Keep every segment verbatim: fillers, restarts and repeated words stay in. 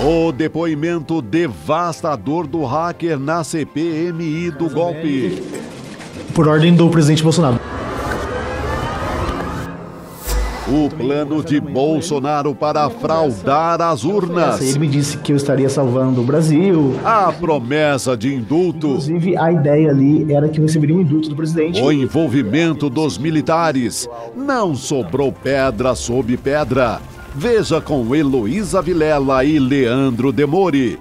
O depoimento devastador do hacker na C P M I do golpe. Por ordem do presidente Bolsonaro. O plano de Bolsonaro para fraudar as urnas. Ele me disse que eu estaria salvando o Brasil. A promessa de indulto. Inclusive, a ideia ali era que eu receberia um indulto do presidente. O envolvimento dos militares. Não sobrou pedra sob pedra. Veja com Heloísa Vilela e Leandro Demore.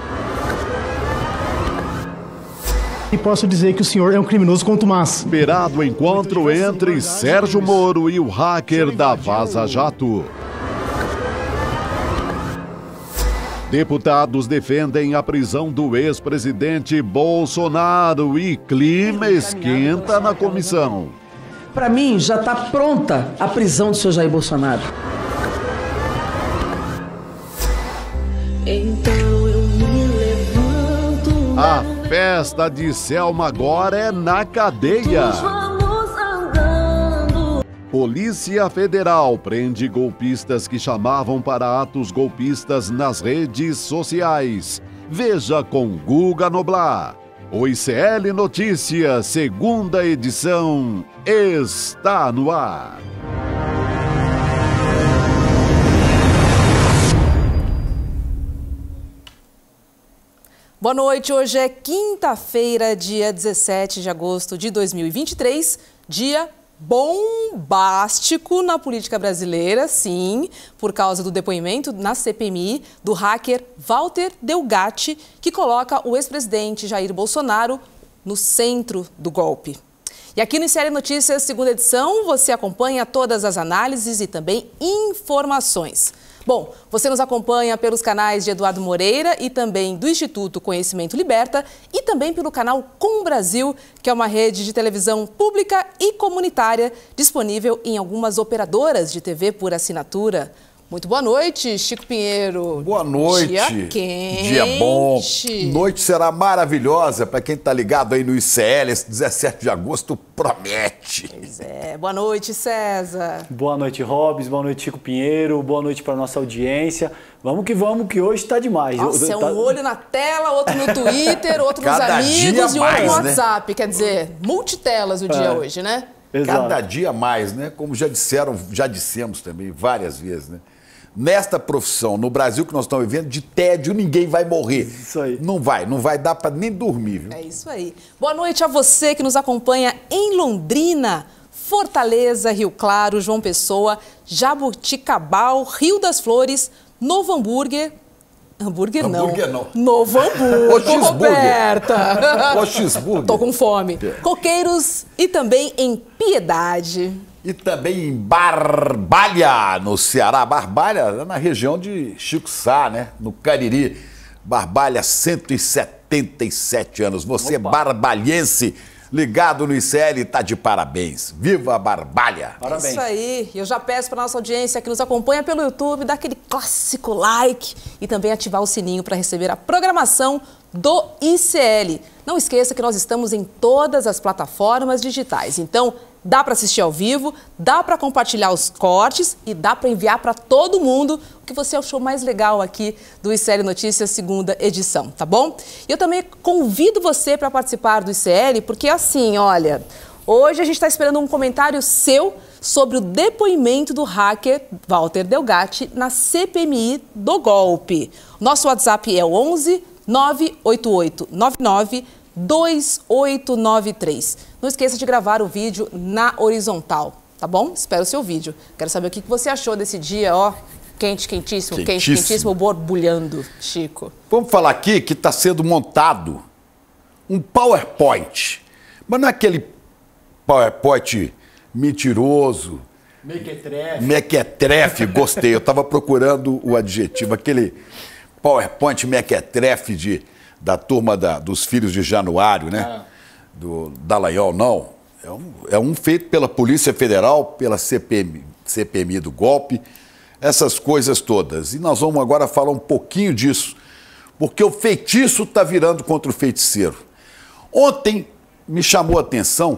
E posso dizer que o senhor é um criminoso contumaz. Esperado encontro entre Sérgio Moro e o hacker da Vaza Jato. Deputados defendem a prisão do ex-presidente Bolsonaro e clima esquenta na comissão. Para mim, já está pronta a prisão do senhor Jair Bolsonaro. Então eu me levanto. A festa de Selma agora é na cadeia. Vamos andando. Polícia Federal prende golpistas que chamavam para atos golpistas nas redes sociais. Veja com Guga Noblar. O I C L Notícias, segunda edição, está no ar. Boa noite, hoje é quinta-feira, dia dezessete de agosto de dois mil e vinte e três, dia bombástico na política brasileira, sim, por causa do depoimento na C P M I do hacker Walter Delgatti, que coloca o ex-presidente Jair Bolsonaro no centro do golpe. E aqui no I C L Notícias, segunda edição, você acompanha todas as análises e também informações. Bom, você nos acompanha pelos canais de Eduardo Moreira e também do Instituto Conhecimento Liberta e também pelo canal Com Brasil, que é uma rede de televisão pública e comunitária disponível em algumas operadoras de T V por assinatura. Muito boa noite, Chico Pinheiro. Boa noite. Dia quente. Dia bom. Noite será maravilhosa para quem está ligado aí no I C L. Esse dezessete de agosto promete. Pois é. Boa noite, César. Boa noite, Robes. Boa noite, Chico Pinheiro. Boa noite para nossa audiência. Vamos que vamos, que hoje está demais. Nossa, Eu, é tá... um olho na tela, outro no Twitter, outro nos Cada amigos e outro mais, no né? WhatsApp. Quer dizer, multitelas o dia É. hoje, né? Exato. Cada dia mais, né? Como já disseram, já dissemos também várias vezes, né? Nesta profissão, no Brasil que nós estamos vivendo, de tédio ninguém vai morrer. Isso aí. Não vai, não vai dar para nem dormir, viu? É isso aí. Boa noite a você que nos acompanha em Londrina, Fortaleza, Rio Claro, João Pessoa, Jabuticabal, Rio das Flores, Novo Hambúrguer. Hambúrguer não. Hambúrguer não. Novo Hambúrguer. Ô, cheeseburger. Roberta. Ô, cheeseburger. Tô com fome. Coqueiros e também em Piedade. E também em Barbalha, no Ceará. Barbalha, na região de Chico Sá, né? No Cariri. Barbalha, cento e setenta e sete anos. Você, Opa. barbalhense, ligado no I C L, tá de parabéns. Viva a Barbalha! Parabéns. É isso aí. Eu já peço para nossa audiência que nos acompanha pelo YouTube, dar aquele clássico like e também ativar o sininho para receber a programação do I C L. Não esqueça que nós estamos em todas as plataformas digitais. Então, dá para assistir ao vivo, dá para compartilhar os cortes e dá para enviar para todo mundo o que você achou mais legal aqui do I C L Notícias segunda edição, tá bom? E eu também convido você para participar do I C L, porque assim, olha, hoje a gente está esperando um comentário seu sobre o depoimento do hacker Walter Delgatti na C P M I do golpe. Nosso WhatsApp é o onze nove oito oito nove nove dois oito nove três. Não esqueça de gravar o vídeo na horizontal, tá bom? Espero o seu vídeo. Quero saber o que você achou desse dia, ó, quente, quentíssimo, quente, Quentíssimo. quentíssimo, borbulhando, Chico. Vamos falar aqui que está sendo montado um PowerPoint. Mas não é aquele PowerPoint mentiroso, Mequetrefe. mequetrefe, gostei. Eu estava procurando o adjetivo. Aquele PowerPoint mequetrefe de, da turma da, dos filhos de Januário, né? Ah. Do Dallagnol, não. É um, é um feito pela Polícia Federal, pela C P M, C P M I do golpe, essas coisas todas. E nós vamos agora falar um pouquinho disso, porque o feitiço está virando contra o feiticeiro. Ontem me chamou a atenção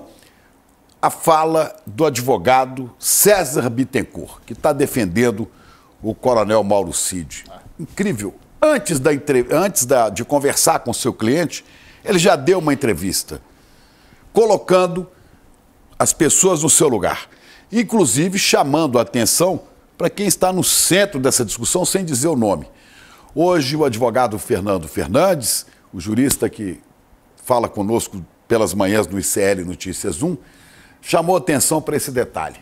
a fala do advogado César Bittencourt, que está defendendo o coronel Mauro Cid. Incrível. antes, da, antes da, de conversar com o seu cliente, ele já deu uma entrevista, colocando as pessoas no seu lugar, inclusive chamando a atenção para quem está no centro dessa discussão, sem dizer o nome. Hoje, o advogado Fernando Fernandes, o jurista que fala conosco pelas manhãs no I C L Notícias um, chamou atenção para esse detalhe.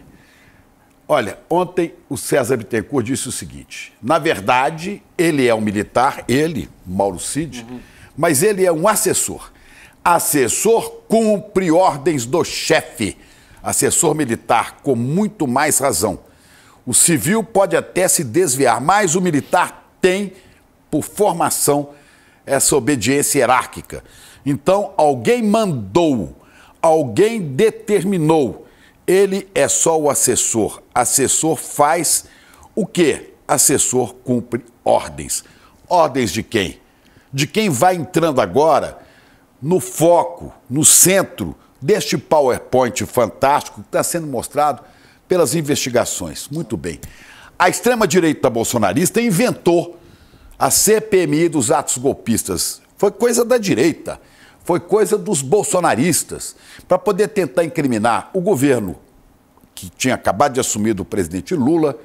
Olha, ontem o César Bittencourt disse o seguinte: na verdade, ele é um militar, ele, Mauro Cid, uhum. mas ele é um assessor. Assessor cumpre ordens do chefe. Assessor militar, com muito mais razão. O civil pode até se desviar, mas o militar tem, por formação, essa obediência hierárquica. Então, alguém mandou, alguém determinou. Ele é só o assessor. Assessor faz o quê? Assessor cumpre ordens. Ordens de quem? De quem vai entrando agora no foco, no centro deste PowerPoint fantástico que está sendo mostrado pelas investigações. Muito bem. A extrema-direita bolsonarista inventou a C P M I dos atos golpistas. Foi coisa da direita, foi coisa dos bolsonaristas, para poder tentar incriminar o governo que tinha acabado de assumir do presidente Lula,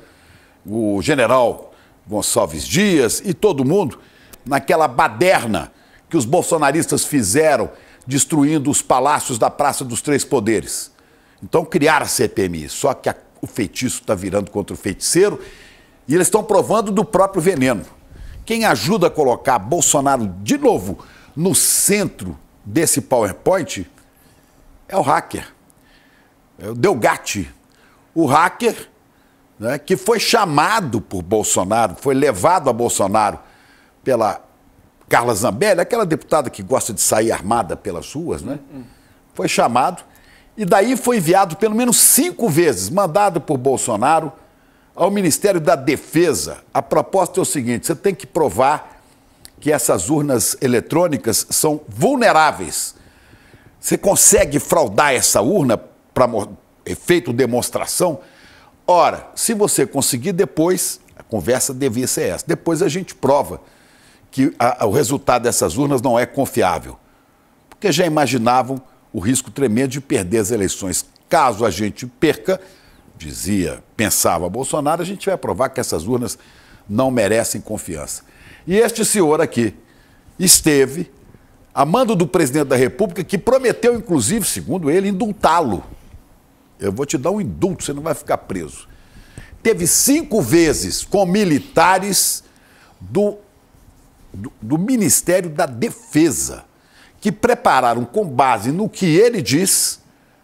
o general Gonçalves Dias e todo mundo, naquela baderna que os bolsonaristas fizeram destruindo os palácios da Praça dos Três Poderes. Então criaram a C P M I, só que a, o feitiço está virando contra o feiticeiro e eles estão provando do próprio veneno. Quem ajuda a colocar Bolsonaro de novo no centro desse PowerPoint é o hacker, é o Delgatti, o hacker, né, que foi chamado por Bolsonaro, foi levado a Bolsonaro pela Carla Zambelli, aquela deputada que gosta de sair armada pelas ruas, né? Foi chamado e daí foi enviado pelo menos cinco vezes, mandado por Bolsonaro ao Ministério da Defesa. A proposta é o seguinte: você tem que provar que essas urnas eletrônicas são vulneráveis. Você consegue fraudar essa urna para efeito demonstração? Ora, se você conseguir depois, a conversa devia ser essa. Depois a gente prova que a, o resultado dessas urnas não é confiável. Porque já imaginavam o risco tremendo de perder as eleições. Caso a gente perca, dizia, pensava Bolsonaro, a gente vai provar que essas urnas não merecem confiança. E este senhor aqui esteve a mando do presidente da República, que prometeu, inclusive, segundo ele, indultá-lo. Eu vou te dar um indulto, você não vai ficar preso. Teve cinco vezes com militares do, do, do Ministério da Defesa, que prepararam, com base no que ele diz,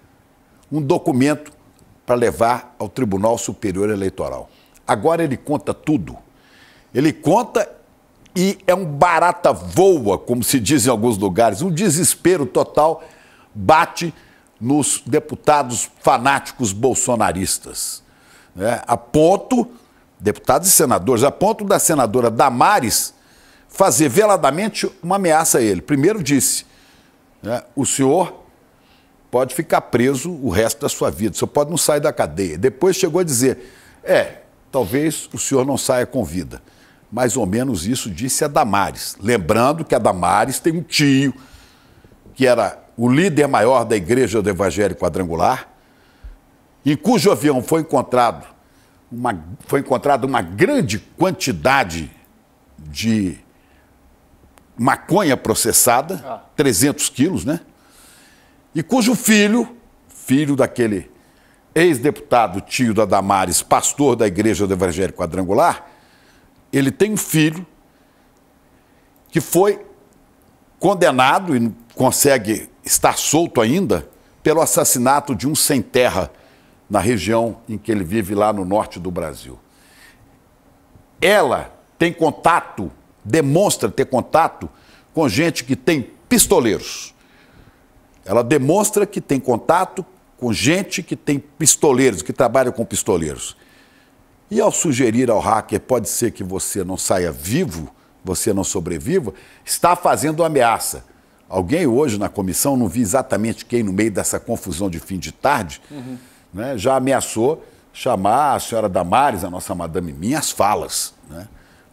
um documento para levar ao Tribunal Superior Eleitoral. Agora ele conta tudo. Ele conta e é um barata voa, como se diz em alguns lugares, um desespero total bate nos deputados fanáticos bolsonaristas, né? A ponto, deputados e senadores, a ponto da senadora Damares fazer veladamente uma ameaça a ele. Primeiro disse, né, o senhor pode ficar preso o resto da sua vida, o senhor pode não sair da cadeia. Depois chegou a dizer, é, talvez o senhor não saia com vida. Mais ou menos isso disse a Damares. Lembrando que a Damares tem um tio que era o líder maior da Igreja do Evangelho Quadrangular, em cujo avião foi encontrado uma, foi encontrada uma grande quantidade de maconha processada, ah. trezentos quilos, né? E cujo filho, filho daquele ex-deputado tio da Damares, pastor da Igreja do Evangelho Quadrangular, ele tem um filho que foi condenado e consegue estar solto ainda pelo assassinato de um sem-terra na região em que ele vive, lá no norte do Brasil. Ela tem contato, demonstra ter contato com gente que tem pistoleiros. Ela demonstra que tem contato com gente que tem pistoleiros, que trabalha com pistoleiros. E ao sugerir ao hacker, pode ser que você não saia vivo, você não sobreviva, está fazendo uma ameaça. Alguém hoje na comissão, não vi exatamente quem, no meio dessa confusão de fim de tarde, uhum. né, já ameaçou chamar a senhora Damares, a nossa Madame Minhas falas. Né?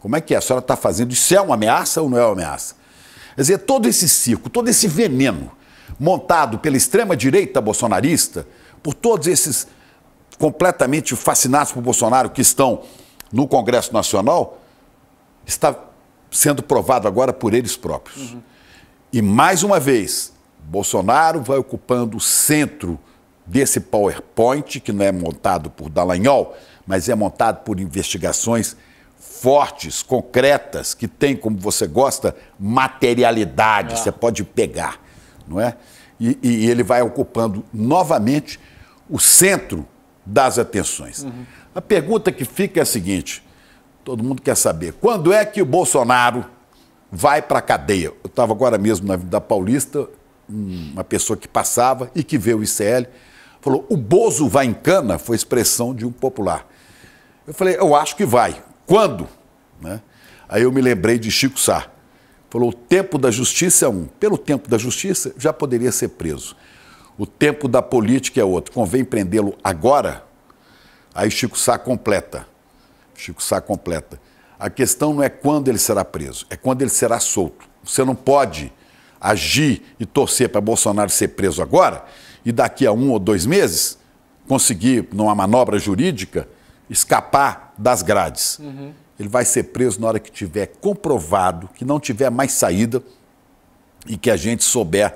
Como é que é? A senhora está fazendo? Isso é uma ameaça ou não é uma ameaça? Quer dizer, todo esse circo, todo esse veneno montado pela extrema-direita bolsonarista, por todos esses completamente fascinados por Bolsonaro que estão no Congresso Nacional, está sendo provado agora por eles próprios. Uhum. E, mais uma vez, Bolsonaro vai ocupando o centro desse PowerPoint, que não é montado por Dallagnol, mas é montado por investigações fortes, concretas, que tem, como você gosta, materialidade, é. Você pode pegar, não é? E, e ele vai ocupando novamente o centro das atenções. Uhum. A pergunta que fica é a seguinte, todo mundo quer saber, quando é que o Bolsonaro vai para a cadeia? Eu estava agora mesmo na Avenida Paulista, uma pessoa que passava e que vê o I C L, falou, o Bozo vai em cana, foi expressão de um popular. Eu falei, eu acho que vai. Quando? Né? Aí eu me lembrei de Chico Sá. Falou, o tempo da justiça é um. Pelo tempo da justiça, já poderia ser preso. O tempo da política é outro. Convém prendê-lo agora? Aí Chico Sá completa. Chico Sá completa. A questão não é quando ele será preso, é quando ele será solto. Você não pode agir e torcer para Bolsonaro ser preso agora e daqui a um ou dois meses conseguir, numa manobra jurídica, escapar das grades. Uhum. Ele vai ser preso na hora que tiver comprovado, que não tiver mais saída e que a gente souber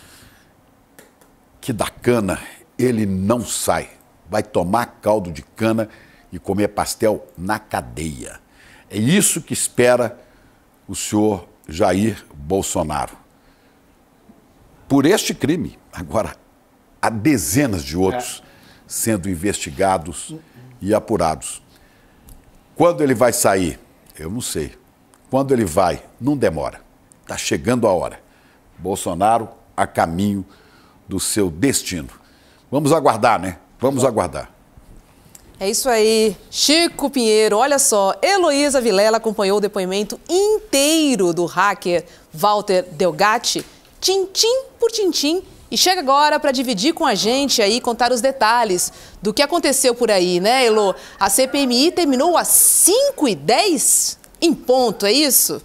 que da cana ele não sai. Vai tomar caldo de cana e comer pastel na cadeia. É isso que espera o senhor Jair Bolsonaro. Por este crime, agora, há dezenas de outros é. sendo investigados e apurados. Quando ele vai sair? Eu não sei. Quando ele vai? Não demora. Está chegando a hora. Bolsonaro a caminho do seu destino. Vamos aguardar, né? Vamos aguardar. É isso aí. Chico Pinheiro, olha só, Heloísa Vilela acompanhou o depoimento inteiro do hacker Walter Delgatti, tintim por tintim, e chega agora para dividir com a gente aí, contar os detalhes do que aconteceu por aí, né, Elo? A C P M I terminou às cinco e dez em ponto, é isso?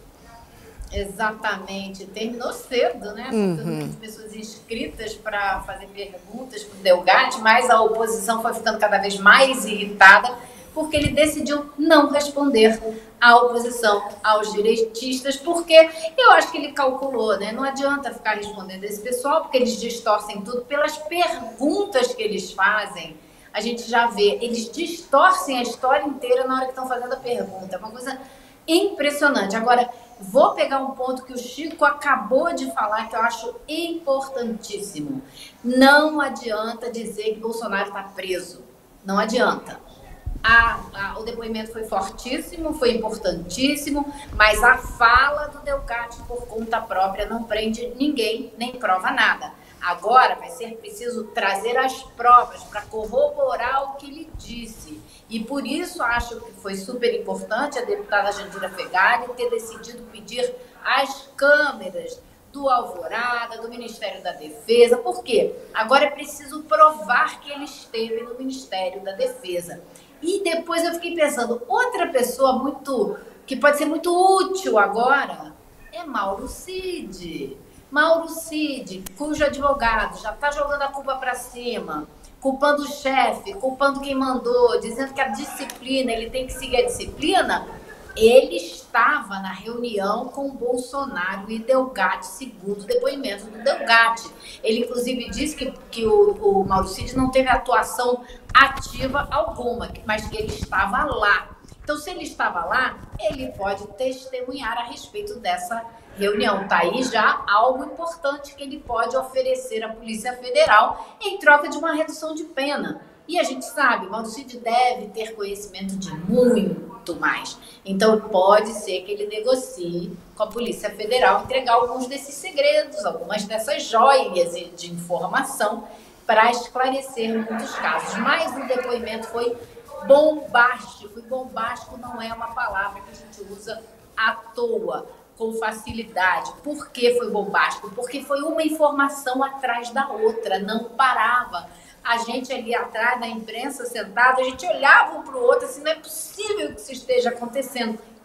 Exatamente. Terminou cedo, né? Uhum. Porque muitas pessoas inscritas para fazer perguntas para o Delgatti, mas a oposição foi ficando cada vez mais irritada porque ele decidiu não responder à oposição, aos direitistas, porque eu acho que ele calculou, né? Não adianta ficar respondendo esse pessoal, porque eles distorcem tudo pelas perguntas que eles fazem. A gente já vê, eles distorcem a história inteira na hora que estão fazendo a pergunta. É uma coisa impressionante. Agora, vou pegar um ponto que o Chico acabou de falar, que eu acho importantíssimo. Não adianta dizer que Bolsonaro está preso. Não adianta. A, a, o depoimento foi fortíssimo, foi importantíssimo, mas a fala do Delgatti por conta própria não prende ninguém, nem prova nada. Agora vai ser preciso trazer as provas para corroborar o que ele disse. E por isso acho que foi super importante a deputada Jandira Fegali ter decidido pedir as câmeras do Alvorada, do Ministério da Defesa. Por quê? Agora é preciso provar que ele esteve no Ministério da Defesa. E depois eu fiquei pensando, outra pessoa muito que pode ser muito útil agora é Mauro Cid. Mauro Cid, cujo advogado já está jogando a culpa para cima, culpando o chefe, culpando quem mandou, dizendo que a disciplina, ele tem que seguir a disciplina. Ele estava na reunião com o Bolsonaro e Delgatti, segundo o depoimento do Delgatti. Ele, inclusive, disse que, que o, o Mauro Cid não teve atuação ativa alguma, mas que ele estava lá. Então, se ele estava lá, ele pode testemunhar a respeito dessa reunião. Está aí já algo importante que ele pode oferecer à Polícia Federal em troca de uma redução de pena. E a gente sabe, o Mauro Cid deve ter conhecimento de muito mais. Então, pode ser que ele negocie com a Polícia Federal entregar alguns desses segredos, algumas dessas joias de informação para esclarecer muitos casos. Mas o depoimento foi bombástico. E bombástico não é uma palavra que a gente usa à toa, com facilidade. Por que foi bombástico? Porque foi uma informação atrás da outra, não parava. A gente ali atrás da imprensa sentado, a gente olhava um para o outro assim, não é possível que isso esteja acontecendo.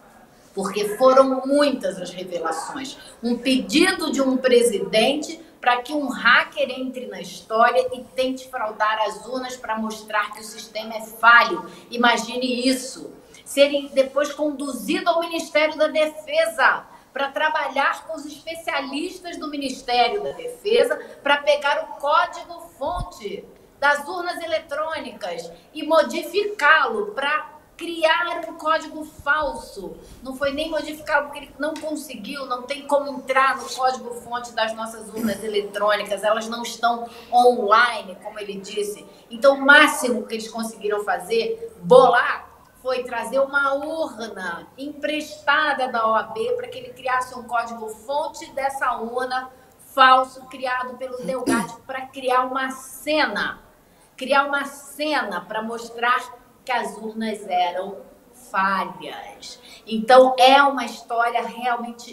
porque foram muitas as revelações. Um pedido de um presidente para que um hacker entre na história e tente fraudar as urnas para mostrar que o sistema é falho. Imagine isso. Serem depois conduzido ao Ministério da Defesa para trabalhar com os especialistas do Ministério da Defesa para pegar o código-fonte das urnas eletrônicas e modificá-lo para criar um código falso. Não foi nem modificado porque ele não conseguiu, não tem como entrar no código-fonte das nossas urnas eletrônicas, elas não estão online, como ele disse. Então, o máximo que eles conseguiram fazer, bolar, foi trazer uma urna emprestada da O A B para que ele criasse um código-fonte dessa urna falso criado pelo Delgatti para criar uma cena, criar uma cena para mostrar que as urnas eram falhas. Então, é uma história realmente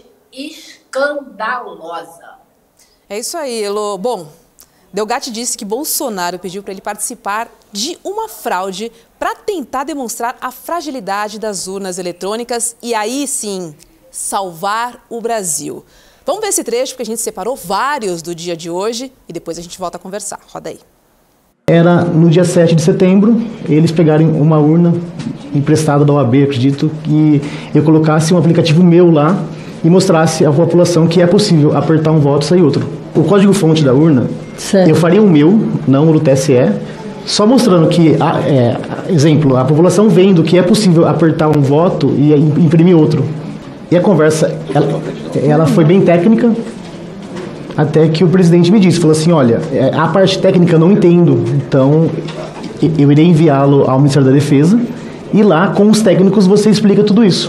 escandalosa. É isso aí, Elô. Bom, Delgatti disse que Bolsonaro pediu para ele participar de uma fraude para tentar demonstrar a fragilidade das urnas eletrônicas e aí sim salvar o Brasil. Vamos ver esse trecho, porque a gente separou vários do dia de hoje e depois a gente volta a conversar. Roda aí. Era no dia sete de setembro, eles pegarem uma urna emprestada da O A B, acredito, que eu colocasse um aplicativo meu lá e mostrasse à população que é possível apertar um voto e sair outro. O código-fonte da urna, certo, eu faria o meu, não o do T S E, só mostrando que, é, exemplo, a população vendo que é possível apertar um voto e imprimir outro. E a conversa, ela, ela foi bem técnica, até que o presidente me disse, falou assim, olha, a parte técnica eu não entendo, então eu irei enviá-lo ao Ministério da Defesa e lá com os técnicos você explica tudo isso.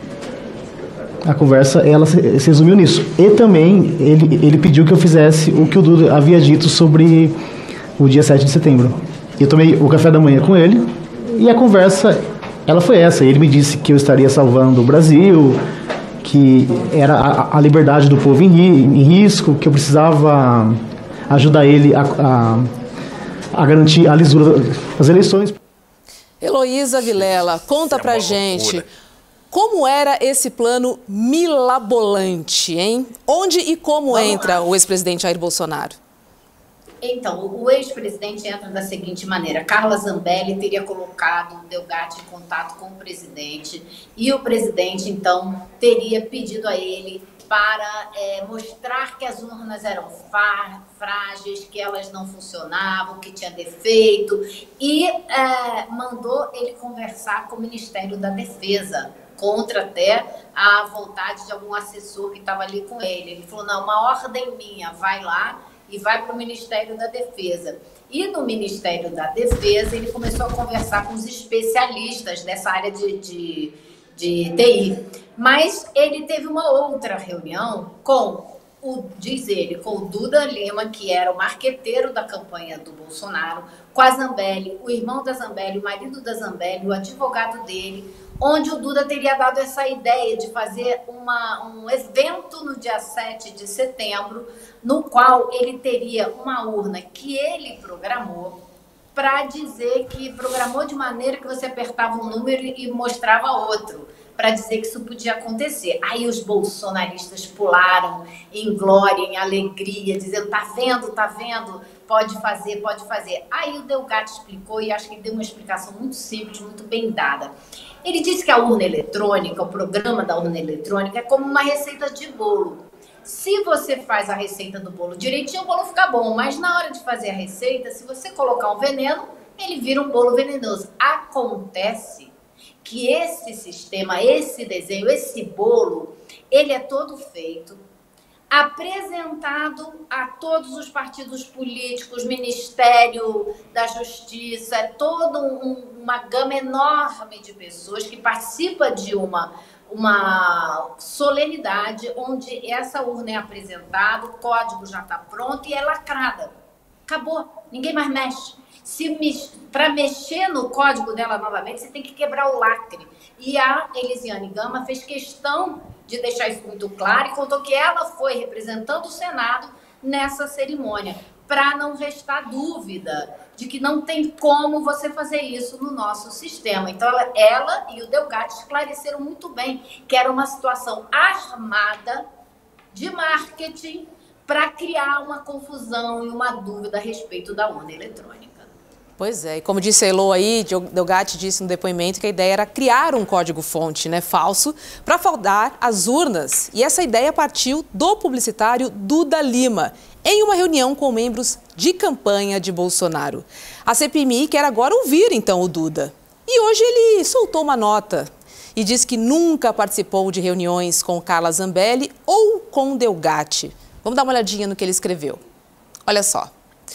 A conversa, ela se resumiu nisso. E também ele, ele pediu que eu fizesse o que o Duda havia dito sobre o dia sete de setembro. Eu tomei o café da manhã com ele e a conversa, ela foi essa. Ele me disse que eu estaria salvando o Brasil, que era a, a liberdade do povo em, em risco, que eu precisava ajudar ele a, a, a garantir a lisura das eleições. Heloísa Vilela, conta Isso pra é gente, loucura. Como era esse plano milabolante, hein? Onde e como Vamos entra lá. o ex-presidente Jair Bolsonaro? Então, o ex-presidente entra da seguinte maneira. Carla Zambelli teria colocado o Delgatti em contato com o presidente e o presidente, então, teria pedido a ele para é, mostrar que as urnas eram frágeis, que elas não funcionavam, que tinha defeito e é, mandou ele conversar com o Ministério da Defesa, contra até a vontade de algum assessor que estava ali com ele. Ele falou, não, uma ordem minha, vai lá e vai para o Ministério da Defesa. E no Ministério da Defesa ele começou a conversar com os especialistas dessa área de, de, de T I. Mas ele teve uma outra reunião com, o, diz ele, com o Duda Lima, que era o marqueteiro da campanha do Bolsonaro, com a Zambelli, o irmão da Zambelli, o marido da Zambelli, o advogado dele, onde o Duda teria dado essa ideia de fazer uma, um evento no dia sete de setembro, no qual ele teria uma urna que ele programou para dizer que programou de maneira que você apertava um número e mostrava outro, para dizer que isso podia acontecer. Aí os bolsonaristas pularam em glória, em alegria, dizendo, tá vendo, tá vendo, pode fazer, pode fazer. Aí o Delgatti explicou e acho que deu uma explicação muito simples, muito bem dada. Ele disse que a urna eletrônica, o programa da urna eletrônica é como uma receita de bolo. Se você faz a receita do bolo direitinho, o bolo fica bom, mas na hora de fazer a receita, se você colocar um veneno, ele vira um bolo venenoso. Acontece que esse sistema, esse desenho, esse bolo, ele é todo feito, apresentado a todos os partidos políticos, Ministério da Justiça, é toda um, uma gama enorme de pessoas que participa de uma, uma solenidade onde essa urna é apresentada, o código já está pronto e é lacrada. Acabou, ninguém mais mexe. Se mex... Para mexer no código dela novamente, você tem que quebrar o lacre. E a Elisiane Gama fez questão de deixar isso muito claro e contou que ela foi representando o Senado nessa cerimônia. para não restar dúvida de que não tem como você fazer isso no nosso sistema. Então, ela, ela e o Delgatti esclareceram muito bem que era uma situação armada de marketing para criar uma confusão e uma dúvida a respeito da urna eletrônica. Pois é, e como disse a Elo aí, Delgatti disse no depoimento que a ideia era criar um código-fonte, né, falso para fraudar as urnas. E essa ideia partiu do publicitário Duda Lima, em uma reunião com membros de campanha de Bolsonaro. A C P M I quer agora ouvir, então, o Duda. E hoje ele soltou uma nota e disse que nunca participou de reuniões com Carla Zambelli ou com Delgatti. Vamos dar uma olhadinha no que ele escreveu. Olha só.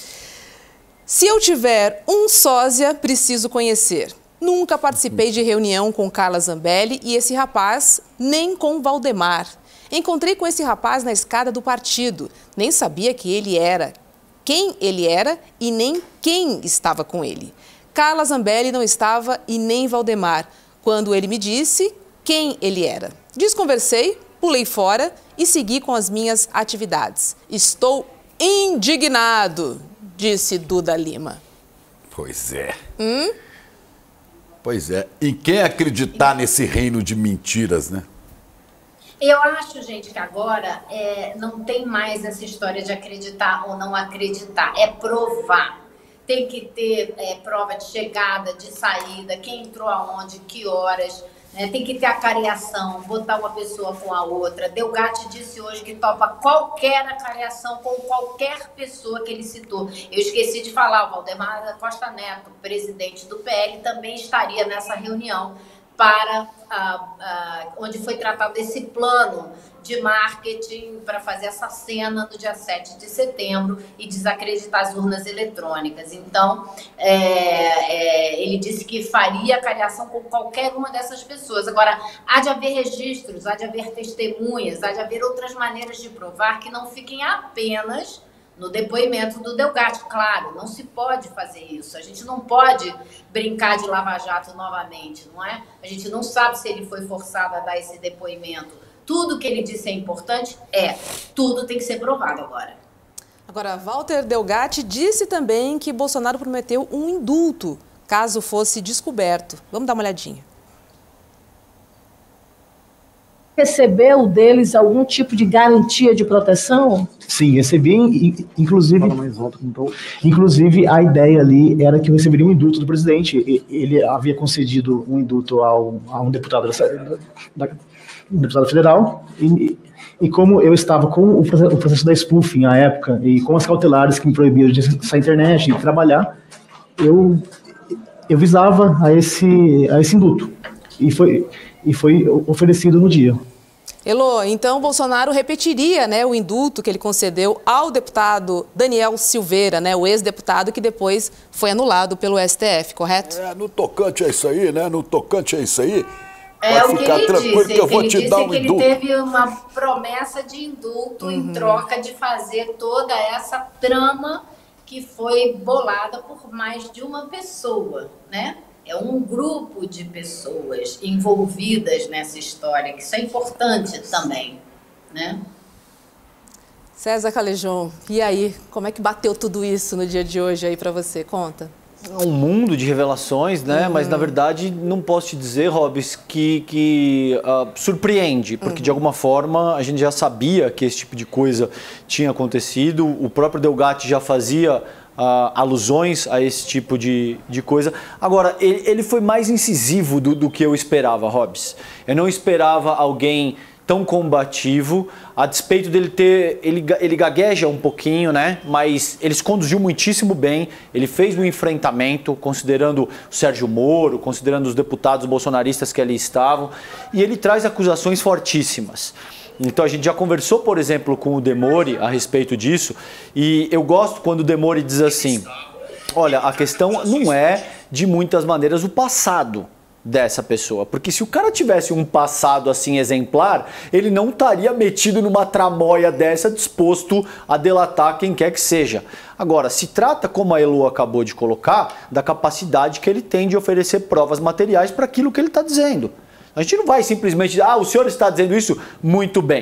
Se eu tiver um sósia, preciso conhecer. Nunca participei de reunião com Carla Zambelli e esse rapaz, nem com Valdemar. Encontrei com esse rapaz na escada do partido. Nem sabia que ele era, quem ele era e nem quem estava com ele. Carla Zambelli não estava e nem Valdemar, quando ele me disse quem ele era. Desconversei, pulei fora e segui com as minhas atividades. Estou indignado, disse Duda Lima. Pois é. Hum? Pois é. Em quem acreditar nesse reino de mentiras, né? Eu acho, gente, que agora é, não tem mais essa história de acreditar ou não acreditar. É provar. Tem que ter é, prova de chegada, de saída, quem entrou aonde, que horas. Né? Tem que ter a cariação, botar uma pessoa com a outra. Delgatti disse hoje que topa qualquer acariação com qualquer pessoa que ele citou. Eu esqueci de falar, o Valdemar Costa Neto, presidente do P L, também estaria nessa reunião para ah, ah, onde foi tratado esse plano de marketing para fazer essa cena do dia sete de setembro e desacreditar as urnas eletrônicas. Então, é, é, ele disse que faria cariação com qualquer uma dessas pessoas. Agora, há de haver registros, há de haver testemunhas, há de haver outras maneiras de provar que não fiquem apenas no depoimento do Delgatti. Claro, não se pode fazer isso. A gente não pode brincar de lava-jato novamente, não é? A gente não sabe se ele foi forçado a dar esse depoimento. Tudo que ele disse é importante? É. Tudo tem que ser provado agora. Agora, Walter Delgatti disse também que Bolsonaro prometeu um indulto, caso fosse descoberto. Vamos dar uma olhadinha. Recebeu deles algum tipo de garantia de proteção? Sim, recebi, inclusive, inclusive a ideia ali era que eu receberia um indulto do presidente. Ele havia concedido um indulto ao, a um deputado, da, da, um deputado federal, e, e como eu estava com o processo, o processo da spoofing na época, e com as cautelares que me proibiam de sair à internet e trabalhar, eu, eu visava a esse, a esse indulto. E foi... e foi oferecido no dia. Elo, então Bolsonaro repetiria, né, o indulto que ele concedeu ao deputado Daniel Silveira, né, o ex-deputado que depois foi anulado pelo S T F, correto? É, no tocante é isso aí, né? No tocante é isso aí. É Pode o que ficar ele tranquilo disse, que eu vou ele te disse dar um que ele indulto. teve uma promessa de indulto uhum. em troca de fazer toda essa trama que foi bolada por mais de uma pessoa, né? É um grupo de pessoas envolvidas nessa história, que isso é importante também, né? César Calejão, e aí, como é que bateu tudo isso no dia de hoje aí para você? Conta. Um mundo de revelações, né? Uhum. Mas, na verdade, não posso te dizer, Robes, que, que uh, surpreende, porque, uhum. de alguma forma, a gente já sabia que esse tipo de coisa tinha acontecido, o próprio Delgatti já fazia Uh, alusões a esse tipo de, de coisa. Agora, ele, ele foi mais incisivo do, do que eu esperava, Robes. Eu não esperava alguém tão combativo, a despeito dele ter... Ele, ele gagueja um pouquinho, né? Mas ele se conduziu muitíssimo bem, ele fez um enfrentamento, considerando o Sérgio Moro, considerando os deputados bolsonaristas que ali estavam, e ele traz acusações fortíssimas. Então a gente já conversou, por exemplo, com o Demori a respeito disso, e eu gosto quando o Demori diz assim, olha, a questão não é, de muitas maneiras, o passado dessa pessoa, porque se o cara tivesse um passado assim exemplar, ele não estaria metido numa tramóia dessa, disposto a delatar quem quer que seja. Agora, se trata, como a Elo acabou de colocar, da capacidade que ele tem de oferecer provas materiais para aquilo que ele está dizendo. A gente não vai simplesmente dizer, ah, o senhor está dizendo isso? Muito bem.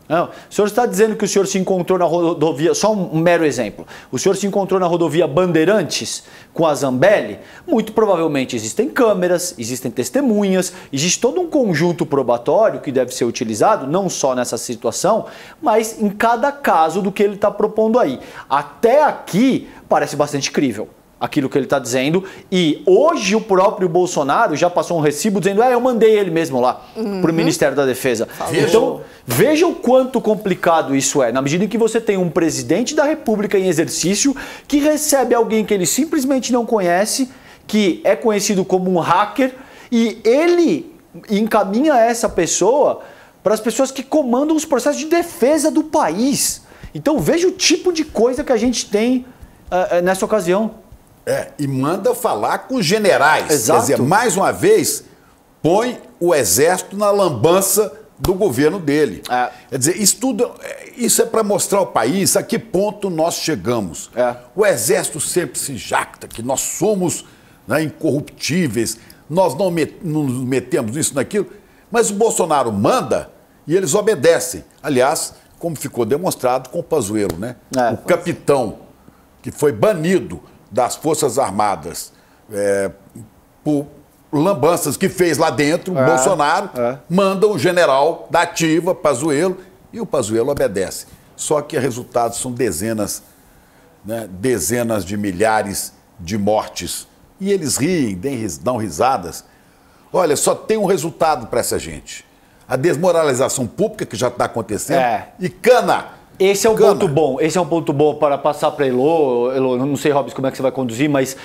Não, o senhor está dizendo que o senhor se encontrou na rodovia, só um, um mero exemplo, o senhor se encontrou na rodovia Bandeirantes com a Zambelli? Muito provavelmente existem câmeras, existem testemunhas, existe todo um conjunto probatório que deve ser utilizado, não só nessa situação, mas em cada caso do que ele está propondo aí. Até aqui parece bastante crível aquilo que ele está dizendo, e hoje o próprio Bolsonaro já passou um recibo dizendo, é, eu mandei ele mesmo lá uhum. para o Ministério da Defesa. Falou. Então, veja o quanto complicado isso é, na medida em que você tem um presidente da República em exercício que recebe alguém que ele simplesmente não conhece, que é conhecido como um hacker, e ele encaminha essa pessoa para as pessoas que comandam os processos de defesa do país. Então, veja o tipo de coisa que a gente tem uh, nessa ocasião. É, e manda falar com os generais. Exato. Quer dizer, mais uma vez, põe o exército na lambança do governo dele. É. Quer dizer, isso tudo, isso é para mostrar ao país a que ponto nós chegamos. É. O exército sempre se jacta que nós somos, né, incorruptíveis, nós não, met, não nos metemos nisso, naquilo, mas o Bolsonaro manda e eles obedecem. Aliás, como ficou demonstrado com o Pazuello, né? É. O capitão que foi banido das Forças Armadas é, por lambanças que fez lá dentro, é, Bolsonaro, é. manda o general da ativa, Pazuello, e o Pazuello obedece. Só que os resultados são dezenas, né, dezenas de milhares de mortes. E eles riem, dão risadas. Olha, só tem um resultado para essa gente. A desmoralização pública que já está acontecendo é. e cana. Esse é um Cana. ponto bom, esse é um ponto bom para passar para Elô. Elô, não sei, Robson, como é que você vai conduzir, mas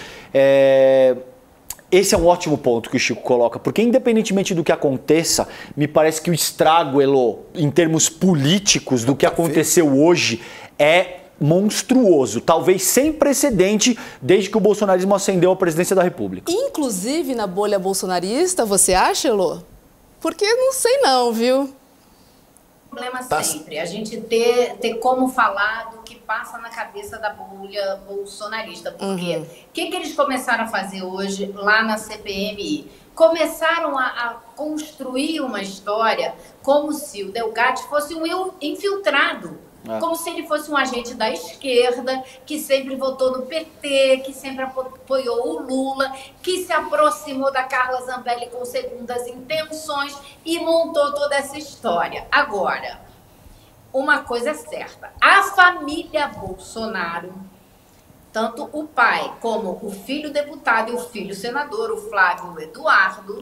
é, esse é um ótimo ponto que o Chico coloca, porque independentemente do que aconteça, me parece que o estrago, Elô, em termos políticos, do que aconteceu hoje é monstruoso, talvez sem precedente desde que o bolsonarismo ascendeu à presidência da República. Inclusive na bolha bolsonarista, você acha, Elô? Porque não sei não, viu? Problema sempre, a gente ter, ter como falar do que passa na cabeça da bolha bolsonarista. Por quê? O uhum. que, que eles começaram a fazer hoje lá na C P M I? Começaram a, a construir uma história como se o Delgatti fosse um infiltrado. É. Como se ele fosse um agente da esquerda, que sempre votou no P T, que sempre apoiou o Lula, que se aproximou da Carla Zambelli com segundas intenções e montou toda essa história. Agora, uma coisa é certa, a família Bolsonaro, tanto o pai como o filho deputado e o filho senador, o Flávio Eduardo,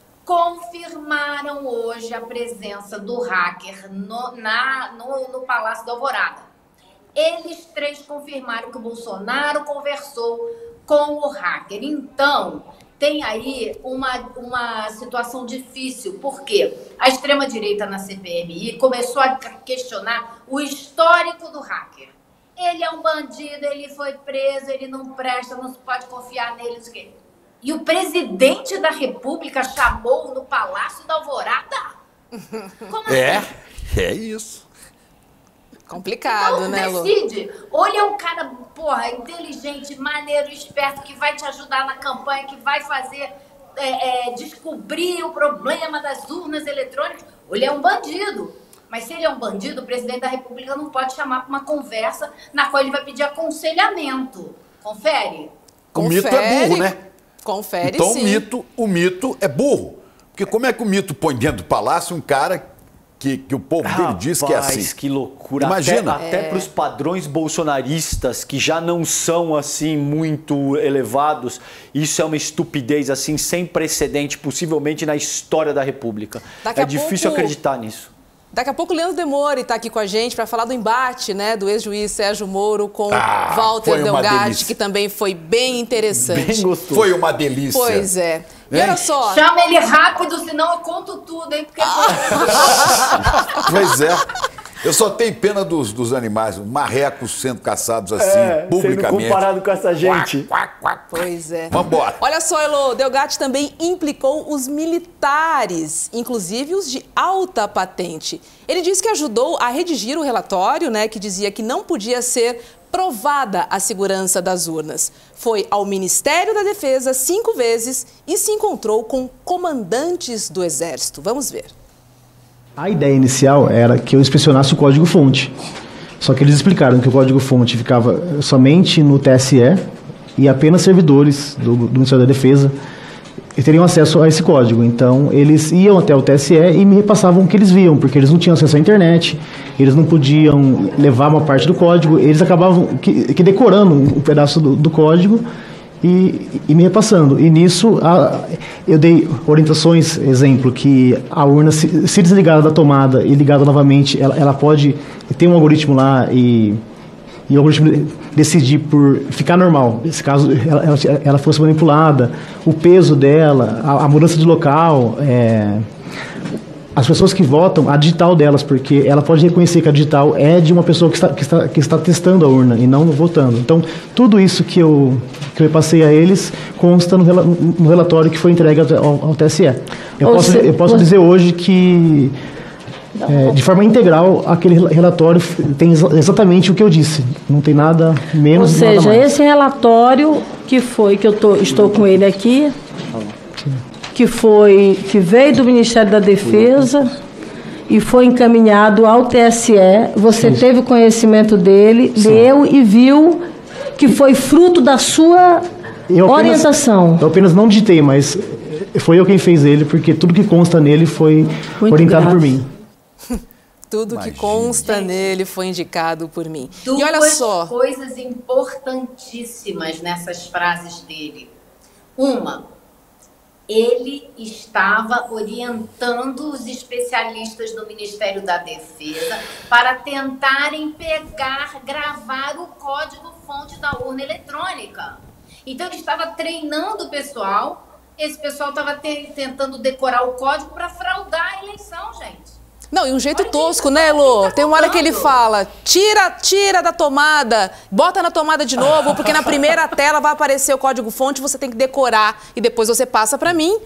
confirmaram hoje a presença do hacker no, na, no, no Palácio da Alvorada. Eles três confirmaram que o Bolsonaro conversou com o hacker. Então, tem aí uma, uma situação difícil, porque a extrema-direita na C P M I começou a questionar o histórico do hacker. Ele é um bandido, ele foi preso, ele não presta, não se pode confiar nele, não sei o quê. E o presidente da República chamou no Palácio da Alvorada? Como assim? É, é isso. Complicado, então, né, Lu? Decide. Ou ele é um cara, porra, inteligente, maneiro, esperto, que vai te ajudar na campanha, que vai fazer, é, é, descobrir o problema das urnas eletrônicas, ou ele é um bandido. Mas se ele é um bandido, o presidente da República não pode chamar para uma conversa na qual ele vai pedir aconselhamento. Confere? O mito é burro, né? Confere, então, sim. o mito, o mito é burro. Porque como é que o mito põe dentro do palácio um cara que, que o povo dele Rapaz, diz que é assim? Que loucura. Imagina. Até, até é. para os padrões bolsonaristas, que já não são assim muito elevados, isso é uma estupidez assim sem precedente, possivelmente na história da República. Daqui é difícil pouco... acreditar nisso. Daqui a pouco o Leandro Demore está aqui com a gente para falar do embate, né, do ex-juiz Sérgio Moro com ah, Walter Delgatti, que também foi bem interessante. Bem gostoso. Foi uma delícia. Pois é. E olha só... Chama ele rápido, senão eu conto tudo, hein? Porque... Pois é. Eu só tenho pena dos, dos animais, marrecos sendo caçados assim, é, publicamente. Sendo comparado com essa gente. Quac, quac, quac. Pois é. Vambora. Olha só, Elô, Delgatti também implicou os militares, inclusive os de alta patente. Ele disse que ajudou a redigir o relatório, né, que dizia que não podia ser provada a segurança das urnas. Foi ao Ministério da Defesa cinco vezes e se encontrou com comandantes do Exército. Vamos ver. A ideia inicial era que eu inspecionasse o código-fonte. Só que eles explicaram que o código-fonte ficava somente no T S E e apenas servidores do, do Ministério da Defesa teriam acesso a esse código. Então, eles iam até o T S E e me repassavam o que eles viam, porque eles não tinham acesso à internet, eles não podiam levar uma parte do código, eles acabavam que, que decorando um pedaço do, do código e, e me repassando. E nisso, a, eu dei orientações, exemplo, que a urna, se, se desligada da tomada e ligada novamente, ela, ela pode ter um algoritmo lá e... e o algoritmo decidir por ficar normal, nesse caso ela, ela, ela fosse manipulada, o peso dela, a, a mudança de local, é, as pessoas que votam, a digital delas, porque ela pode reconhecer que a digital é de uma pessoa que está, que está, que está testando a urna e não votando. Então, tudo isso que eu, que eu passei a eles consta no, no relatório que foi entregue ao, ao T S E. Eu posso, se, eu posso dizer hoje que É, de forma integral, aquele relatório tem exatamente o que eu disse. Não tem nada menos, ou seja, nada mais. Esse relatório que foi, que eu tô, estou com ele aqui, que foi, que veio do Ministério da Defesa e foi encaminhado ao T S E, você Sim. teve conhecimento dele, Sim. leu e viu que foi fruto da sua eu apenas, orientação. Eu apenas não digitei, mas foi eu quem fez ele, porque tudo que consta nele foi Muito orientado grato. por mim. Tudo Imagina. que consta Gente, nele foi indicado por mim. Duas e olha só, coisas importantíssimas nessas frases dele. Uma, ele estava orientando os especialistas do Ministério da Defesa para tentarem pegar, gravar o código-fonte da urna eletrônica. Então, ele estava treinando o pessoal, esse pessoal estava te- tentando decorar o código para fraudar a eleição, gente. Não, e um jeito Olha tosco, né, Lô? Tem uma hora que ele fala, tira, tira da tomada, bota na tomada de novo, porque na primeira tela vai aparecer o código-fonte, você tem que decorar e depois você passa para mim.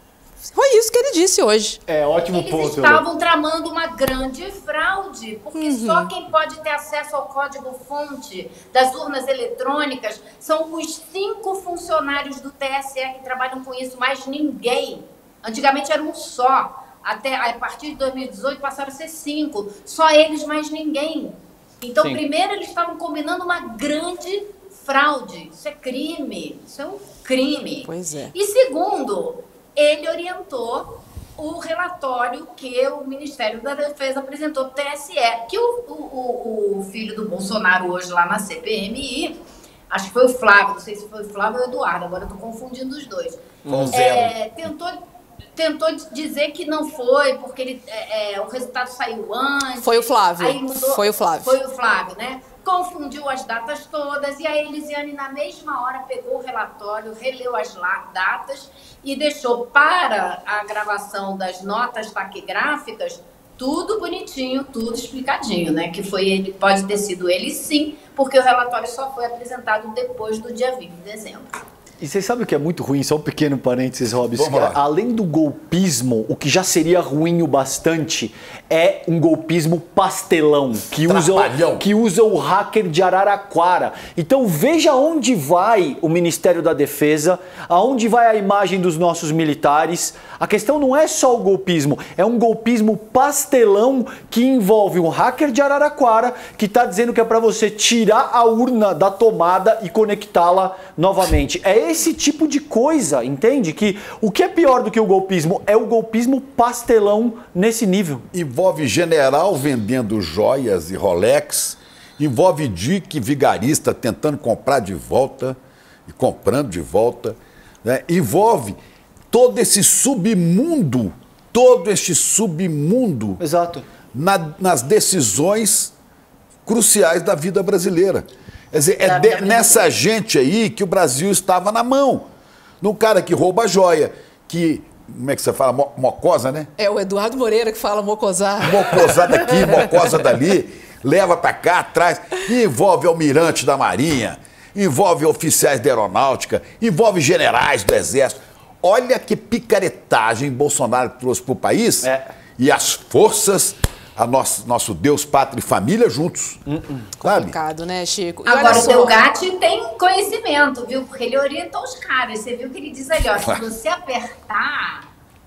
Foi isso que ele disse hoje. É, ótimo Eles ponto. Eles estavam tramando uma grande fraude, porque uhum. só quem pode ter acesso ao código-fonte das urnas eletrônicas são os cinco funcionários do T S E que trabalham com isso, mais ninguém. Antigamente era um só. Até, a partir de dois mil e dezoito passaram a ser cinco. Só eles, mais ninguém. Então, Sim. primeiro, eles estavam combinando uma grande fraude. Isso é crime. Isso é um crime. Pois é. E segundo, ele orientou o relatório que o Ministério da Defesa apresentou para o T S E. Que o, o, o filho do Bolsonaro hoje lá na C P M I, acho que foi o Flávio, não sei se foi o Flávio ou o Eduardo, agora eu estou confundindo os dois. Hum. É, tentou... Tentou dizer que não foi, porque ele, é, é, o resultado saiu antes. Foi o Flávio. Aí mudou, foi o Flávio. Foi o Flávio, né? Confundiu as datas todas. E a Elisiane, na mesma hora, pegou o relatório, releu as datas e deixou para a gravação das notas taquigráficas tudo bonitinho, tudo explicadinho, né? Que foi ele, pode ter sido ele sim, porque o relatório só foi apresentado depois do dia vinte de dezembro. E vocês sabem o que é muito ruim? Só um pequeno parênteses, Robson. Além do golpismo, o que já seria ruim o bastante é um golpismo pastelão, que usa, que usa o hacker de Araraquara. Então veja onde vai o Ministério da Defesa, aonde vai a imagem dos nossos militares. A questão não é só o golpismo, é um golpismo pastelão que envolve um hacker de Araraquara que está dizendo que é para você tirar a urna da tomada e conectá-la novamente. É esse tipo de coisa, entende? Que o que é pior do que o golpismo é o golpismo pastelão nesse nível. Envolve general vendendo joias e Rolex, envolve dique vigarista tentando comprar de volta e comprando de volta, né? Envolve todo esse submundo, todo este submundo Exato. Na, nas decisões cruciais da vida brasileira. Quer dizer, é de, nessa gente aí que o Brasil estava na mão. Num cara que rouba joia, que, como é que você fala, Mo, mocosa, né? É o Eduardo Moreira que fala mocosar. Mocosar daqui, mocosa dali, leva para cá, traz, e envolve almirante da Marinha, envolve oficiais da Aeronáutica, envolve generais do Exército. Olha que picaretagem Bolsonaro trouxe para o país é. E as forças... a nosso, nosso Deus, pátria e família juntos. Uh -uh. Complicado, né, Chico? E agora, o Delgatti tem conhecimento, viu? Porque ele orienta os caras. Você viu que ele diz ali, ó, se você apertar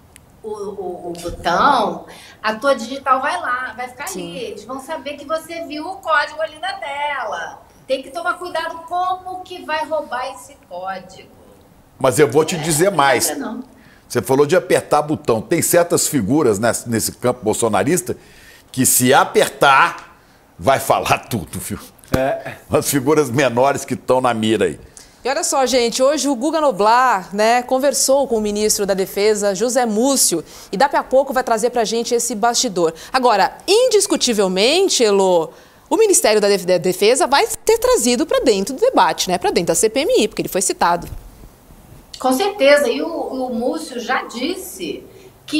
o, o, o botão, a tua digital vai lá, vai ficar Sim. ali. Eles vão saber que você viu o código ali na tela. Tem que tomar cuidado como que vai roubar esse código. Mas eu vou te dizer mais. Não. Você falou de apertar botão. Tem certas figuras nesse, nesse campo bolsonarista que se apertar, vai falar tudo, viu? É. As figuras menores que estão na mira aí. E olha só, gente, hoje o Guga Noblar, né, conversou com o ministro da Defesa, José Múcio, e daqui a pouco vai trazer pra gente esse bastidor. Agora, indiscutivelmente, Elô, o Ministério da Defesa vai ter trazido para dentro do debate, né, para dentro da C P M I, porque ele foi citado. Com certeza, e o, o Múcio já disse que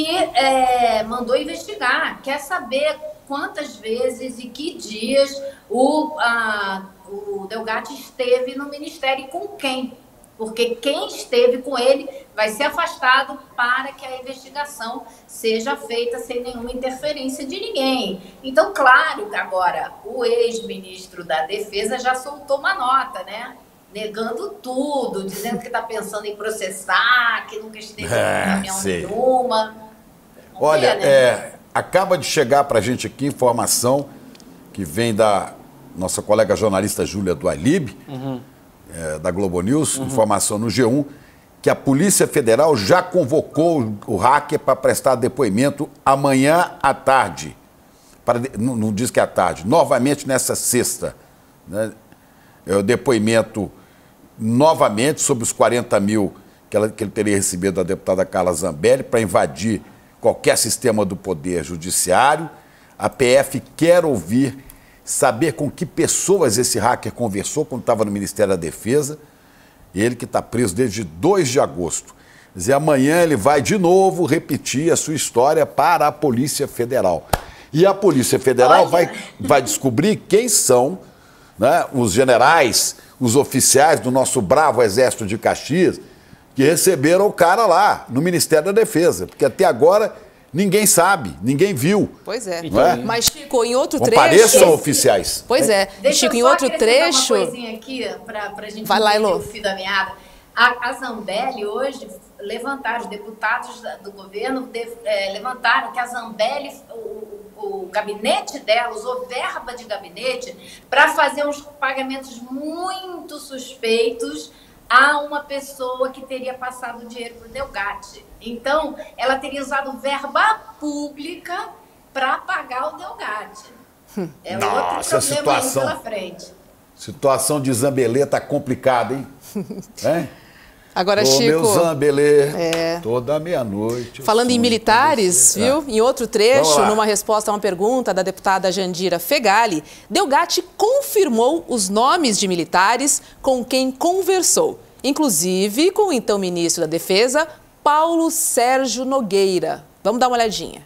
é, mandou investigar, quer saber quantas vezes e que dias o, a, o Delgatti esteve no Ministério e com quem. Porque quem esteve com ele vai ser afastado para que a investigação seja feita sem nenhuma interferência de ninguém. Então, claro, agora, o ex-ministro da Defesa já soltou uma nota, né? Negando tudo, dizendo que está pensando em processar, que nunca esteve É, em reunião sei. nenhuma. Vamos Olha, ver, né? é, acaba de chegar para a gente aqui informação que vem da nossa colega jornalista Júlia Dualib, Uhum. é, da Globo News, informação no G um, que a Polícia Federal já convocou o hacker para prestar depoimento amanhã à tarde. Para, não, não diz que é à tarde, novamente nessa sexta. Né? É o depoimento novamente sobre os quarenta mil que, ela, que ele teria recebido da deputada Carla Zambelli para invadir qualquer sistema do Poder Judiciário. A P F quer ouvir, saber com que pessoas esse hacker conversou quando estava no Ministério da Defesa. Ele que está preso desde dois de agosto. Quer dizer, amanhã ele vai de novo repetir a sua história para a Polícia Federal. E a Polícia Federal vai, vai descobrir quem são, né, os generais, os oficiais do nosso bravo Exército de Caxias, que receberam o cara lá, no Ministério da Defesa. Porque até agora ninguém sabe, ninguém viu. Pois é. Não é? Mas, Chico, em outro Compareçam trecho... oficiais. Pois é. Deixa Chico, eu em só outro acrescentar trecho... uma coisinha aqui para a gente Vai lá, entender Elô. o fio da meada. A, a Zambelli hoje levantaram, os deputados da, do governo de, é, levantaram que a Zambelli, o, o, o gabinete dela usou verba de gabinete para fazer uns pagamentos muito suspeitos a uma pessoa que teria passado dinheiro para o Delgatti. Então, ela teria usado verba pública para pagar o Delgatti. É Nossa, outro problema aí situação. pela frente. Situação de Zambelê tá complicada, hein? É? Agora, Ô, Chico... meu Zambelê, É. toda meia-noite. eu Falando em sonho militares, com você. viu? Ah. Em outro Vamos trecho, lá. numa resposta a uma pergunta da deputada Jandira Fegali, Delgatti confirmou os nomes de militares com quem conversou, inclusive com o então ministro da Defesa, Paulo Sérgio Nogueira. Vamos dar uma olhadinha.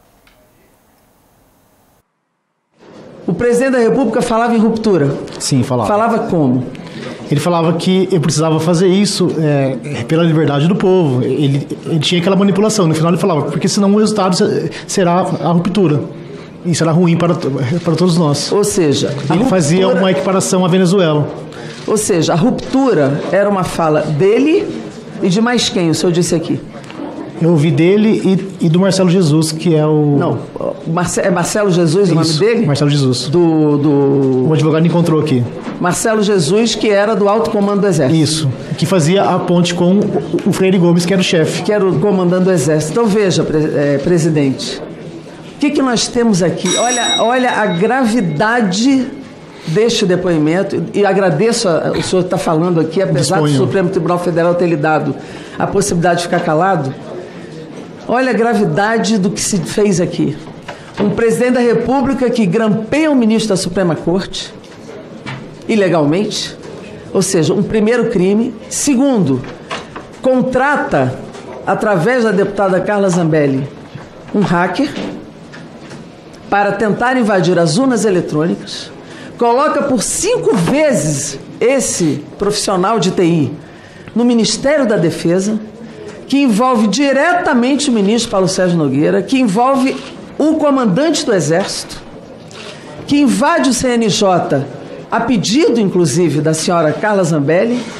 O presidente da República falava em ruptura. Sim, falava. Falava como? Ele falava que eu precisava fazer isso é, pela liberdade do povo. Ele, ele tinha aquela manipulação. No final ele falava, porque senão o resultado será a ruptura. E será ruim para, para todos nós. Ou seja, a Ele ruptura, fazia uma equiparação à Venezuela. Ou seja, a ruptura era uma fala dele e de mais quem, o senhor disse aqui? Eu ouvi dele e, e do Marcelo Jesus, que é o... Não, Marce, é Marcelo Jesus o nome Isso, dele? Marcelo Jesus. Do, do... O advogado encontrou aqui. Marcelo Jesus, que era do Alto Comando do Exército. Isso, que fazia a ponte com o, o Freire Gomes, que era o chefe. Que era o comandante do Exército. Então veja, pre, é, presidente, o que, que nós temos aqui? Olha, olha a gravidade deste depoimento, e agradeço a, o senhor estar falando aqui, apesar Disponho. do Supremo Tribunal Federal ter lhe dado a possibilidade de ficar calado. Olha a gravidade do que se fez aqui. Um presidente da República que grampeia um ministro da Suprema Corte, ilegalmente, ou seja, um primeiro crime. Segundo, contrata, através da deputada Carla Zambelli, um hacker para tentar invadir as urnas eletrônicas, coloca por cinco vezes esse profissional de T I no Ministério da Defesa, que envolve diretamente o ministro Paulo Sérgio Nogueira, que envolve o comandante do Exército, que invade o C N J, a pedido, inclusive, da senhora Carla Zambelli,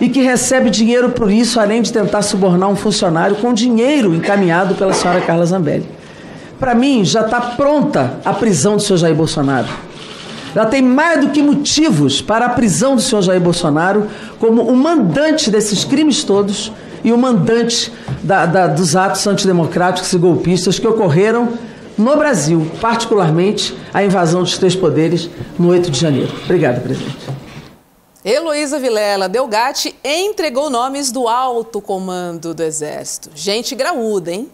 e que recebe dinheiro por isso, além de tentar subornar um funcionário com dinheiro encaminhado pela senhora Carla Zambelli. Para mim, já está pronta a prisão do senhor Jair Bolsonaro. Já tem mais do que motivos para a prisão do senhor Jair Bolsonaro como o mandante desses crimes todos e o mandante da, da, dos atos antidemocráticos e golpistas que ocorreram no Brasil, particularmente a invasão dos três poderes no oito de janeiro. Obrigada, presidente. Heloísa Vilela, Delgatti entregou nomes do alto comando do Exército. Gente graúda, hein?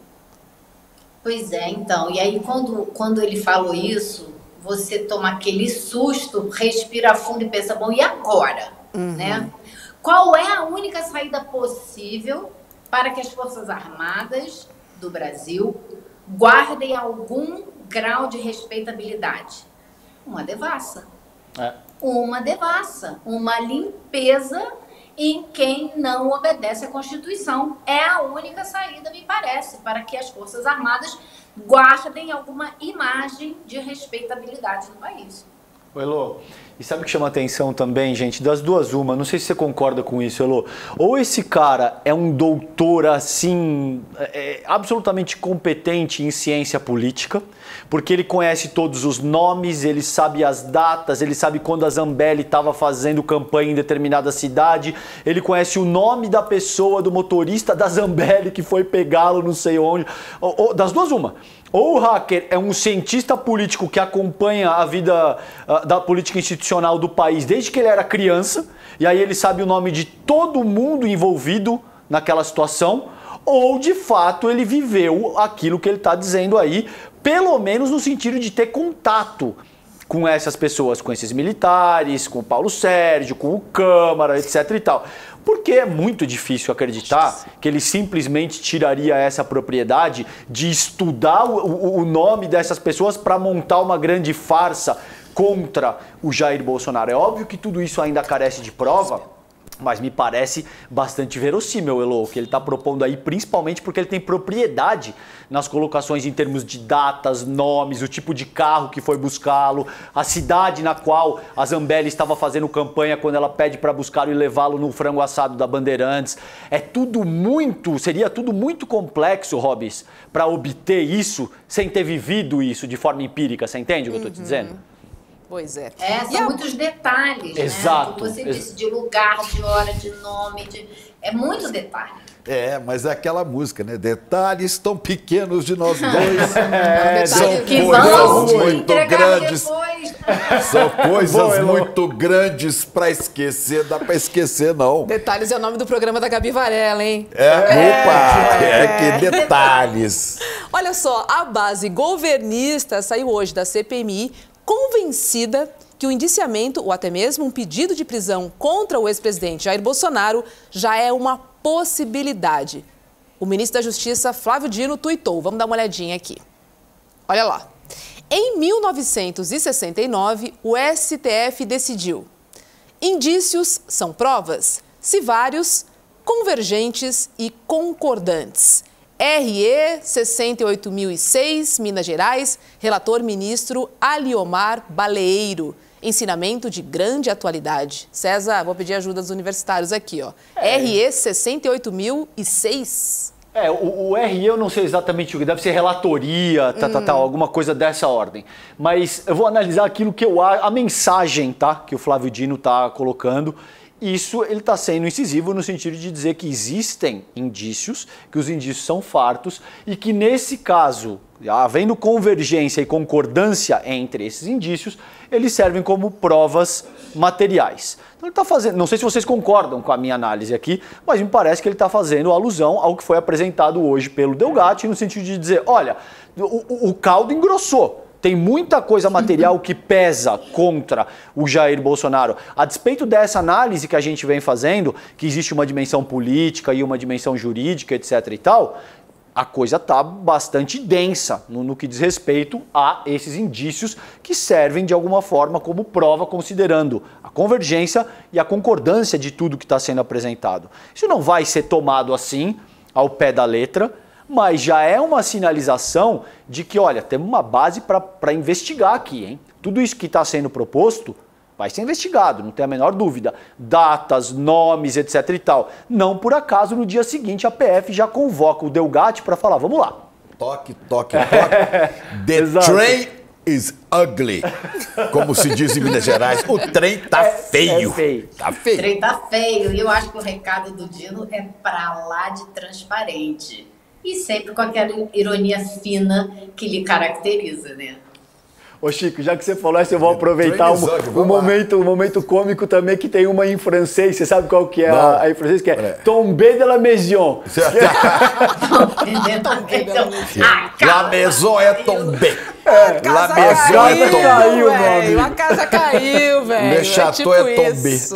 Pois é, então. E aí, quando, quando ele falou isso, você toma aquele susto, respira fundo e pensa, bom, e agora? Uhum. Né? Qual é a única saída possível para que as Forças Armadas do Brasil guardem algum grau de respeitabilidade? Uma devassa. É. Uma devassa. Uma limpeza em quem não obedece à Constituição. É a única saída, me parece, para que as Forças Armadas guardem alguma imagem de respeitabilidade no país. Ô, Elô, e sabe o que chama atenção também, gente? Das duas, uma, não sei se você concorda com isso, Elô. Ou esse cara é um doutor, assim, é, absolutamente competente em ciência política, porque ele conhece todos os nomes, ele sabe as datas, ele sabe quando a Zambelli estava fazendo campanha em determinada cidade, ele conhece o nome da pessoa, do motorista da Zambelli que foi pegá-lo não sei onde. Ou, ou, das duas, uma. Ou o hacker é um cientista político que acompanha a vida uh, da política institucional do país desde que ele era criança, e aí ele sabe o nome de todo mundo envolvido naquela situação, ou de fato ele viveu aquilo que ele está dizendo aí, pelo menos no sentido de ter contato com essas pessoas, com esses militares, com o Paulo Sérgio, com o Câmara, etc e tal. Porque é muito difícil acreditar que ele simplesmente tiraria essa propriedade de estudar o, o, o nome dessas pessoas para montar uma grande farsa contra o Jair Bolsonaro. É óbvio que tudo isso ainda carece de prova, mas me parece bastante verossímil, Elô, o que ele está propondo aí, principalmente porque ele tem propriedade nas colocações em termos de datas, nomes, o tipo de carro que foi buscá-lo, a cidade na qual a Zambelli estava fazendo campanha quando ela pede para buscá-lo e levá-lo no frango assado da Bandeirantes. É tudo muito, seria tudo muito complexo, Robis, para obter isso sem ter vivido isso de forma empírica, você entende o que eu estou te dizendo? Pois é. É, são e muitos detalhes, Exato. né? Você disse de lugar, de hora, de nome, de... é muito detalhe. É, mas é aquela música, né? Detalhes tão pequenos de nós dois. É, são que coisas vamos muito grandes. Depois. São coisas Bom, muito grandes para esquecer. Dá para esquecer, não. Detalhes é o nome do programa da Gabi Varela, hein? É, é. Opa! É que detalhes. Olha só, a base governista saiu hoje da C P M I convencida que o indiciamento ou até mesmo um pedido de prisão contra o ex-presidente Jair Bolsonaro já é uma possibilidade. O ministro da Justiça, Flávio Dino, tuitou. Vamos dar uma olhadinha aqui. Olha lá. Em mil novecentos e sessenta e nove, o S T F decidiu: indícios são provas, se vários, convergentes e concordantes. R E sessenta e oito mil e seis, Minas Gerais, relator ministro Aliomar Baleeiro. Ensinamento de grande atualidade. César, vou pedir ajuda dos universitários aqui, ó. É. R E sessenta e oito mil e seis. É, o, o R E eu não sei exatamente o que, deve ser relatoria, tá, hum. tá, tá, alguma coisa dessa ordem. Mas eu vou analisar aquilo que eu a mensagem, tá, que o Flávio Dino tá colocando. Isso ele está sendo incisivo no sentido de dizer que existem indícios, que os indícios são fartos e que nesse caso, havendo convergência e concordância entre esses indícios, eles servem como provas materiais. Então ele está fazendo, não sei se vocês concordam com a minha análise aqui, mas me parece que ele está fazendo alusão ao que foi apresentado hoje pelo Delgatti, no sentido de dizer, olha, o, o, o caldo engrossou. Tem muita coisa material que pesa contra o Jair Bolsonaro. A despeito dessa análise que a gente vem fazendo, que existe uma dimensão política e uma dimensão jurídica, etc e tal, a coisa está bastante densa no, no que diz respeito a esses indícios que servem de alguma forma como prova, considerando a convergência e a concordância de tudo que está sendo apresentado. Isso não vai ser tomado assim, ao pé da letra, mas já é uma sinalização de que, olha, temos uma base para investigar aqui, hein? Tudo isso que está sendo proposto vai ser investigado, não tem a menor dúvida. Datas, nomes, etc e tal. Não por acaso, no dia seguinte, a P F já convoca o Delgatti para falar, vamos lá. Toque, toque, toque. The Exato. train is ugly. Como se diz em Minas Gerais, o trem tá É- feio. é feio. Tá O feio. trem tá feio. E eu acho que o recado do Dino é pra lá de transparente. E sempre com aquela ironia fina que lhe caracteriza, né? Ô Chico, já que você falou essa, eu vou aproveitar Train is um, ugly, um vamos lá. momento, um momento cômico também, que tem uma em francês. Você sabe qual que é Não. a, a em francês? Que é É. Tomber de la maison. La maison é tombée. A La casa maison é caiu, tombée. velho. A casa caiu, velho. Le É chateau tipo é tombé. isso.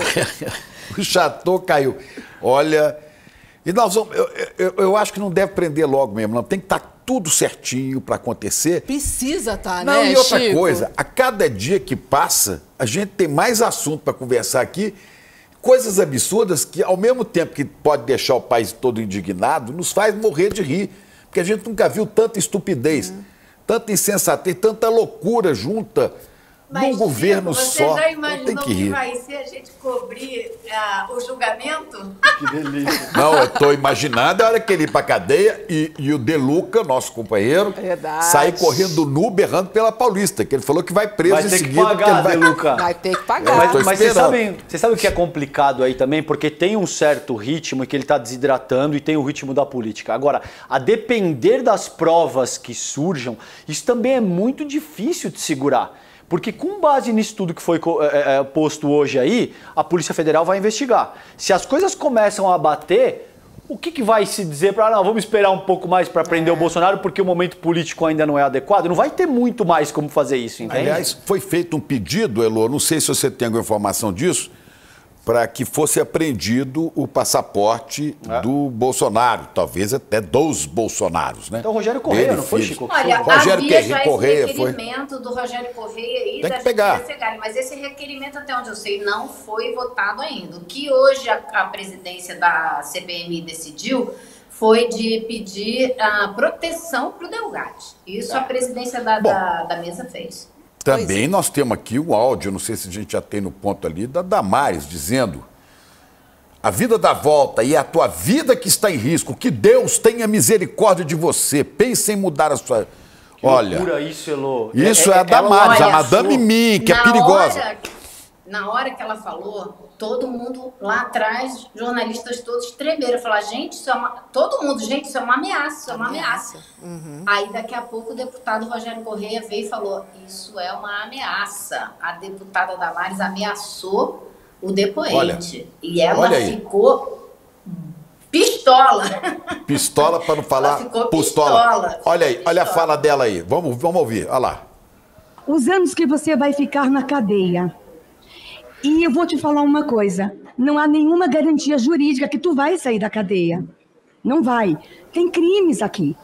O chateau caiu. Olha, e nós vamos, eu, eu, eu acho que não deve prender logo mesmo, não. Tem que estar tudo certinho para acontecer. Precisa tá, Não, né, e outra Chico? coisa, a cada dia que passa, a gente tem mais assunto para conversar aqui, coisas absurdas que, ao mesmo tempo que pode deixar o país todo indignado, nos faz morrer de rir, porque a gente nunca viu tanta estupidez, Uhum. tanta insensatez, tanta loucura junta num governo Chico, só. Você já Não imaginou tem que que rir. vai ser a gente cobrir ah, o julgamento? Que delícia. Não, eu estou imaginando a hora que ele ir para a cadeia e, e o De Luca, nosso companheiro, Verdade. sair correndo nu, berrando pela Paulista, que ele falou que vai preso Vai em ter que seguida. porque ele pagar, vai... De Luca. Vai ter que pagar. Mas tô Mas, mas vocês esperando. sabem, vocês sabem o que é complicado aí também? Porque tem um certo ritmo que ele está desidratando e tem o ritmo da política. Agora, a depender das provas que surjam, isso também é muito difícil de segurar. Porque com base nisso tudo que foi é, é, posto hoje aí, a Polícia Federal vai investigar. Se as coisas começam a bater, o que, que vai se dizer para, não, vamos esperar um pouco mais para prender o Bolsonaro porque o momento político ainda não é adequado? Não vai ter muito mais como fazer isso, entende? Aliás, foi feito um pedido, Elô, não sei se você tem alguma informação disso, para que fosse apreendido o passaporte É. do Bolsonaro, talvez até dos Bolsonaros, né? Então o Rogério Correia, Dele, não foi, filho. Chico? Olha, Rogério havia Correia- já Correia esse foi- requerimento do Rogério Correia aí Tem da que pegar. Justiça Segali, mas esse requerimento, até onde eu sei, não foi votado ainda. O que hoje a, a presidência da C P M decidiu foi de pedir a proteção para o Delgatti. Isso a presidência da, Bom. da, da mesa fez. Também nós temos aqui um áudio, não sei se a gente já tem no ponto ali, da Damares, dizendo: a vida dá volta e é a tua vida que está em risco. Que Deus tenha misericórdia de você. Pense em mudar a sua... Que Olha, loucura isso, Elô. isso é, a ela Damares, a olha, Madame Mim, que é Na perigosa. hora- na hora que ela falou, todo mundo lá atrás, jornalistas todos tremeram. Falaram, gente, isso é uma... Todo mundo, gente, isso é uma ameaça, isso é uma ameaça. Aí daqui a pouco o deputado Rogério Correia veio e falou, isso é uma ameaça. A deputada Damares ameaçou o depoente. Olha, e ela olha aí. ficou pistola. Pistola para não falar Ela ficou pistola. pistola. Olha aí, olha a Pistola. fala dela aí. Vamos, vamos ouvir, olha lá. Os anos que você vai ficar na cadeia. E eu vou te falar uma coisa, não há nenhuma garantia jurídica que tu vai sair da cadeia. Não vai. Tem crimes aqui.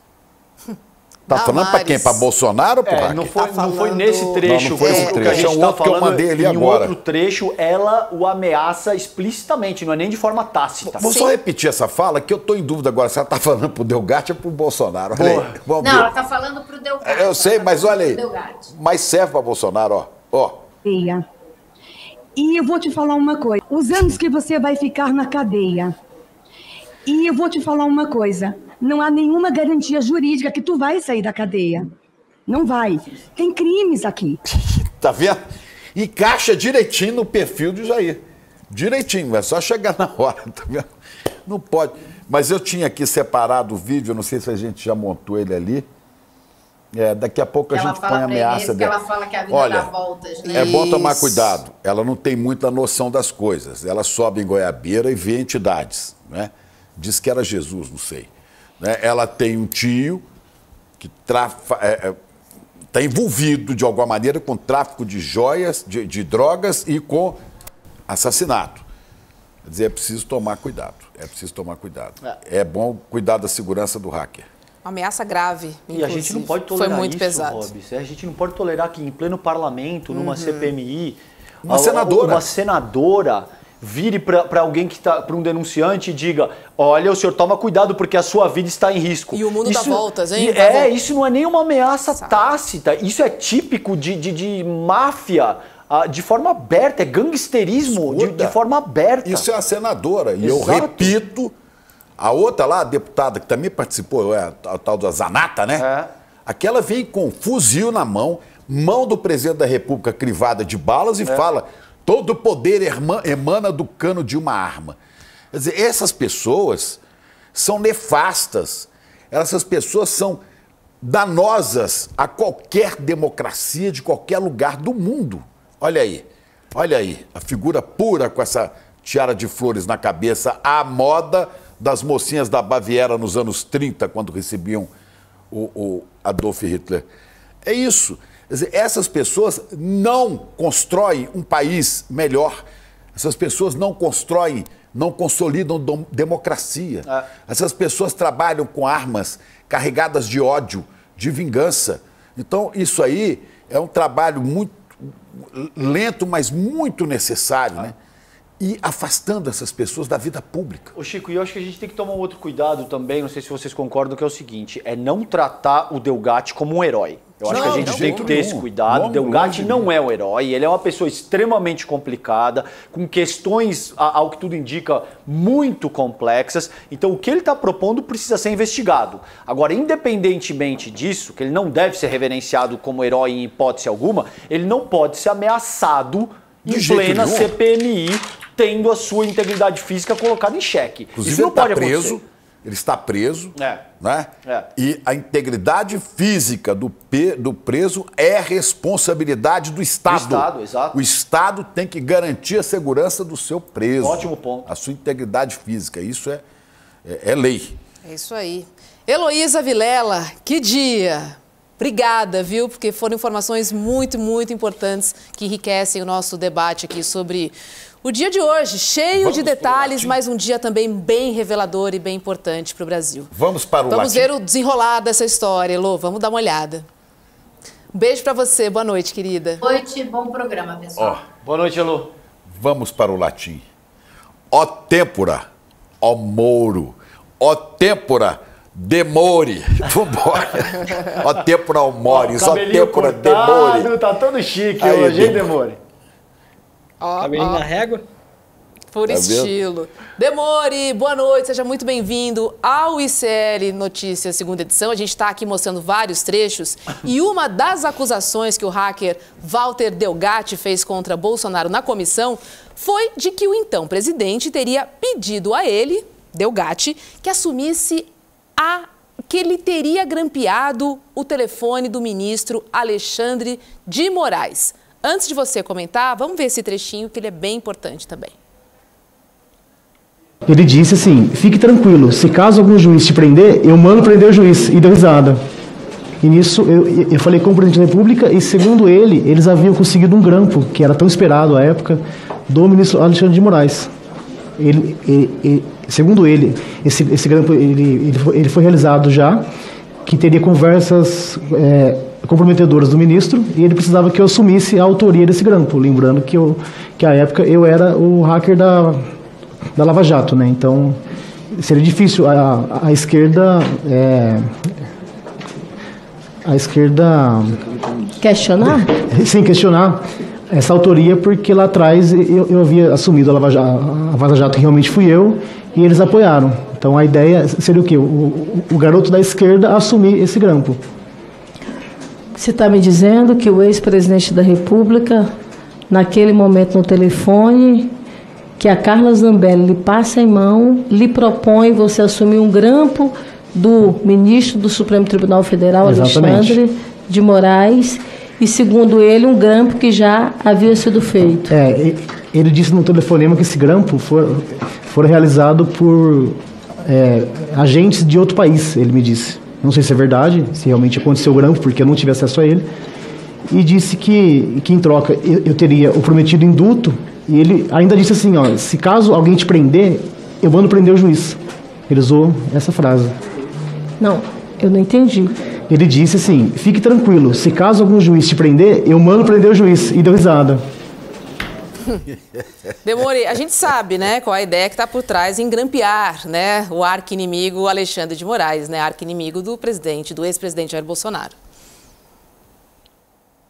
Tá falando para quem? Para Bolsonaro ou para É, Raquel? não foi, Tá não foi falando- nesse trecho, Não, não foi que- esse que trecho, a gente é um tá outro que eu falando. mandei ali em agora. outro trecho, ela o ameaça explicitamente, não é nem de forma tácita. Vou só repetir essa fala, que eu estou em dúvida agora se ela está falando pro Delgatti ou pro Bolsonaro. Olha Boa. aí, vamos Não, ver. ela tá falando pro Delgatti. Eu sei, ela tá mas falando olha aí. pro Delgatti. Mas serve para Bolsonaro, ó. Ó. Cadeia. E eu vou te falar uma coisa, os anos que você vai ficar na cadeia. E eu vou te falar uma coisa, não há nenhuma garantia jurídica que tu vai sair da cadeia. Não vai. Tem crimes aqui. Tá vendo? Encaixa direitinho no perfil de Jair. Direitinho, é só chegar na hora, tá vendo? Não pode. Mas eu tinha aqui separado o vídeo, eu não sei se a gente já montou ele ali. É, daqui a pouco a Ela gente fala põe a pra ele ameaça isso, que dela. ela fala que a vida Olha, dá voltas, né? é bom tomar Isso. cuidado. Ela não tem muita noção das coisas. Ela sobe em Goiabeira e vê entidades, né? Diz que era Jesus, não sei. Né? Ela tem um tio que trafa, é, é, está envolvido de alguma maneira com tráfico de joias, de, de drogas e com assassinato. Quer dizer, é preciso tomar cuidado. É preciso tomar cuidado. É, bom cuidar da segurança do hacker. Uma ameaça grave, E a gente não inclusive. pode tolerar Foi muito isso, pesado. Robes. A gente não pode tolerar que em pleno parlamento, numa C P M I, Uma a- a- senadora. uma senadora vire para alguém que está, para um denunciante e diga: olha, o senhor toma cuidado porque a sua vida está em risco. E o mundo dá voltas, hein? e- Vai É, vol- isso não é nem uma ameaça Sabe. tácita, isso é típico de, de, de máfia ah, de forma aberta, é gangsterismo de, de forma aberta. Isso é a senadora. E Exato. eu repito, a outra lá, a deputada que também participou, é a, a tal da Zanata, né? É. Aquela vem com um fuzil na mão, mão do presidente da República crivada de balas e É. fala: todo poder erma- emana do cano de uma arma. Quer dizer, essas pessoas são nefastas. Essas pessoas são danosas a qualquer democracia de qualquer lugar do mundo. Olha aí, olha aí, a figura pura com essa tiara de flores na cabeça, à moda das mocinhas da Baviera nos anos trinta, quando recebiam o, o Adolf Hitler. É isso. Quer dizer, essas pessoas não constroem um país melhor. Essas pessoas não constroem, não consolidam dom- democracia. É. Essas pessoas trabalham com armas carregadas de ódio, de vingança. Então, isso aí é um trabalho muito lento, mas muito necessário, né? E afastando essas pessoas da vida pública. Ô Chico, e eu acho que a gente tem que tomar um outro cuidado também, não sei se vocês concordam, que é o seguinte, é não tratar o Delgatti como um herói. Eu acho Não, que a gente de tem jeito que ter nenhum. esse cuidado. Longe, Delgatti longe não nenhum. é o herói, ele é uma pessoa extremamente complicada, com questões, a- ao que tudo indica, muito complexas. Então o que ele está propondo precisa ser investigado. Agora, independentemente disso, que ele não deve ser reverenciado como herói em hipótese alguma, ele não pode ser ameaçado De em jeito plena nenhum. C P M I, tendo a sua integridade física colocada em xeque. Inclusive, Isso não ele está pode preso. acontecer. Ele está preso, É. né? É. E a integridade física do, pe- do preso é responsabilidade do Estado. Do Estado, exato. O Estado tem que garantir a segurança do seu preso. Ótimo ponto. A sua integridade física. Isso é, é, é lei. É isso aí. Heloísa Vilela, que dia! Obrigada, viu? Porque foram informações muito, muito importantes que enriquecem o nosso debate aqui sobre o dia de hoje, cheio Vamos de para o detalhes, latim. mas um dia também bem revelador e bem importante para o Brasil. Vamos para o Vamos latim. ver o desenrolar dessa história, Elô. Vamos dar uma olhada. Um beijo para você. Boa noite, querida. Boa noite, bom programa, pessoal. Ó, Boa noite, Elô. vamos para o latim. Ó têmpora, ó mouro, ó têmpora, demore. Vambora. Ó têmpora, ó mores, ó Cabelinho têmpora, cortado, demore. tá todo chique Aí, hoje, hein, Demore. Demore? Ó, Cabelinho ó. na régua. Por Tá vendo? estilo. Demore, boa noite, seja muito bem-vindo ao I C L Notícias, segunda edição. A gente está aqui mostrando vários trechos e uma das acusações que o hacker Walter Delgatti fez contra Bolsonaro na comissão foi de que o então presidente teria pedido a ele, Delgatti, que assumisse a que ele teria grampeado o telefone do ministro Alexandre de Moraes. Antes de você comentar, vamos ver esse trechinho que ele é bem importante também. Ele disse assim: fique tranquilo, se caso algum juiz te prender, eu mando prender o juiz. E deu risada. E nisso eu, eu falei com o presidente da República e, segundo ele, eles haviam conseguido um grampo, que era tão esperado à época, do ministro Alexandre de Moraes. Ele, ele, ele, segundo ele, esse, esse grampo ele, ele, foi, ele foi realizado já, que teria conversas é, comprometedoras do ministro, e ele precisava que eu assumisse a autoria desse grampo, lembrando que, eu, que à época eu era o hacker da, da Lava Jato, né? Então seria difícil a, a esquerda é, a esquerda Questionar? sim, questionar essa autoria, porque lá atrás eu, eu havia assumido a Lava Jato, a Vaza Jato realmente fui eu, e eles apoiaram. Então a ideia seria o quê? O, o, o garoto da esquerda assumir esse grampo. Você está me dizendo que o ex-presidente da República, naquele momento no telefone, que a Carla Zambelli lhe passa em mão, lhe propõe você assumir um grampo do ministro do Supremo Tribunal Federal, Exatamente. Alexandre de Moraes, e, segundo ele, um grampo que já havia sido feito. É, ele disse no telefonema que esse grampo foi, foi realizado por é, agentes de outro país, ele me disse. Não sei se é verdade, se realmente aconteceu o grampo, porque eu não tive acesso a ele. E disse que, que em troca, eu, eu teria o prometido indulto, e ele ainda disse assim, ó, se caso alguém te prender, eu mando prender o juiz. Ele usou essa frase. Não, eu não entendi. Ele disse assim, fique tranquilo, se caso algum juiz te prender, eu mando prender o juiz. E deu risada. Demore, a gente sabe, né, qual a ideia que está por trás em grampear, né, o arqui-inimigo Alexandre de Moraes, né, arqui-inimigo do presidente, do ex-presidente Jair Bolsonaro.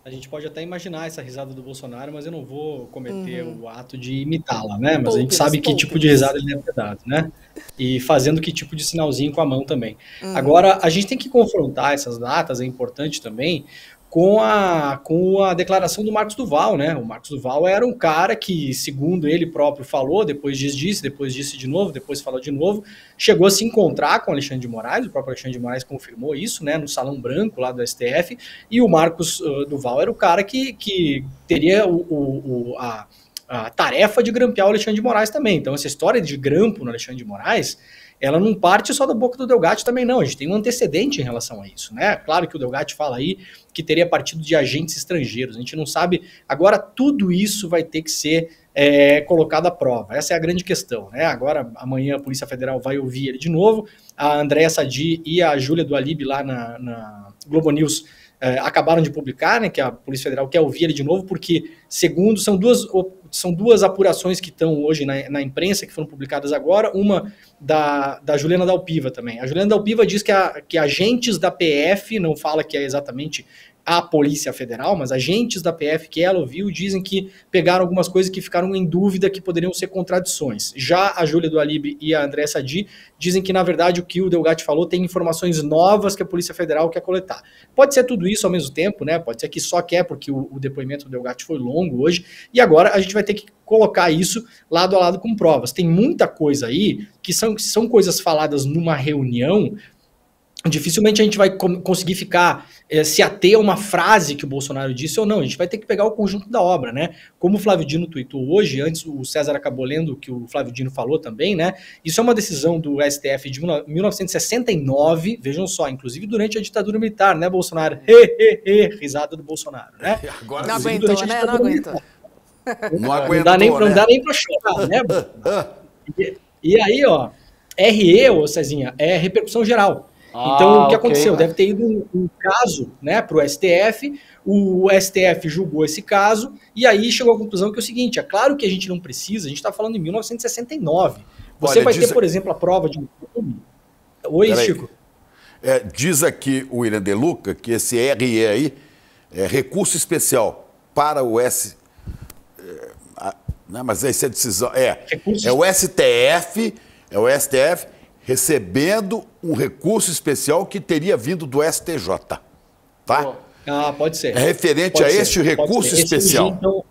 A gente pode até imaginar essa risada do Bolsonaro, mas eu não vou cometer uhum. o ato de imitá-la, né? Mas poucas, a gente sabe que poucas. tipo de risada ele deve ter dado, né? E fazendo que tipo de sinalzinho com a mão também. Uhum. Agora, a gente tem que confrontar essas datas, é importante também, com a, com a declaração do Marcos Duval, né? O Marcos Duval era um cara que, segundo ele próprio falou, depois diz disse, depois disse de novo, depois falou de novo, chegou a se encontrar com o Alexandre de Moraes, o próprio Alexandre de Moraes confirmou isso, né? No Salão Branco lá do S T F, e o Marcos uh, Duval era o cara que, que teria o, o, o, a, a tarefa de grampear o Alexandre de Moraes também. Então, essa história de grampo no Alexandre de Moraes, ela não parte só da boca do Delgatti também não, a gente tem um antecedente em relação a isso, né? Claro que o Delgatti fala aí que teria partido de agentes estrangeiros, a gente não sabe, agora tudo isso vai ter que ser é, colocado à prova, essa é a grande questão, né? Agora, amanhã a Polícia Federal vai ouvir ele de novo, a Andréa Sadi e a Júlia do Alibe lá na, na Globo News é, acabaram de publicar, né, que a Polícia Federal quer ouvir ele de novo, porque, segundo, são duas, são duas apurações que estão hoje na, na imprensa, que foram publicadas agora, uma da, da Juliana Dalpiva também. A Juliana Dalpiva diz que, a, que agentes da P F, não fala que é exatamente a Polícia Federal, mas agentes da P F que ela ouviu dizem que pegaram algumas coisas que ficaram em dúvida que poderiam ser contradições. Já a Júlia do Alibe e a Andréa Sadi dizem que, na verdade, o que o Delgatti falou tem informações novas que a Polícia Federal quer coletar. Pode ser tudo isso ao mesmo tempo, né? Pode ser que só quer, porque o, o depoimento do Delgatti foi longo hoje, e agora a gente vai ter que colocar isso lado a lado com provas. Tem muita coisa aí que são, que são coisas faladas numa reunião. Dificilmente a gente vai conseguir ficar, eh, se ater a uma frase que o Bolsonaro disse ou não, a gente vai ter que pegar o conjunto da obra, né? Como o Flávio Dino tweetou hoje, antes o César acabou lendo o que o Flávio Dino falou também, né? Isso é uma decisão do S T F de mil novecentos e sessenta e nove, vejam só, inclusive durante a ditadura militar, né, Bolsonaro? He, he, he, risada do Bolsonaro, né? Agora não aguentou, né? Não aguentou. Não aguentou, não dá nem, né? Não dá nem pra chorar, né? E, e aí, ó, R E, ô Cezinha, é repercussão geral. Então, ah, o que aconteceu? Okay. Deve ter ido um, um caso, né, para o S T F, o S T F julgou esse caso, e aí chegou à conclusão que é o seguinte, é claro que a gente não precisa, a gente está falando em mil novecentos e sessenta e nove. Você Olha, vai diz... ter, por exemplo, a prova de um filme. Oi, Pera Chico. É, diz aqui o William De Luca que esse R E aí é recurso especial para o S... É, a, não, mas essa é a decisão... É, recurso... é o S T F, é o S T F... recebendo um recurso especial que teria vindo do S T J, tá? Ah, pode ser. É referente pode a ser, este recurso especial. Esse, então,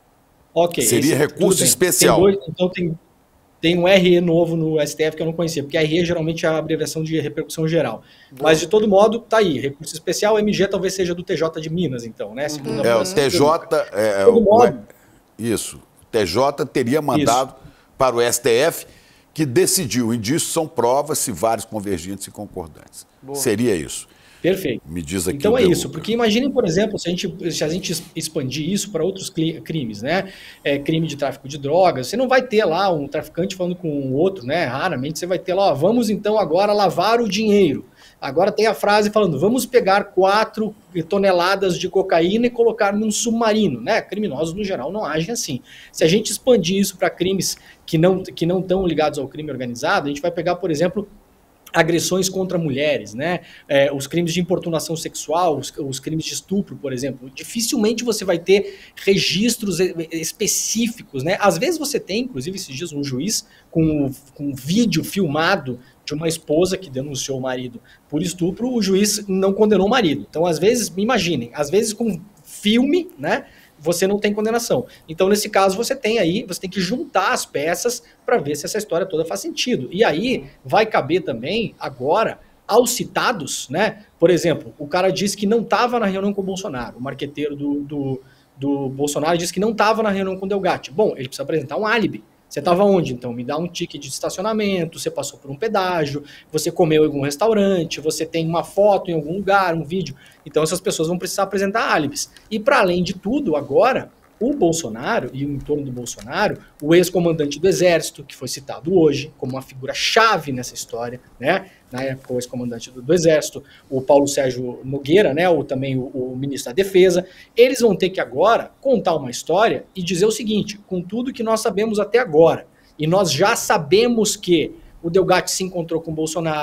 ok. Seria esse, recurso especial. Tem dois, então tem, tem um R E novo no S T F que eu não conhecia, porque R E geralmente é a abreviação de repercussão geral. Boa. Mas, de todo modo, tá aí. Recurso especial, M G talvez seja do T J de Minas, então, né? Uhum. É, o T J... É, o, modo, isso. O T J teria mandado isso. para o S T F... que decidiu, e disso são provas se vários convergentes e concordantes. Boa. Seria isso. Perfeito. Me diz aqui. Então é isso, porque imaginem, por exemplo, se a gente, se a gente expandir isso para outros crimes, né? É, crime de tráfico de drogas, você não vai ter lá um traficante falando com o outro, né? Raramente você vai ter lá, ó, vamos então agora lavar o dinheiro. Agora tem a frase falando, vamos pegar quatro toneladas de cocaína e colocar num submarino, né? Criminosos, no geral, não agem assim. Se a gente expandir isso para crimes que não que não estão ligados ao crime organizado, a gente vai pegar, por exemplo, agressões contra mulheres, né? É, os crimes de importunação sexual, os, os crimes de estupro, por exemplo. Dificilmente você vai ter registros específicos, né? Às vezes você tem, inclusive esses dias, um juiz com, com um vídeo filmado de uma esposa que denunciou o marido por estupro, o juiz não condenou o marido. Então, às vezes, imaginem, às vezes com filme, né, você não tem condenação. Então, nesse caso, você tem aí, você tem que juntar as peças para ver se essa história toda faz sentido. E aí, vai caber também, agora, aos citados, né, por exemplo, o cara disse que não estava na reunião com o Bolsonaro, o marqueteiro do, do, do Bolsonaro disse que não estava na reunião com o Delgatti. Bom, ele precisa apresentar um álibi. Você estava onde? Então, me dá um ticket de estacionamento, você passou por um pedágio, você comeu em algum restaurante, você tem uma foto em algum lugar, um vídeo. Então, essas pessoas vão precisar apresentar álibis. E, para além de tudo, agora, o Bolsonaro e o entorno do Bolsonaro, o ex-comandante do Exército, que foi citado hoje como uma figura-chave nessa história, né? Na época, o ex-comandante do, do Exército, o Paulo Sérgio Nogueira, né? Ou também o, o ministro da Defesa, eles vão ter que agora contar uma história e dizer o seguinte, com tudo que nós sabemos até agora, e nós já sabemos que o Delgatti se encontrou com o Bolsonaro,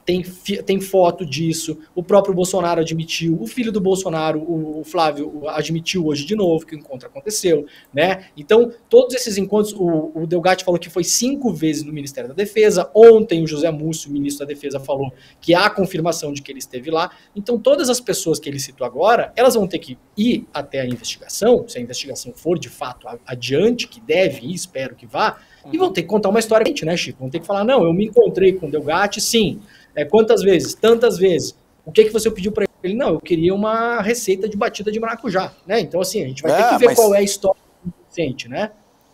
tem, tem foto disso, o próprio Bolsonaro admitiu, o filho do Bolsonaro, o, o Flávio, admitiu hoje de novo que o encontro aconteceu, né? Então, todos esses encontros, o, o Delgatti falou que foi cinco vezes no Ministério da Defesa, ontem o José Múcio, o ministro da Defesa, falou que há confirmação de que ele esteve lá. Então, todas as pessoas que ele citou agora, elas vão ter que ir até a investigação, se a investigação for de fato adiante, que deve ir, espero que vá, uhum. e vão ter que contar uma história, né, Chico? Vão ter que falar, não, eu me encontrei com o Delgatti, sim. É, quantas vezes? Tantas vezes. O que, que você pediu para ele? Não, eu queria uma receita de batida de maracujá, né? Então, assim, a gente vai é, ter que ver mas... qual é a história do paciente, né?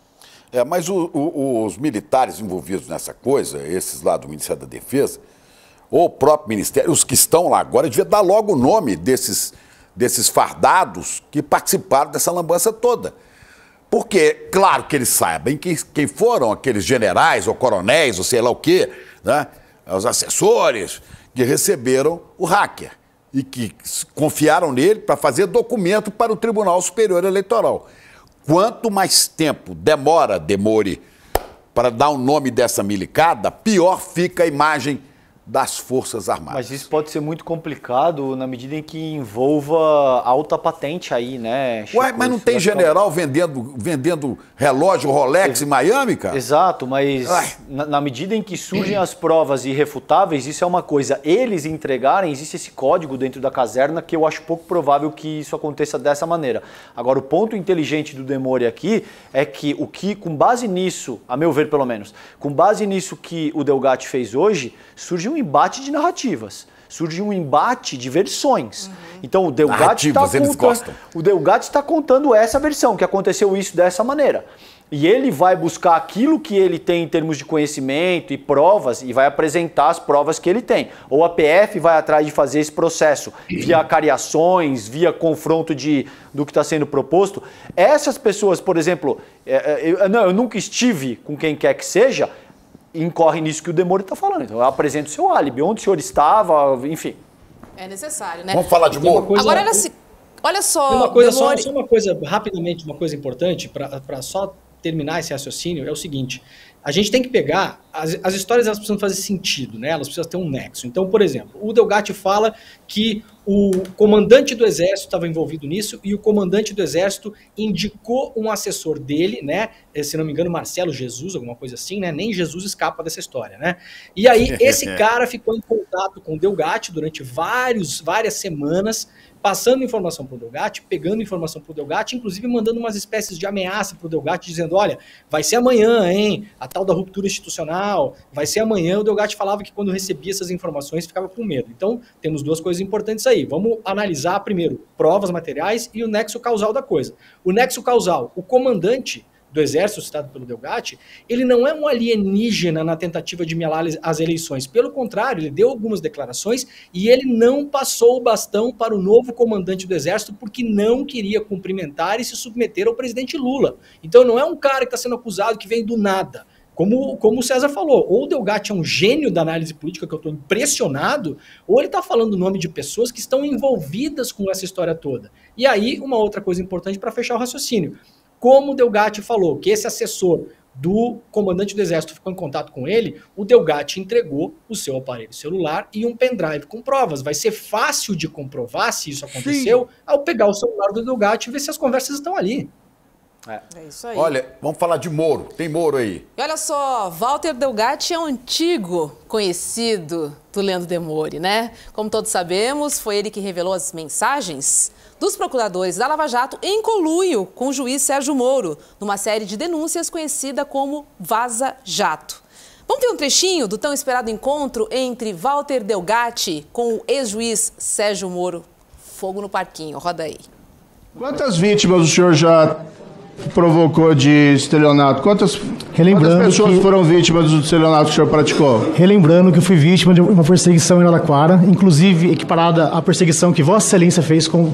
É, mas o, o, os militares envolvidos nessa coisa, esses lá do Ministério da Defesa, ou o próprio Ministério, os que estão lá agora, devia dar logo o nome desses, desses fardados que participaram dessa lambança toda. Porque, claro que eles sabem que, quem foram aqueles generais ou coronéis, ou sei lá o quê, né? Os assessores que receberam o hacker e que confiaram nele para fazer documento para o Tribunal Superior Eleitoral. Quanto mais tempo demora, demore, para dar o nome dessa milicada, pior fica a imagem das Forças Armadas. Mas isso pode ser muito complicado na medida em que envolva alta patente aí, né, Chico? Ué, mas não tem general vendendo, vendendo relógio Rolex em Miami, cara? Exato, mas na, na medida em que surgem as provas irrefutáveis, isso é uma coisa. Eles entregarem, existe esse código dentro da caserna que eu acho pouco provável que isso aconteça dessa maneira. Agora, o ponto inteligente do Demore aqui é que o que, com base nisso, a meu ver pelo menos, com base nisso que o Delgatti fez hoje, surge um embate de narrativas, surge um embate de versões. Uhum. Então o Delgatti está contando, o Delgatti está contando essa versão, que aconteceu isso dessa maneira. E ele vai buscar aquilo que ele tem em termos de conhecimento e provas e vai apresentar as provas que ele tem. Ou a P F vai atrás de fazer esse processo via cariações, via confronto de, do que está sendo proposto. Essas pessoas, por exemplo, eu, não, eu nunca estive com quem quer que seja, incorre nisso que o Demore está falando. Então, eu apresento o seu álibi, onde o senhor estava, enfim. É necessário, né? Vamos falar de Moro? Coisa, Agora, olha, olha só... Uma coisa, Demore... só, só uma coisa, rapidamente, uma coisa importante, para só terminar esse raciocínio, é o seguinte, a gente tem que pegar, as, as histórias elas precisam fazer sentido, né? Elas precisam ter um nexo. Então, por exemplo, o Delgatti fala que o comandante do Exército estava envolvido nisso e o comandante do Exército indicou um assessor dele, né? Se não me engano, Marcelo Jesus, alguma coisa assim, né? Nem Jesus escapa dessa história, né? E aí, esse cara ficou em contato com o Delgatti durante vários, várias semanas, passando informação para o Delgatti, pegando informação para o Delgatti, inclusive mandando umas espécies de ameaça para o Delgatti, dizendo, olha, vai ser amanhã, hein? A tal da ruptura institucional, vai ser amanhã. O Delgatti falava que quando recebia essas informações ficava com medo. Então, temos duas coisas importantes aí. Vamos analisar primeiro provas materiais e o nexo causal da coisa. O nexo causal, o comandante do Exército, citado pelo Delgatti, ele não é um alienígena na tentativa de melar as eleições. Pelo contrário, ele deu algumas declarações e ele não passou o bastão para o novo comandante do Exército porque não queria cumprimentar e se submeter ao presidente Lula. Então não é um cara que está sendo acusado que vem do nada. Como, como o César falou, ou o Delgatti é um gênio da análise política, que eu estou impressionado, ou ele está falando o nome de pessoas que estão envolvidas com essa história toda. E aí, uma outra coisa importante para fechar o raciocínio. Como o Delgatti falou que esse assessor do comandante do Exército ficou em contato com ele, o Delgatti entregou o seu aparelho celular e um pendrive com provas. Vai ser fácil de comprovar se isso aconteceu Sim. ao pegar o celular do Delgatti e ver se as conversas estão ali. É. é isso aí. Olha, vamos falar de Moro. Tem Moro aí. E olha só, Walter Delgatti é um antigo conhecido do Leandro Demore, né? Como todos sabemos, foi ele que revelou as mensagens dos procuradores da Lava Jato em conluio com o juiz Sérgio Moro, numa série de denúncias conhecida como Vaza Jato. Vamos ver um trechinho do tão esperado encontro entre Walter Delgatti com o ex-juiz Sérgio Moro. Fogo no parquinho, roda aí. Quantas vítimas o senhor já provocou de estelionato? Quantas, Relembrando quantas pessoas que, foram vítimas do estelionato que o senhor praticou? Relembrando que eu fui vítima de uma perseguição em Araraquara, inclusive equiparada à perseguição que Vossa Excelência fez com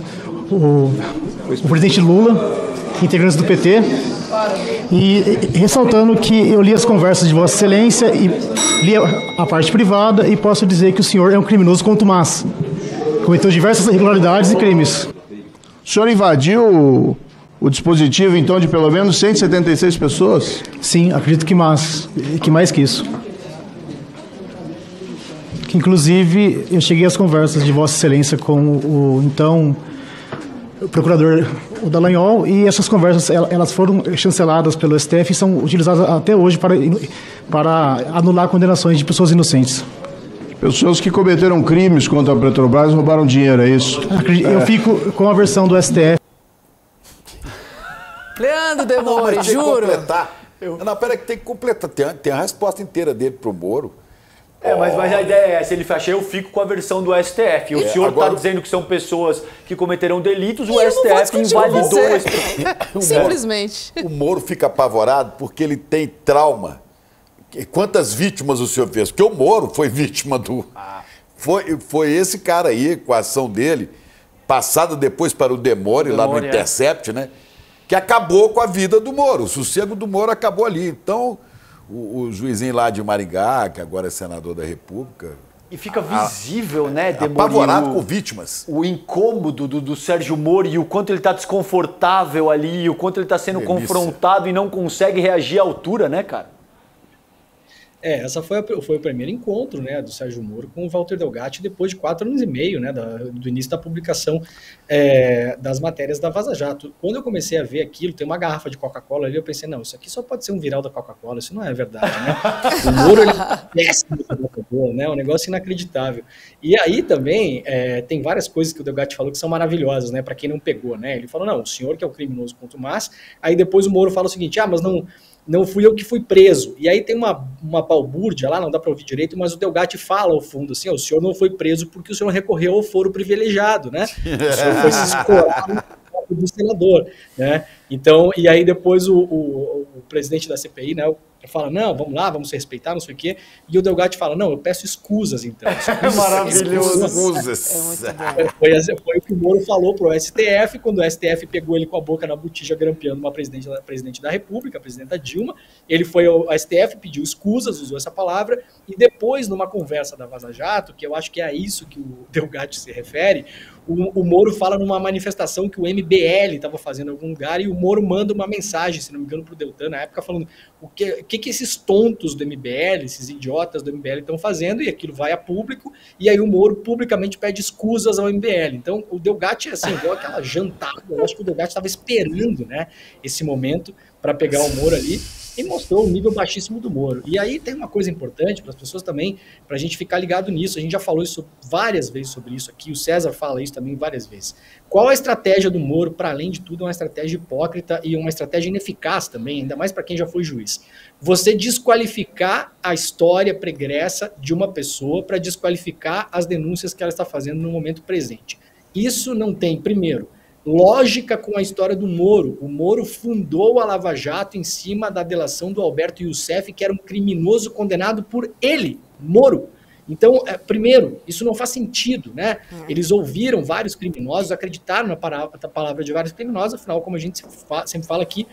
o, o presidente Lula, integrantes do P T, e ressaltando que eu li as conversas de Vossa Excelência e li a parte privada e posso dizer que o senhor é um criminoso contumaz. Cometeu diversas irregularidades e crimes. O senhor invadiu o dispositivo, então, de pelo menos cento e setenta e seis pessoas? Sim, acredito que mais que, mais que isso. que inclusive eu cheguei às conversas de Vossa Excelência com o, o então o procurador o Dallagnol, e essas conversas elas foram chanceladas pelo S T F e são utilizadas até hoje para, para anular condenações de pessoas inocentes. Pessoas que cometeram crimes contra a Petrobras roubaram dinheiro, é isso? Eu é. fico com a versão do S T F. Leandro Demore, não, juro. Eu... Não, pera que tem que completar. Tem a, tem a resposta inteira dele pro Moro. É, mas, mas a ideia é, se ele fecha, eu fico com a versão do S T F. O é, senhor está agora... dizendo que são pessoas que cometeram delitos, e o S T F invalidou esse... Simplesmente. O Moro fica apavorado porque ele tem trauma. Quantas vítimas o senhor fez? Porque o Moro foi vítima do... Ah. Foi, foi esse cara aí, com a ação dele, passada depois para o Demore, lá no Intercept, é. né? Que acabou com a vida do Moro. O sossego do Moro acabou ali. Então... O, o juizinho lá de Maringá, que agora é senador da República... E fica visível, a, né, Demore, apavorado o, com vítimas. O incômodo do, do Sérgio Moro e o quanto ele está desconfortável ali, e o quanto ele está sendo Delícia. confrontado e não consegue reagir à altura, né, cara? É, essa foi, a, foi o primeiro encontro, né, do Sérgio Moro com o Walter Delgatti depois de quatro anos e meio, né, da, do início da publicação é, das matérias da Vaza Jato. Quando eu comecei a ver aquilo, tem uma garrafa de Coca-Cola ali, eu pensei, não, isso aqui só pode ser um viral da Coca-Cola, isso não é verdade, né? O Moro, ele é péssimo, né, um negócio inacreditável. E aí também é, tem várias coisas que o Delgatti falou que são maravilhosas, né, para quem não pegou, né? Ele falou, não, o senhor que é o criminoso contra o Mas, aí depois o Moro fala o seguinte, ah, mas não... não fui eu que fui preso. E aí tem uma, uma balbúrdia lá, não dá para ouvir direito, mas o Delgatti fala ao fundo assim, ó, o senhor não foi preso porque o senhor recorreu ao foro privilegiado, né? O senhor foi se escorar no do senador, né? Então, e aí depois o, o, o presidente da C P I, né, fala, não, vamos lá, vamos se respeitar, não sei o quê, e o Delgatti fala, não, eu peço escusas, então. Escusas, maravilhoso. Escusas. É foi, foi o que o Moro falou pro S T F, quando o S T F pegou ele com a boca na botija grampeando uma presidente, presidente da República, a presidenta Dilma, ele foi ao S T F, pediu escusas, usou essa palavra, e depois, numa conversa da Vaza Jato, que eu acho que é a isso que o Delgatti se refere, o, o Moro fala numa manifestação que o M B L estava fazendo em algum lugar, e o Moro manda uma mensagem, se não me engano, pro Deltan, na época, falando o que, que, que esses tontos do M B L, esses idiotas do M B L estão fazendo, e aquilo vai a público, e aí o Moro publicamente pede escusas ao M B L. Então, o Delgatti, assim, deu aquela jantada, eu acho que o Delgatti estava esperando, né, esse momento para pegar o Moro ali, e mostrou o nível baixíssimo do Moro. E aí tem uma coisa importante para as pessoas também, para a gente ficar ligado nisso. A gente já falou isso várias vezes sobre isso aqui, o César fala isso também várias vezes. Qual a estratégia do Moro? Para além de tudo, é uma estratégia hipócrita e uma estratégia ineficaz também, ainda mais para quem já foi juiz. Você desqualificar a história pregressa de uma pessoa para desqualificar as denúncias que ela está fazendo no momento presente. Isso não tem, primeiro, lógica com a história do Moro. O Moro fundou a Lava Jato em cima da delação do Alberto Youssef, que era um criminoso condenado por ele, Moro. Então, é, primeiro, isso não faz sentido, né? Eles ouviram vários criminosos, acreditaram na palavra de vários criminosos, afinal, como a gente sempre fala aqui,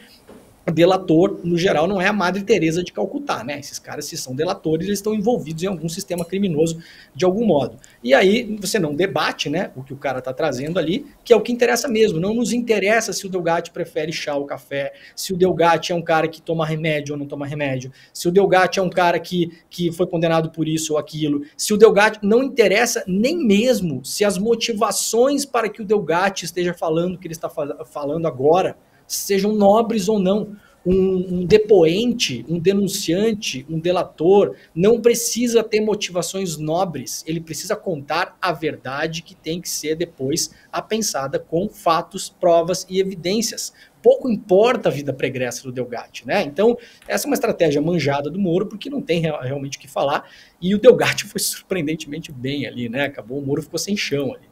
delator, no geral, não é a Madre Teresa de Calcutá, né? Esses caras, se são delatores, eles estão envolvidos em algum sistema criminoso de algum modo. E aí você não debate, né, o que o cara está trazendo ali, que é o que interessa mesmo. Não nos interessa se o Delgatti prefere chá ou café, se o Delgatti é um cara que toma remédio ou não toma remédio, se o Delgatti é um cara que, que foi condenado por isso ou aquilo, se o Delgatti não interessa nem mesmo se as motivações para que o Delgatti esteja falando o que ele está falando agora sejam nobres ou não. Um, um depoente, um denunciante, um delator não precisa ter motivações nobres, ele precisa contar a verdade que tem que ser depois apensada com fatos, provas e evidências. Pouco importa a vida pregressa do Delgatti, né? Então, essa é uma estratégia manjada do Moro, porque não tem real, realmente o que falar, e o Delgatti foi surpreendentemente bem ali, né? Acabou, o Moro ficou sem chão ali.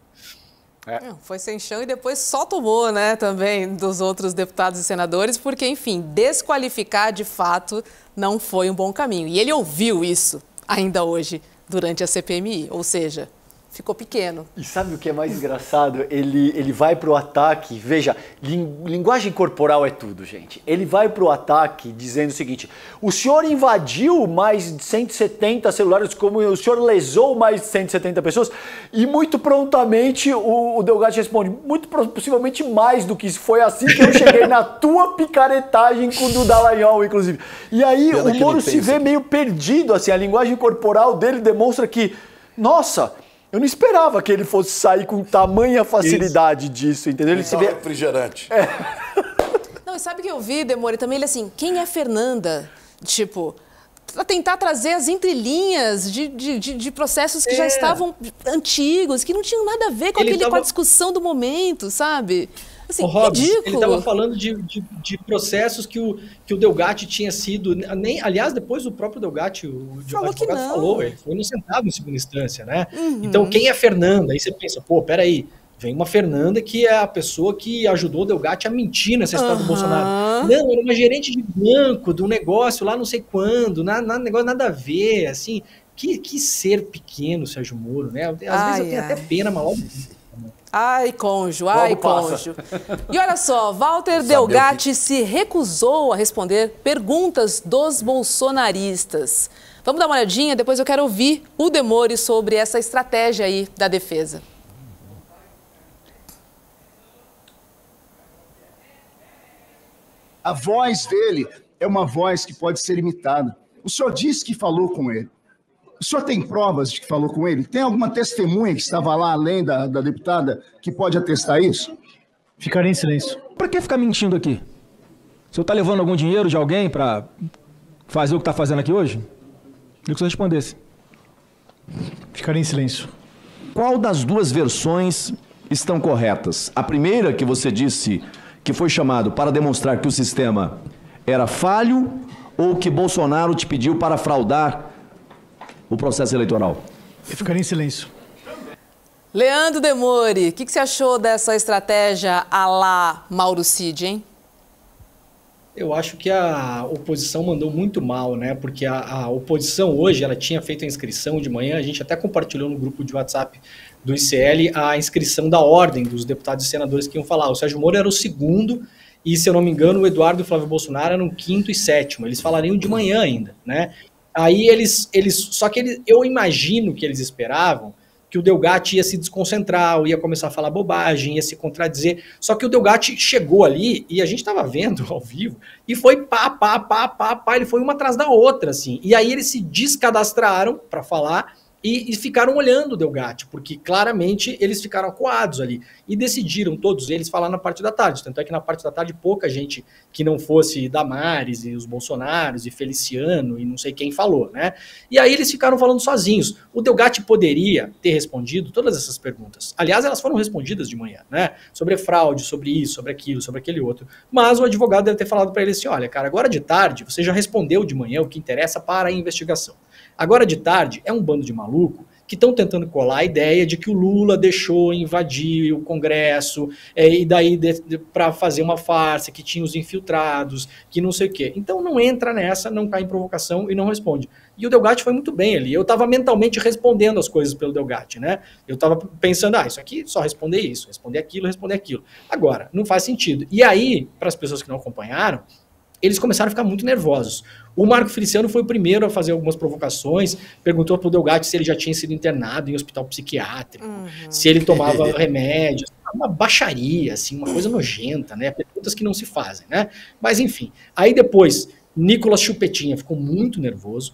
É. Foi sem chão e depois só tomou, né, também dos outros deputados e senadores, porque, enfim, desqualificar de fato não foi um bom caminho. E ele ouviu isso ainda hoje durante a C P M I, ou seja, ficou pequeno. E sabe o que é mais engraçado? Ele, ele vai pro ataque, veja, linguagem corporal é tudo, gente. Ele vai pro ataque dizendo o seguinte, o senhor invadiu mais de cento e setenta celulares, como o senhor lesou mais de cento e setenta pessoas, e muito prontamente o, o Delgatti responde, muito possivelmente mais do que isso. Foi assim que eu cheguei na tua picaretagem com o do Dallagnol, inclusive. E aí Pela o Moro se vê meio perdido, assim, a linguagem corporal dele demonstra que nossa, eu não esperava que ele fosse sair com tamanha facilidade Isso. disso, entendeu? Ele se vê refrigerante. É. Não, e sabe o que eu vi, Demore, também ele assim, quem é Fernanda? Tipo, para tentar trazer as entrelinhas de, de, de, de processos que é. já estavam antigos, que não tinham nada a ver com, aquele, tava... com a discussão do momento, sabe? Assim, o Hobbes, ridículo. Ele estava falando de, de, de processos que o, que o Delgatti tinha sido... Nem, aliás, depois o próprio Delgatti, o falou advogado que não. falou, ele foi inocentado em segunda instância, né? Uhum. Então, quem é Fernanda? Aí você pensa, pô, peraí, vem uma Fernanda que é a pessoa que ajudou o Delgatti a mentir nessa história uhum. do Bolsonaro. Não, era uma gerente de banco, do negócio lá não sei quando, na, na, negócio nada a ver, assim... Que, que ser pequeno, Sérgio Moro, né? Às ai, vezes eu tenho ai. até pena, mas logo... Ai, cônjuge, ai, cônjuge. E olha só, Walter Delgatti que... se recusou a responder perguntas dos bolsonaristas. Vamos dar uma olhadinha, depois eu quero ouvir o Demore sobre essa estratégia aí da defesa. A voz dele é uma voz que pode ser imitada. O senhor disse que falou com ele. O senhor tem provas de que falou com ele? Tem alguma testemunha que estava lá, além da, da deputada, que pode atestar isso? Ficarei em silêncio. Pra que ficar mentindo aqui? O senhor tá levando algum dinheiro de alguém pra fazer o que tá fazendo aqui hoje? Queria que o senhor respondesse. Ficarei em silêncio. Qual das duas versões estão corretas? A primeira, que você disse que foi chamado para demonstrar que o sistema era falho, ou que Bolsonaro te pediu para fraudar o processo eleitoral? Eu ficaria em silêncio. Leandro Demore, o que, que você achou dessa estratégia à la Mauro Cid, hein? Eu acho que a oposição mandou muito mal, né? Porque a, a oposição hoje, ela tinha feito a inscrição de manhã, a gente até compartilhou no grupo de WhatsApp do I C L a inscrição da ordem dos deputados e senadores que iam falar. O Sérgio Moro era o segundo e, se eu não me engano, o Eduardo e o Flávio Bolsonaro eram o quinto e sétimo. Eles falariam de manhã ainda, né? Aí eles, eles só que eles, eu imagino que eles esperavam que o Delgatti ia se desconcentrar, ou ia começar a falar bobagem, ia se contradizer, só que o Delgatti chegou ali, e a gente estava vendo ao vivo, e foi pá, pá, pá, pá, pá, ele foi uma atrás da outra, assim, e aí eles se descadastraram para falar, E, e ficaram olhando o Delgatti, porque claramente eles ficaram acuados ali. E decidiram, todos eles, falar na parte da tarde. Tanto é que na parte da tarde pouca gente que não fosse Damares e os Bolsonaros e Feliciano e não sei quem falou, né? E aí eles ficaram falando sozinhos. O Delgatti poderia ter respondido todas essas perguntas. Aliás, elas foram respondidas de manhã, né? Sobre fraude, sobre isso, sobre aquilo, sobre aquele outro. Mas o advogado deve ter falado para ele assim, olha, cara, agora de tarde você já respondeu de manhã o que interessa para a investigação. Agora de tarde é um bando de maluco que estão tentando colar a ideia de que o Lula deixou invadir o Congresso é, e daí para fazer uma farsa, que tinha os infiltrados, que não sei o quê. Então não entra nessa, não cai em provocação e não responde. E o Delgatti foi muito bem ali. Eu estava mentalmente respondendo as coisas pelo Delgatti, né? Eu estava pensando, ah, isso aqui só responder isso, responder aquilo, responder aquilo. Agora, não faz sentido. E aí, para as pessoas que não acompanharam, eles começaram a ficar muito nervosos. O Marco Feliciano foi o primeiro a fazer algumas provocações, perguntou para o Delgatti se ele já tinha sido internado em hospital psiquiátrico, uhum. se ele tomava remédios, uma baixaria, assim, uma coisa nojenta, né? Perguntas que não se fazem, né? Mas enfim, aí depois, Nicolas Chupetinha ficou muito nervoso,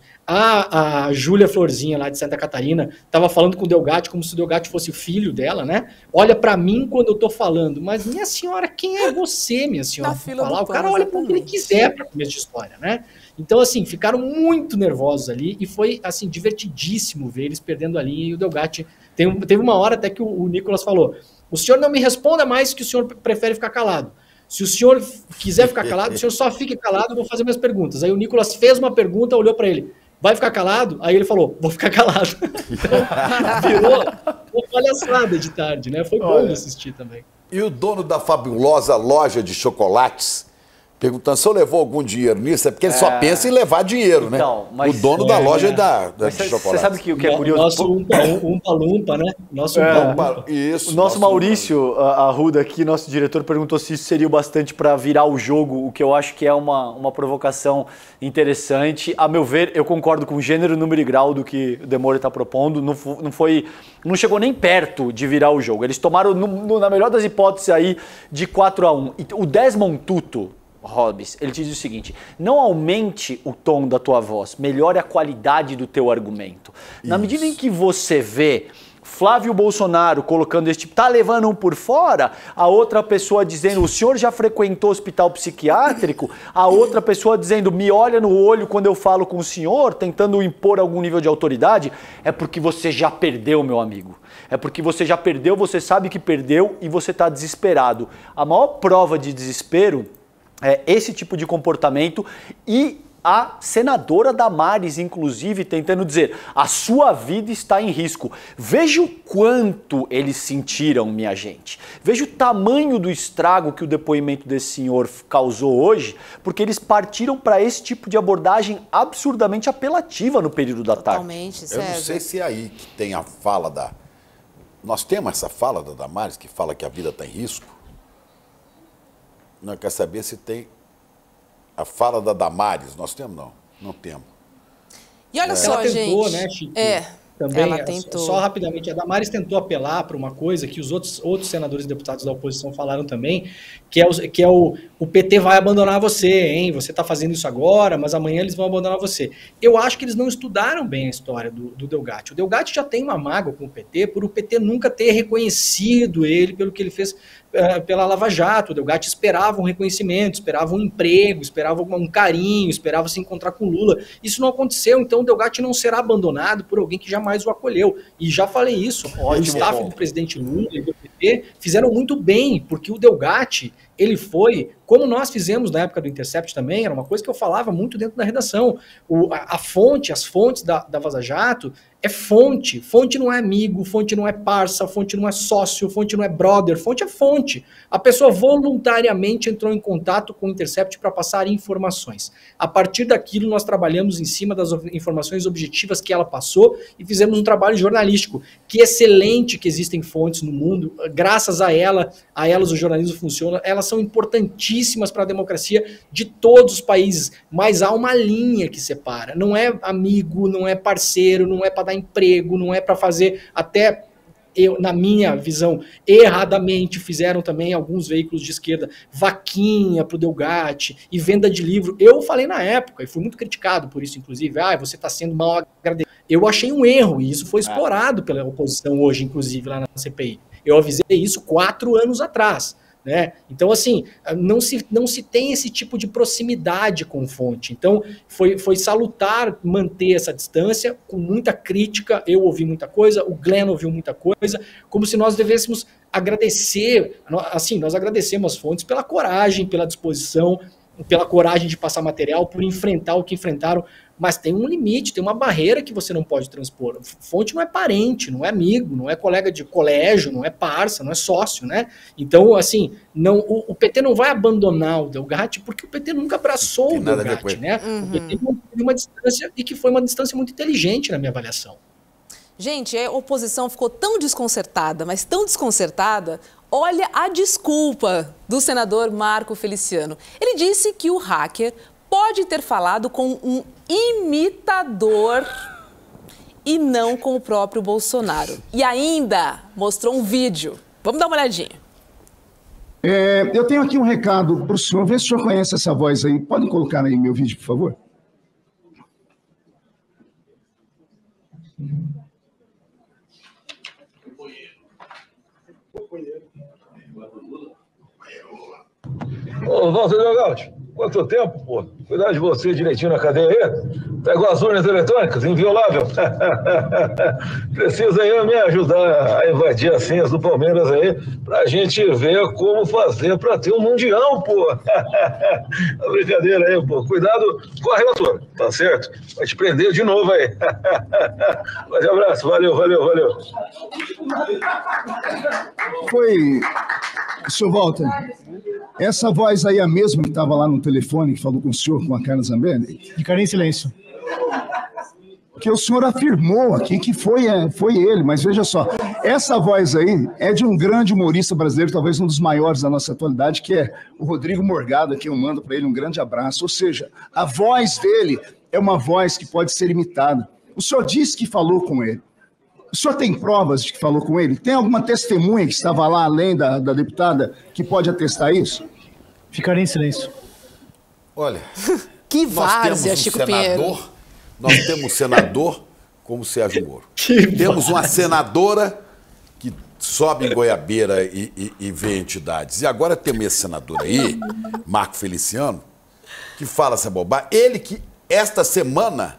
a, a Júlia Florzinha lá de Santa Catarina estava falando com o Delgatti como se o Delgatti fosse o filho dela, né? Olha para mim quando eu tô falando, mas minha senhora, quem é você, minha senhora? Falar? O cara olha para o que ele quiser para começo de história, né? Então, assim, ficaram muito nervosos ali e foi, assim, divertidíssimo ver eles perdendo a linha e o Delgatti... Tem, teve uma hora até que o, o Nicolas falou, o senhor não me responda mais que o senhor prefere ficar calado. Se o senhor quiser ficar calado, o senhor só fique calado, eu vou fazer minhas perguntas. Aí o Nicolas fez uma pergunta, olhou para ele, vai ficar calado? Aí ele falou, vou ficar calado. Então, virou uma palhaçada de tarde, né? Foi bom de assistir também. E o dono da fabulosa loja de chocolates... Perguntando se eu levou algum dinheiro nisso, é porque ele é... só pensa em levar dinheiro, então, né? Mas, o dono é, da loja é da, da de chocolate. Você sabe que o que é curioso? Nosso umpa-lumpa, né? Nosso é, umpa, isso, o nosso, nosso Maurício Arruda aqui, nosso diretor, perguntou se isso seria o bastante para virar o jogo, o que eu acho que é uma, uma provocação interessante. A meu ver, eu concordo com o gênero, número e grau do que o Demore está propondo. Não, não, foi, não chegou nem perto de virar o jogo. Eles tomaram, no, no, na melhor das hipóteses, aí, de quatro a um. O Desmond Tutu, Hobbes, ele te diz o seguinte: não aumente o tom da tua voz, melhore a qualidade do teu argumento. Na medida em que você vê Flávio Bolsonaro colocando esse tipo, tá levando um por fora, a outra pessoa dizendo, o senhor já frequentou hospital psiquiátrico, a outra pessoa dizendo, me olha no olho quando eu falo com o senhor, tentando impor algum nível de autoridade, é porque você já perdeu, meu amigo. É porque você já perdeu, você sabe que perdeu e você tá desesperado. A maior prova de desespero é esse tipo de comportamento e a senadora Damares, inclusive, tentando dizer, a sua vida está em risco. Veja o quanto eles sentiram, minha gente. Veja o tamanho do estrago que o depoimento desse senhor causou hoje, porque eles partiram para esse tipo de abordagem absurdamente apelativa no período da tarde. Totalmente, Eu César. não sei se é aí que tem a fala da... Nós temos essa fala da Damares que fala que a vida está em risco? Não, quer saber se tem... A fala da Damares, nós temos? Não, não temos. E olha Ela só, tentou, gente. né, Chico? É, Também, ela é, tentou. Só rapidamente, a Damares tentou apelar para uma coisa que os outros, outros senadores e deputados da oposição falaram também, que é, o, que é o, o P T vai abandonar você, hein? Você está fazendo isso agora, mas amanhã eles vão abandonar você. Eu acho que eles não estudaram bem a história do, do Delgatti. O Delgatti já tem uma mágoa com o P T por o P T nunca ter reconhecido ele pelo que ele fez uh, pela Lava Jato. O Delgatti esperava um reconhecimento, esperava um emprego, esperava um carinho, esperava se encontrar com Lula. Isso não aconteceu, então o Delgatti não será abandonado por alguém que jamais o acolheu. E já falei isso, Ótimo, o staff bom. do presidente Lula e do P T fizeram muito bem, porque o Delgatti, ele foi, como nós fizemos na época do Intercept também, era uma coisa que eu falava muito dentro da redação, o, a, a fonte, as fontes da, da Vaza Jato é fonte, fonte não é amigo, fonte não é parça, fonte não é sócio, fonte não é brother, fonte é fonte. A pessoa voluntariamente entrou em contato com o Intercept para passar informações. A partir daquilo nós trabalhamos em cima das informações objetivas que ela passou e fizemos um trabalho jornalístico, que é excelente que existem fontes no mundo, graças a ela, a elas o jornalismo funciona, elas são importantíssimas para a democracia de todos os países, mas há uma linha que separa, não é amigo, não é parceiro, não é para dar emprego, não é para fazer, até eu, na minha visão, erradamente fizeram também alguns veículos de esquerda, vaquinha para o Delgatti e venda de livro. Eu falei na época, e fui muito criticado por isso, inclusive, ah, você está sendo mal agradecido. Eu achei um erro, e isso foi explorado pela oposição hoje, inclusive, lá na C P I. Eu avisei isso quatro anos atrás. Né? Então, assim, não se, não se tem esse tipo de proximidade com fonte. Então, foi, foi salutar manter essa distância, com muita crítica. Eu ouvi muita coisa, o Glenn ouviu muita coisa, como se nós devêssemos agradecer, assim, nós agradecemos as fontes pela coragem, pela disposição, pela coragem de passar material, por enfrentar o que enfrentaram, mas tem um limite, tem uma barreira que você não pode transpor. Fonte não é parente, não é amigo, não é colega de colégio, não é parça, não é sócio, né? Então, assim, não, o, o P T não vai abandonar o Delgatti porque o P T nunca abraçou o Delgatti, né? Uhum. O P T teve uma distância e que foi uma distância muito inteligente na minha avaliação. Gente, a oposição ficou tão desconcertada, mas tão desconcertada. Olha a desculpa do senador Marco Feliciano. Ele disse que o hacker pode ter falado com um imitador e não com o próprio Bolsonaro. E ainda mostrou um vídeo. Vamos dar uma olhadinha. É, eu tenho aqui um recado para o senhor. Vê se o senhor conhece essa voz aí. Podem colocar aí meu vídeo, por favor? Ô, Walter Delgatti, quanto tempo, pô? Cuidar de você direitinho na cadeia aí. Pegou as urnas eletrônicas, inviolável. Precisa aí me ajudar a invadir as senhas do Palmeiras aí, pra gente ver como fazer pra ter um mundial, pô. A brincadeira aí, pô. Cuidado com a relatora, tá certo? Vai te prender de novo aí. Mas um abraço, valeu, valeu, valeu. Foi, senhor Walter, essa voz aí é a mesma que estava lá no telefone, que falou com o senhor, com a Carla Zambelli? Ficaria em silêncio. Porque o senhor afirmou aqui que foi, é, foi ele, mas veja só, essa voz aí é de um grande humorista brasileiro, talvez um dos maiores da nossa atualidade, que é o Rodrigo Morgado, aqui eu mando para ele um grande abraço. Ou seja, a voz dele é uma voz que pode ser imitada. O senhor disse que falou com ele. O senhor tem provas de que falou com ele? Tem alguma testemunha que estava lá, além da, da deputada, que pode atestar isso? Ficaria em silêncio. Olha, que nós várzea, temos um Chico senador, Pinheiro. nós temos um senador como Sérgio Moro. Temos uma senadora que sobe em Goiabeira e, e, e vê entidades. E agora temos esse senador aí, Marco Feliciano, que fala essa bobagem. Ele que, esta semana,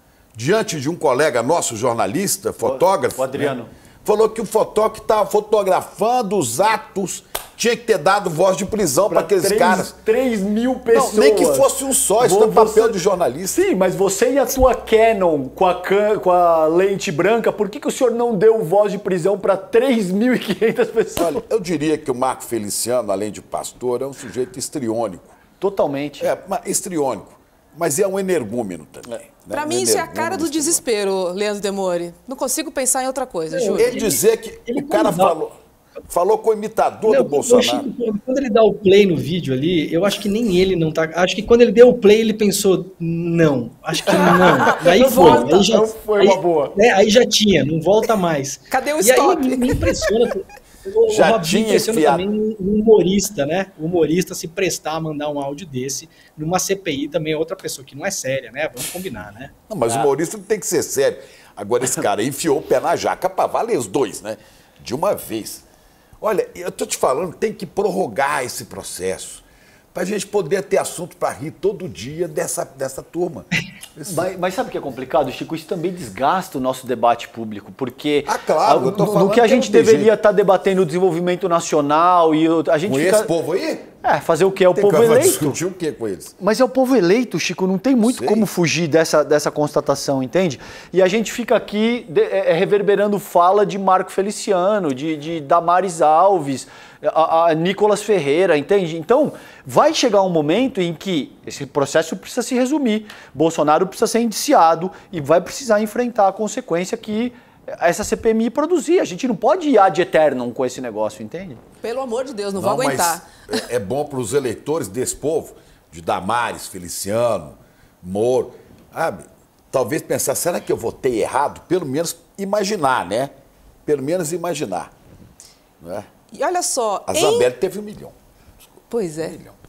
diante de um colega nosso, jornalista, fotógrafo, o Adriano, né, falou que o fotógrafo estava fotografando os atos, tinha que ter dado voz de prisão para aqueles três, caras. três mil pessoas. Não, nem que fosse um só, isso é papel de jornalista. Sim, mas você e a tua Canon com a, can... com a lente branca, por que, que o senhor não deu voz de prisão para três mil e quinhentas pessoas? Olha, eu diria que o Marco Feliciano, além de pastor, é um sujeito histriônico. Totalmente. É, histriônico. Mas é um energúmeno também. Né? Pra um mim, isso é a cara do desespero, Leandro Demore. Não consigo pensar em outra coisa, juro. Ele dizer que ele, o cara falou, falou com o imitador não, do Bolsonaro. Chico, quando ele dá o play no vídeo ali, eu acho que nem ele não tá... Acho que quando ele deu o play, ele pensou, não, acho que não. Aí não foi. Volta, aí já, foi aí, uma boa. Né, aí já tinha, não volta mais. Cadê o e stop? E aí me impressiona... O, Já o Robinho tinha impressiona espiado. também um humorista, né? O humorista se prestar a mandar um áudio desse numa C P I também é outra pessoa que não é séria, né? Vamos combinar, né? Não, mas o humorista não tem que ser sério. Agora esse cara aí enfiou o pé na jaca para valer os dois, né? De uma vez. Olha, eu tô te falando, tem que prorrogar esse processo para a gente poder ter assunto para rir todo dia dessa, dessa turma. Mas, mas sabe o que é complicado, Chico? Isso também desgasta o nosso debate público, porque ah, claro, eu tô no, falando no que a que gente não tem deveria jeito. estar debatendo o desenvolvimento nacional e a gente Com fica... esse povo aí? É, fazer o que? É o Tem povo que eleito. discutir o que com eles? Mas é o povo eleito, Chico, não tem muito Sei. como fugir dessa, dessa constatação, entende? E a gente fica aqui de, é, reverberando fala de Marco Feliciano, de, de Damares Alves, a, a Nicolas Ferreira, entende? Então, vai chegar um momento em que esse processo precisa se resumir, Bolsonaro precisa ser indiciado e vai precisar enfrentar a consequência que essa C P M I produzir. A gente não pode ir ad eternum com esse negócio, entende? Pelo amor de Deus, não, Não, vou aguentar. mas é, é bom para os eleitores desse povo, de Damares, Feliciano, Moro, sabe? Talvez pensar, será que eu votei errado? Pelo menos imaginar, né? Pelo menos imaginar. Não é? E olha só... A em... Zambelli teve um milhão. Pois é. Um milhão.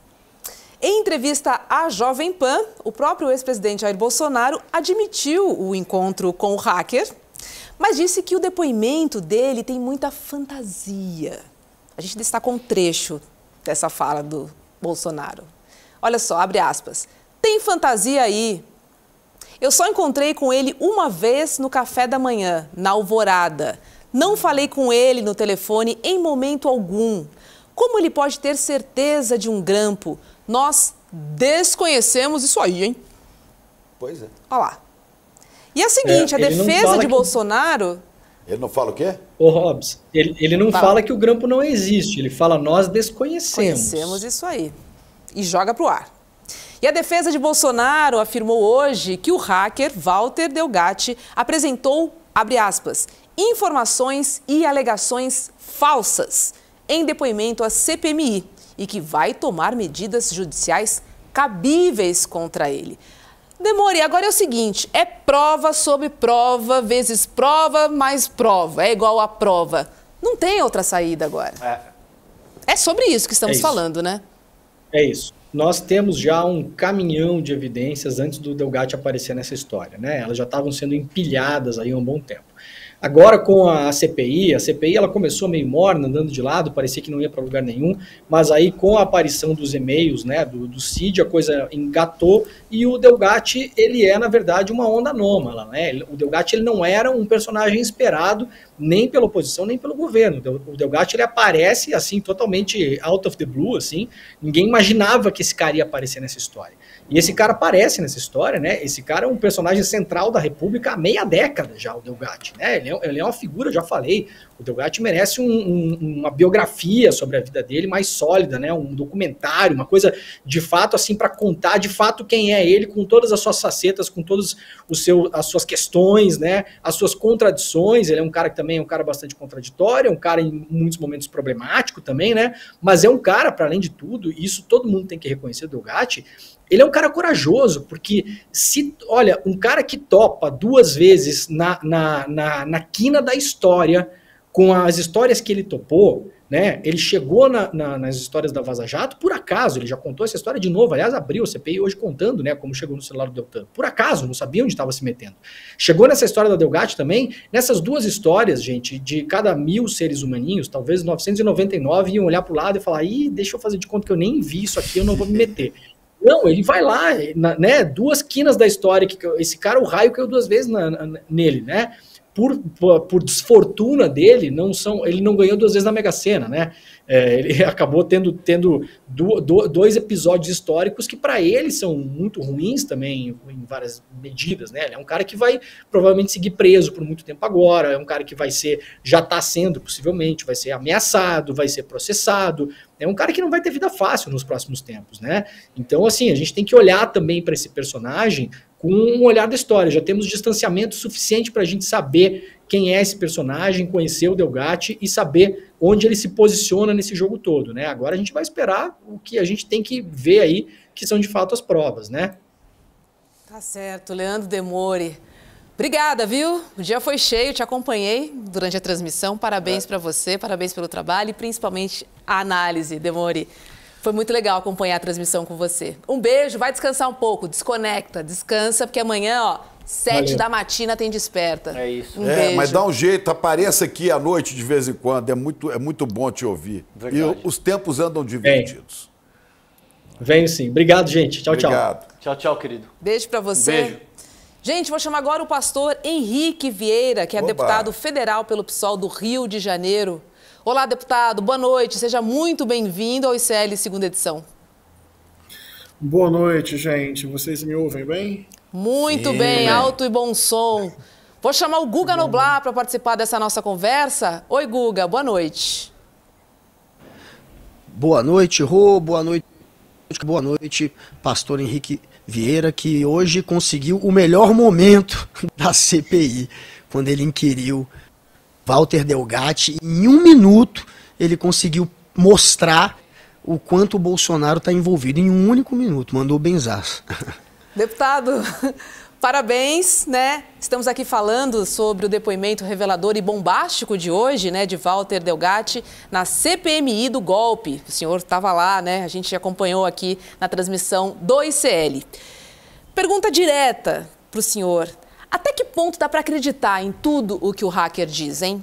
Em entrevista à Jovem Pan, o próprio ex-presidente Jair Bolsonaro admitiu o encontro com o hacker, mas disse que o depoimento dele tem muita fantasia. A gente destacou um trecho dessa fala do Bolsonaro. Olha só, abre aspas. Tem fantasia aí. Eu só encontrei com ele uma vez no café da manhã, na Alvorada. Não falei com ele no telefone em momento algum. Como ele pode ter certeza de um grampo? Nós desconhecemos isso aí, hein? Pois é. Olha lá. E a seguinte, É, a ele não defesa fala de que- Bolsonaro... Ele não fala o quê? Ô, Hobbs, ele, ele não Fala. fala que o grampo não existe, ele fala nós desconhecemos. Conhecemos isso aí. E joga pro ar. E a defesa de Bolsonaro afirmou hoje que o hacker Walter Delgatti apresentou, abre aspas, informações e alegações falsas em depoimento à C P M I e que vai tomar medidas judiciais cabíveis contra ele. Demore, agora é o seguinte, é prova sobre prova, vezes prova mais prova, é igual a prova. Não tem outra saída agora. É, É sobre isso que estamos É isso. falando, né? É isso. Nós temos já um caminhão de evidências antes do Delgatti aparecer nessa história, né? Elas já estavam sendo empilhadas aí há um bom tempo. Agora com a C P I, a C P I ela começou meio morna, andando de lado, parecia que não ia para lugar nenhum, mas aí com a aparição dos e-mails, né, do, do Cid, a coisa engatou e o Delgatti, ele é na verdade uma onda anômala, né? Ele- O Delgatti ele não era um personagem esperado nem pela oposição, nem pelo governo. O Del- O Delgatti ele aparece assim totalmente out of the blue, assim, ninguém imaginava que esse cara ia aparecer nessa história. E esse cara aparece nessa história, né? Esse cara é um personagem central da República há meia década já, o Delgatti, né? Ele é, ele é uma figura, já falei, o Delgatti merece um- um- uma biografia sobre a vida dele mais sólida, né? Um documentário, uma coisa de fato assim para contar de fato quem é ele, com todas as suas facetas, com todas os seu, as suas questões, né? As suas contradições. Ele é um cara que também é um cara bastante contraditório, é um cara em muitos momentos problemático também, né? Mas é um cara, para além de tudo, e isso todo mundo tem que reconhecer do Delgatti, ele é um cara corajoso, porque se, olha, um cara que topa duas vezes na, na, na, na quina da história, com as histórias que ele topou, né? Ele chegou na, na, nas histórias da Vaza Jato por acaso, ele já contou essa história de novo, aliás, abriu a C P I hoje contando, né, como chegou no celular do Deltan, por acaso, não sabia onde estava se metendo. Chegou nessa história da Delgatti também, nessas duas histórias, gente, de cada mil seres humaninhos, talvez novecentos e noventa e nove iam olhar para o lado e falar, ih, deixa eu fazer de conta que eu nem vi isso aqui, eu não vou me meter. Não, ele vai lá, na, né, duas quinas da história, que esse cara, o raio caiu duas vezes na, na, nele, né? Por, por, por desfortuna dele, não são, ele não ganhou duas vezes na Mega Sena, né? É, ele acabou tendo, tendo do, do, dois episódios históricos que para ele são muito ruins também, em várias medidas, né? Ele é um cara que vai provavelmente seguir preso por muito tempo agora, é um cara que vai ser, já está sendo possivelmente, vai ser ameaçado, vai ser processado, é um cara que não vai ter vida fácil nos próximos tempos, né? Então, assim, a gente tem que olhar também para esse personagem com um olhar da história. Já temos distanciamento suficiente para a gente saber quem é esse personagem, conhecer o Delgatti e saber onde ele se posiciona nesse jogo todo, né? Agora a gente vai esperar o que a gente tem que ver aí, que são de fato as provas, né? Tá certo, Leandro Demore. Obrigada, viu? O dia foi cheio, te acompanhei durante a transmissão. Parabéns é. para você, parabéns pelo trabalho e principalmente a análise, Demore. Foi muito legal acompanhar a transmissão com você. Um beijo, vai descansar um pouco, desconecta, descansa, porque amanhã, ó, sete Valeu. da matina tem Desperta. É isso. Um é, beijo. mas dá um jeito, apareça aqui à noite de vez em quando, é muito, é muito bom te ouvir. Verdade. E os tempos andam divertidos. Venho sim. Obrigado, gente. Tchau, Obrigado. tchau. Tchau, tchau, querido. Beijo pra você. Beijo. Gente, vou chamar agora o pastor Henrique Vieira, que é Oba. deputado federal pelo P SOL do Rio de Janeiro. Olá, deputado. Boa noite. Seja muito bem-vindo ao I C L segunda edição. Boa noite, gente. Vocês me ouvem bem? Muito Sim, bem, bem, alto e bom som. Vou chamar o Guga Noblar para participar dessa nossa conversa. Oi, Guga, boa noite. Boa noite, Rô, boa noite, boa noite, pastor Henrique Vieira, que hoje conseguiu o melhor momento da C P I, quando ele inquiriu Walter Delgatti. Em um minuto, ele conseguiu mostrar o quanto o Bolsonaro está envolvido, em um único minuto, mandou benzaço. Deputado, parabéns, né? Estamos aqui falando sobre o depoimento revelador e bombástico de hoje, né, de Walter Delgatti na C P M I do golpe. O senhor estava lá, né? A gente acompanhou aqui na transmissão do I C L. Pergunta direta para o senhor. Até que ponto dá para acreditar em tudo o que o hacker diz, hein?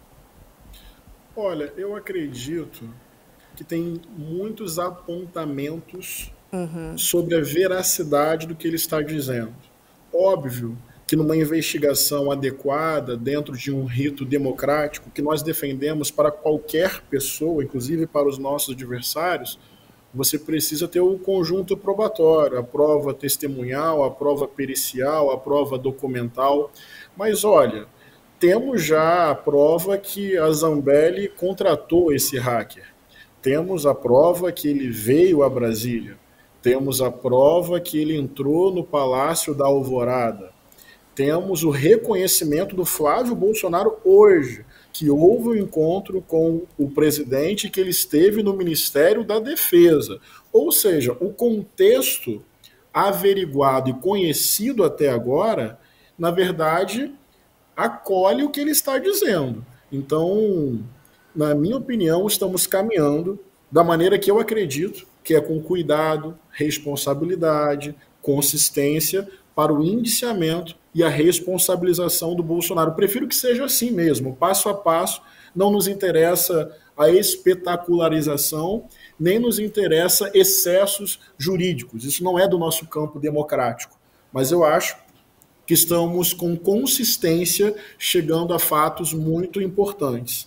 Olha, eu acredito que tem muitos apontamentos uhum. sobre a veracidade do que ele está dizendo. Óbvio que numa investigação adequada, dentro de um rito democrático que nós defendemos para qualquer pessoa, inclusive para os nossos adversários, você precisa ter o conjunto probatório, a prova testemunhal, a prova pericial, a prova documental. Mas olha, temos já a prova que a Zambelli contratou esse hacker. Temos a prova que ele veio a Brasília. Temos a prova que ele entrou no Palácio da Alvorada. Temos o reconhecimento do Flávio Bolsonaro hoje, que houve um encontro com o presidente, que ele esteve no Ministério da Defesa. Ou seja, o contexto averiguado e conhecido até agora, na verdade, acolhe o que ele está dizendo. Então, na minha opinião, estamos caminhando da maneira que eu acredito, que é com cuidado, responsabilidade, consistência para o indiciamento e a responsabilização do Bolsonaro. Prefiro que seja assim mesmo, passo a passo. Não nos interessa a espetacularização, nem nos interessa excessos jurídicos. Isso não é do nosso campo democrático. Mas eu acho que estamos com consistência chegando a fatos muito importantes.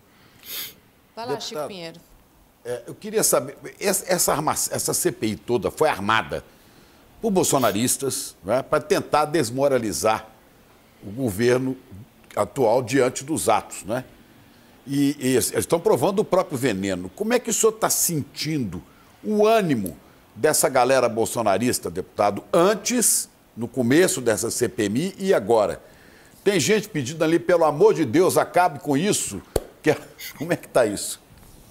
Vai lá, Chico Pinheiro. É, eu queria saber, essa, essa, arma, essa C P I toda foi armada por bolsonaristas, né, para tentar desmoralizar o governo atual diante dos atos, né? E, e eles estão provando o próprio veneno. Como é que o senhor está sentindo o ânimo dessa galera bolsonarista, deputado, antes, no começo dessa C P M I e agora? Tem gente pedindo ali, pelo amor de Deus, acabe com isso. Que, como é que está isso?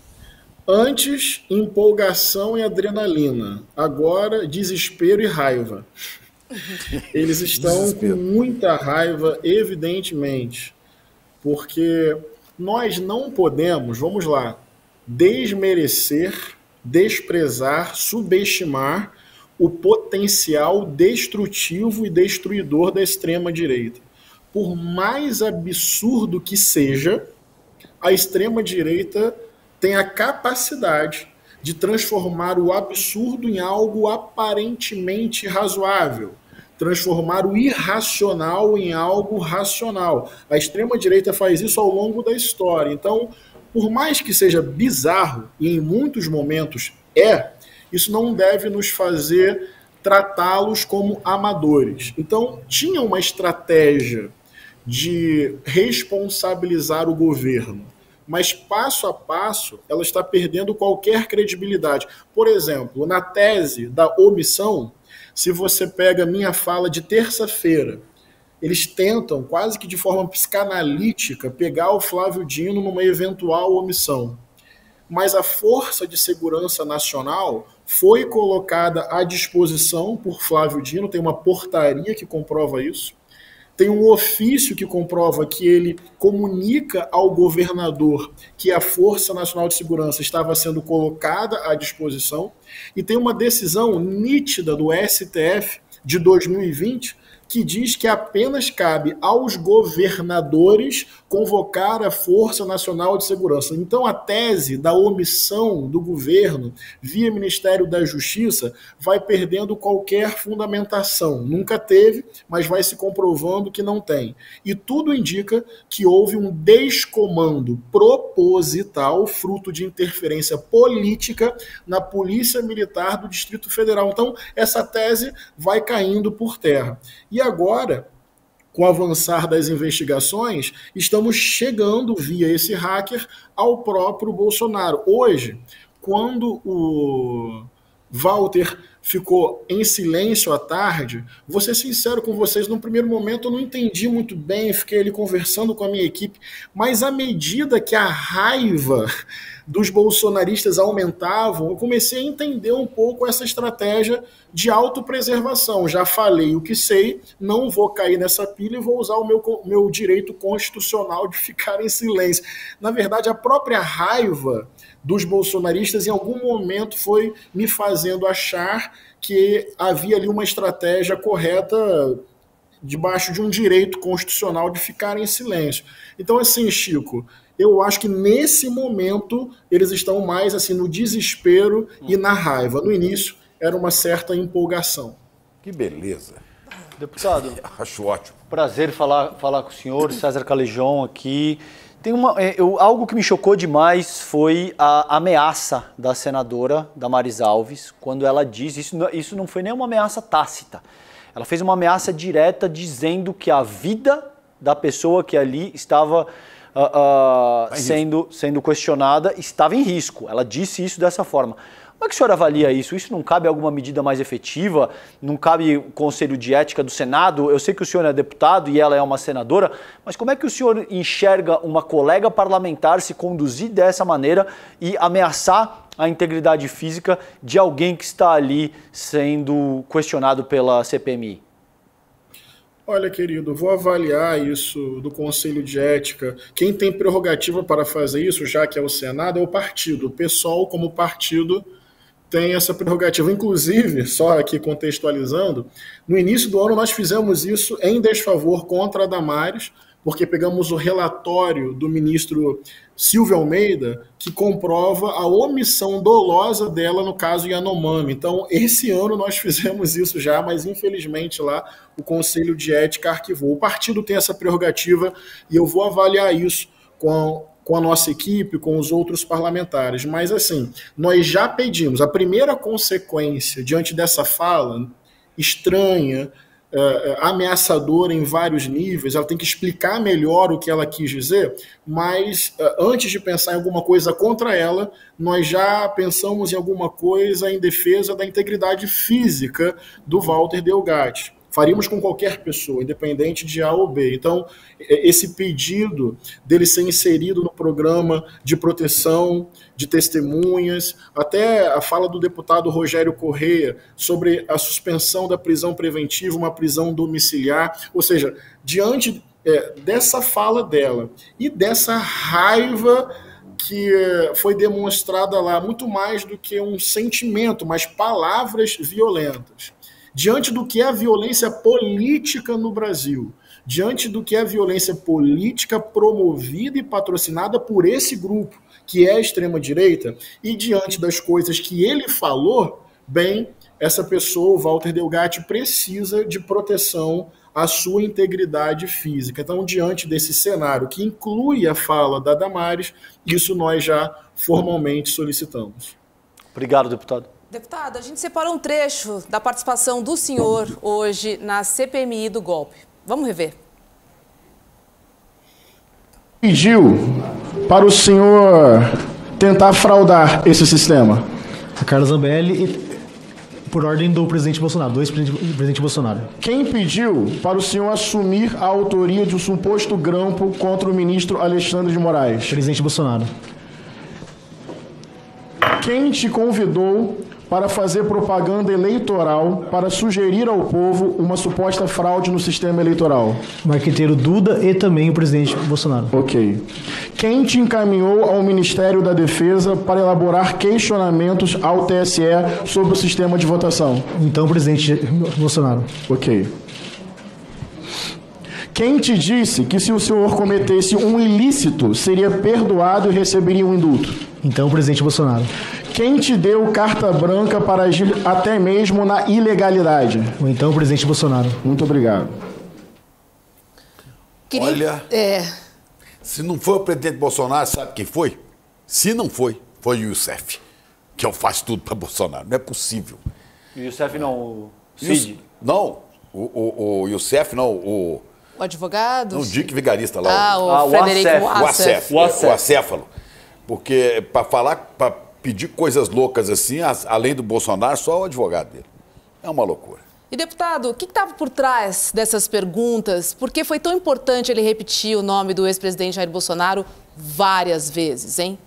Antes, empolgação e adrenalina. Agora, desespero e raiva. Eles estão desespero. Com muita raiva, evidentemente, porque nós não podemos, vamos lá, desmerecer, desprezar, subestimar o potencial destrutivo e destruidor da extrema-direita. Por mais absurdo que seja, a extrema-direita tem a capacidade de transformar o absurdo em algo aparentemente razoável, transformar o irracional em algo racional. A extrema-direita faz isso ao longo da história. Então, por mais que seja bizarro, e em muitos momentos é, isso não deve nos fazer tratá-los como amadores. Então, tinha uma estratégia de responsabilizar o governo, mas passo a passo ela está perdendo qualquer credibilidade. Por exemplo, na tese da omissão, se você pega minha fala de terça-feira, eles tentam, quase que de forma psicanalítica, pegar o Flávio Dino numa eventual omissão. Mas a Força de Segurança Nacional foi colocada à disposição por Flávio Dino, tem uma portaria que comprova isso, tem um ofício que comprova que ele comunica ao governador que a Força Nacional de Segurança estava sendo colocada à disposição, e tem uma decisão nítida do S T F de dois mil e vinte que diz que apenas cabe aos governadores convocar a Força Nacional de Segurança. Então, a tese da omissão do governo via Ministério da Justiça vai perdendo qualquer fundamentação. Nunca teve, mas vai se comprovando que não tem. E tudo indica que houve um descomando proposital, fruto de interferência política na Polícia Militar do Distrito Federal. Então, essa tese vai caindo por terra. E agora, com o avançar das investigações, estamos chegando via esse hacker ao próprio Bolsonaro. Hoje, quando o Walter ficou em silêncio à tarde, vou ser sincero com vocês, no primeiro momento eu não entendi muito bem, fiquei ali conversando com a minha equipe, mas à medida que a raiva dos bolsonaristas aumentavam, eu comecei a entender um pouco essa estratégia de autopreservação. Já falei o que sei, não vou cair nessa pilha e vou usar o meu, meu direito constitucional de ficar em silêncio. Na verdade, a própria raiva dos bolsonaristas em algum momento foi me fazendo achar que havia ali uma estratégia correta debaixo de um direito constitucional de ficar em silêncio. Então, assim, Chico, eu acho que nesse momento eles estão mais assim no desespero e na raiva. No início era uma certa empolgação. Que beleza. Deputado, acho ótimo. Prazer falar, falar com o senhor, César Calejão aqui. Tem uma, eu, algo que me chocou demais foi a ameaça da senadora Damares Alves, quando ela diz, isso, isso não foi nem uma ameaça tácita, ela fez uma ameaça direta dizendo que a vida da pessoa que ali estava uh, uh, sendo, sendo questionada estava em risco. Ela disse isso dessa forma. Como é que o senhor avalia isso? Isso não cabe alguma medida mais efetiva? Não cabe o Conselho de Ética do Senado? Eu sei que o senhor é deputado e ela é uma senadora, mas como é que o senhor enxerga uma colega parlamentar se conduzir dessa maneira e ameaçar a integridade física de alguém que está ali sendo questionado pela C P M I? Olha, querido, vou avaliar isso do Conselho de Ética. Quem tem prerrogativa para fazer isso, já que é o Senado, é o partido. O PSOL, como partido, tem essa prerrogativa. Inclusive, só aqui contextualizando, no início do ano nós fizemos isso em desfavor contra a Damares, porque pegamos o relatório do ministro Silvio Almeida, que comprova a omissão dolosa dela no caso Yanomami. Então, esse ano nós fizemos isso já, mas infelizmente lá o Conselho de Ética arquivou. O partido tem essa prerrogativa e eu vou avaliar isso com a com a nossa equipe, com os outros parlamentares. Mas, assim, nós já pedimos. A primeira consequência diante dessa fala estranha, uh, ameaçadora em vários níveis, ela tem que explicar melhor o que ela quis dizer, mas uh, antes de pensar em alguma coisa contra ela, nós já pensamos em alguma coisa em defesa da integridade física do Walter Delgatti. Faríamos com qualquer pessoa, independente de A ou B. Então, esse pedido dele ser inserido no programa de proteção de testemunhas, até a fala do deputado Rogério Correia sobre a suspensão da prisão preventiva, uma prisão domiciliar, ou seja, diante é, dessa fala dela e dessa raiva que foi demonstrada lá muito mais do que um sentimento, mas palavras violentas. Diante do que é a violência política no Brasil, diante do que é a violência política promovida e patrocinada por esse grupo, que é a extrema-direita, e diante das coisas que ele falou, bem, essa pessoa, o Walter Delgatti, precisa de proteção à sua integridade física. Então, diante desse cenário que inclui a fala da Damares, isso nós já formalmente solicitamos. Obrigado, deputado. Deputado, a gente separou um trecho da participação do senhor hoje na C P M I do golpe. Vamos rever. Pediu para o senhor tentar fraudar esse sistema? A Carla Zambelli, por ordem do presidente Bolsonaro, do ex-presidente Bolsonaro. Quem pediu para o senhor assumir a autoria de um suposto grampo contra o ministro Alexandre de Moraes? Presidente Bolsonaro. Quem te convidou para fazer propaganda eleitoral para sugerir ao povo uma suposta fraude no sistema eleitoral? O marqueteiro Duda e também o presidente Bolsonaro. Ok. Quem te encaminhou ao Ministério da Defesa para elaborar questionamentos ao T S E sobre o sistema de votação? Então, o presidente Bolsonaro. Ok. Quem te disse que se o senhor cometesse um ilícito, seria perdoado e receberia um indulto? Então, o presidente Bolsonaro. Quem te deu carta branca para agir até mesmo na ilegalidade? Ou então o presidente Bolsonaro. Muito obrigado. Queria... Olha, é... se não foi o presidente Bolsonaro, sabe quem foi? Se não foi, foi o Youssef, que eu faço tudo para Bolsonaro. Não é possível. O Youssef não, o Cid? Não, o, o, o Youssef não, o... O advogado? O Dick Vigarista lá. Ah, o, ah, o Frederico O Acef. O Acef. O acéfalo. Porque para falar, para pedir coisas loucas assim, além do Bolsonaro, só o advogado dele. É uma loucura. E, deputado, o que estava por trás dessas perguntas? Por que foi tão importante ele repetir o nome do ex-presidente Jair Bolsonaro várias vezes, hein?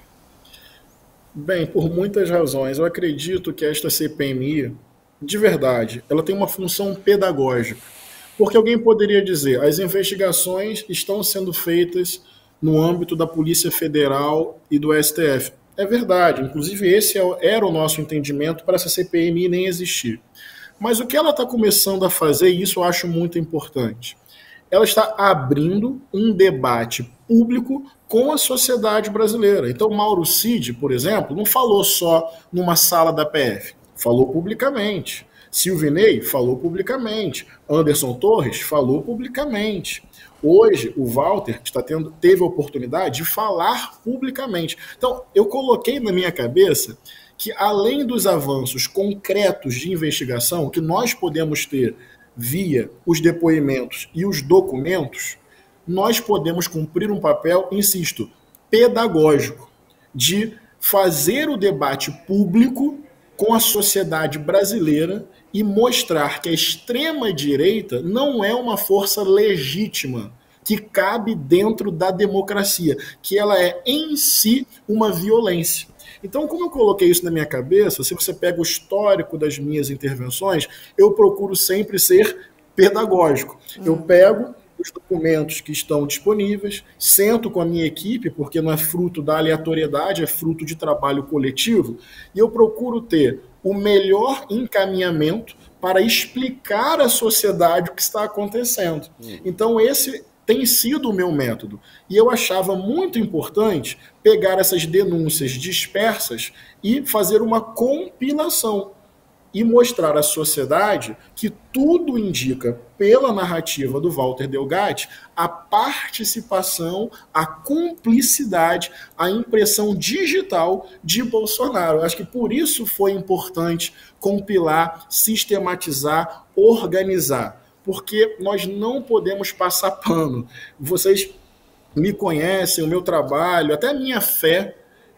Bem, por muitas razões. Eu acredito que esta C P M I, de verdade, ela tem uma função pedagógica. Porque alguém poderia dizer, as investigações estão sendo feitas no âmbito da Polícia Federal e do S T F. É verdade, inclusive esse era o nosso entendimento para essa C P M I nem existir. Mas o que ela está começando a fazer, e isso eu acho muito importante, ela está abrindo um debate público com a sociedade brasileira. Então, Mauro Cid, por exemplo, não falou só numa sala da P F, falou publicamente. Silvinei falou publicamente. Anderson Torres falou publicamente. Hoje, o Walter está tendo, teve a oportunidade de falar publicamente. Então, eu coloquei na minha cabeça que, além dos avanços concretos de investigação que nós podemos ter via os depoimentos e os documentos, nós podemos cumprir um papel, insisto, pedagógico, de fazer o debate público com a sociedade brasileira e mostrar que a extrema-direita não é uma força legítima que cabe dentro da democracia, que ela é em si uma violência. Então, como eu coloquei isso na minha cabeça, se você pega o histórico das minhas intervenções, eu procuro sempre ser pedagógico. Eu pego os documentos que estão disponíveis, sento com a minha equipe, porque não é fruto da aleatoriedade, é fruto de trabalho coletivo, e eu procuro ter o melhor encaminhamento para explicar à sociedade o que está acontecendo. Então, esse tem sido o meu método. E eu achava muito importante pegar essas denúncias dispersas e fazer uma compilação e mostrar à sociedade que tudo indica, pela narrativa do Walter Delgatti, a participação, a cumplicidade, a impressão digital de Bolsonaro. Eu acho que por isso foi importante compilar, sistematizar, organizar, porque nós não podemos passar pano. Vocês me conhecem, o meu trabalho, até a minha fé.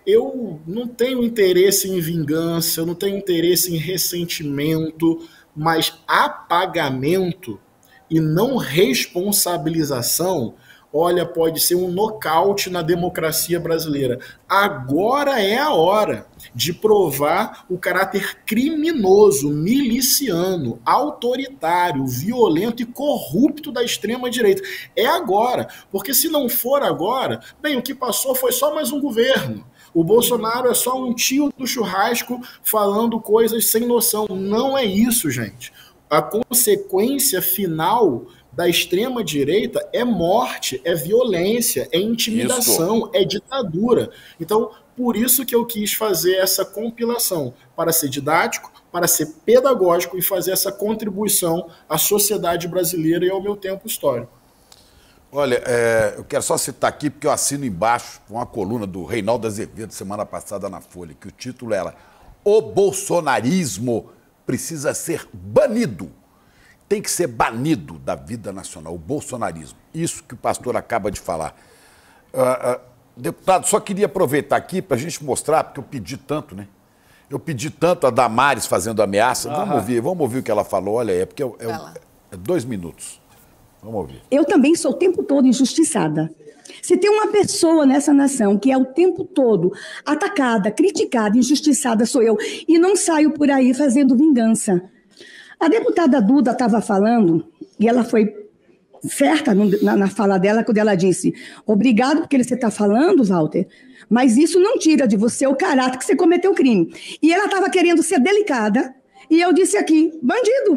Eu não tenho interesse em vingança, eu não tenho interesse em ressentimento, mas apagamento e não responsabilização, olha, pode ser um nocaute na democracia brasileira. Agora é a hora de provar o caráter criminoso, miliciano, autoritário, violento e corrupto da extrema-direita. É agora, porque se não for agora, bem, o que passou foi só mais um governo. O Bolsonaro é só um tio do churrasco falando coisas sem noção. Não é isso, gente. A consequência final da extrema-direita é morte, é violência, é intimidação, isso. é ditadura. Então, por isso que eu quis fazer essa compilação, para ser didático, para ser pedagógico e fazer essa contribuição à sociedade brasileira e ao meu tempo histórico. Olha, é, eu quero só citar aqui, porque eu assino embaixo uma coluna do Reinaldo Azevedo, semana passada na Folha, que o título era "O Bolsonarismo precisa ser banido". Tem que ser banido da vida nacional, o bolsonarismo. Isso que o pastor acaba de falar. Uh, uh, deputado, só queria aproveitar aqui para a gente mostrar, porque eu pedi tanto, né? Eu pedi tanto a Damares fazendo ameaça. Uhum. Vamos ouvir, vamos ouvir o que ela falou. Olha, é porque é, é, é dois minutos. Vamos ouvir. Eu também sou o tempo todo injustiçada. Se tem uma pessoa nessa nação que é o tempo todo atacada, criticada, injustiçada, sou eu. E não saio por aí fazendo vingança. A deputada Duda estava falando, e ela foi certa na, na fala dela, quando ela disse: obrigado porque você está falando, Walter, mas isso não tira de você o caráter que você cometeu o crime. E ela estava querendo ser delicada, e eu disse aqui, bandido.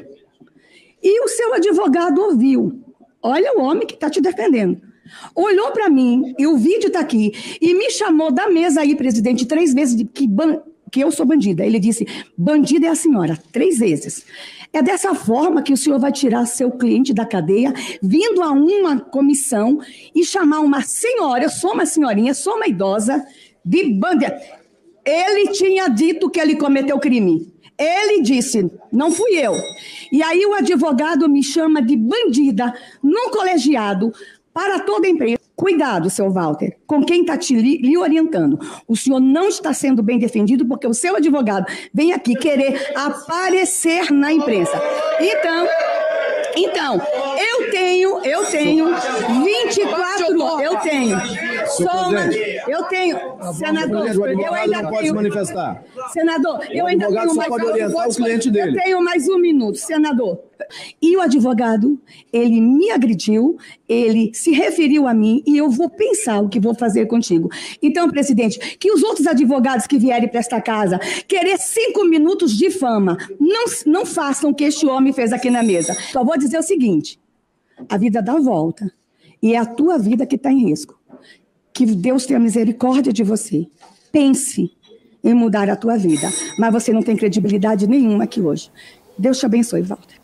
E o seu advogado ouviu. Olha o homem que está te defendendo. Olhou para mim, e o vídeo está aqui, e me chamou da mesa aí, presidente, três vezes, de que, ban que eu sou bandida. Ele disse, bandida é a senhora, três vezes. É dessa forma que o senhor vai tirar seu cliente da cadeia, vindo a uma comissão e chamar uma senhora, eu sou uma senhorinha, sou uma idosa, de bandida. Ele tinha dito que ele cometeu crime. Ele disse, não fui eu. E aí o advogado me chama de bandida, num colegiado, para toda a empresa. Cuidado, seu Walter, com quem está te li, lhe orientando. O senhor não está sendo bem defendido porque o seu advogado vem aqui querer aparecer na imprensa. Então, então eu tenho, eu tenho vinte e quatro, eu tenho. Sou uma, eu tenho, senador, eu ainda tenho. manifestar. Senador, eu ainda tenho mais pode orientar o cliente dele. Eu tenho mais um minuto, senador. E o advogado, ele me agrediu, ele se referiu a mim e eu vou pensar o que vou fazer contigo. Então, presidente, que os outros advogados que vierem para esta casa querer cinco minutos de fama, não, não façam o que este homem fez aqui na mesa. Só vou dizer o seguinte, a vida dá volta e é a tua vida que está em risco. Que Deus tenha misericórdia de você. Pense em mudar a tua vida, mas você não tem credibilidade nenhuma aqui hoje. Deus te abençoe, Walter.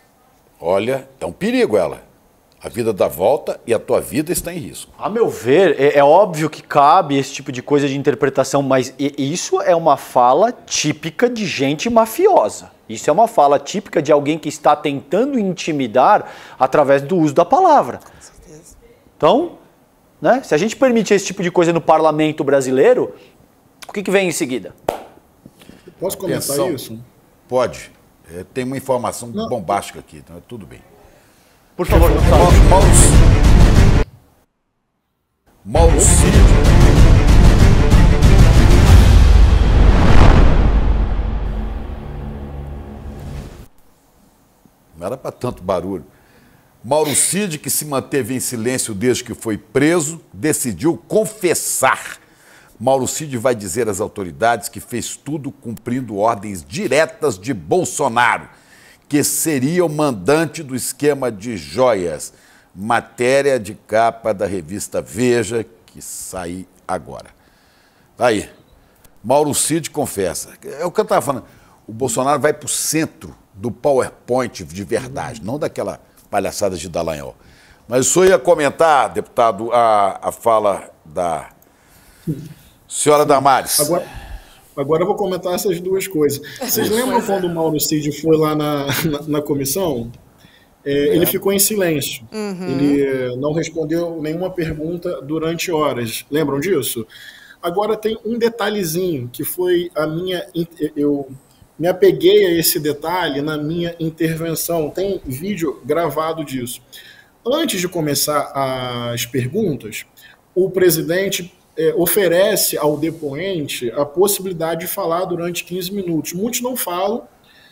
Olha, é um perigo ela. A vida dá volta e a tua vida está em risco. A meu ver, é, é óbvio que cabe esse tipo de coisa de interpretação, mas isso é uma fala típica de gente mafiosa. Isso é uma fala típica de alguém que está tentando intimidar através do uso da palavra. Com certeza. Então, né, se a gente permite esse tipo de coisa no parlamento brasileiro, o que, que vem em seguida? Posso comentar Atenção. isso? Pode. É, tem uma informação Não. bombástica aqui, então é tudo bem. Por favor, Mauricídio. Mauricídio. Não era para tanto barulho. Mauricídio, que se manteve em silêncio desde que foi preso, decidiu confessar. Mauricídio vai dizer às autoridades que fez tudo cumprindo ordens diretas de Bolsonaro, que seria o mandante do esquema de joias. Matéria de capa da revista Veja, que sai agora. Aí, Mauricídio confessa. É o que eu estava falando. O Bolsonaro vai para o centro do PowerPoint de verdade, não daquela palhaçada de Dallagnol. Mas o senhor ia comentar, deputado, a, a fala da senhora Damares. Agora, agora eu vou comentar essas duas coisas. Vocês lembram quando o Mauricídio foi lá na, na, na comissão? É, é. Ele ficou em silêncio. Uhum. Ele não respondeu nenhuma pergunta durante horas. Lembram disso? Agora tem um detalhezinho que foi a minha... Eu me apeguei a esse detalhe na minha intervenção. Tem vídeo gravado disso. Antes de começar as perguntas, o presidente é, oferece ao depoente a possibilidade de falar durante quinze minutos. Muitos não falam,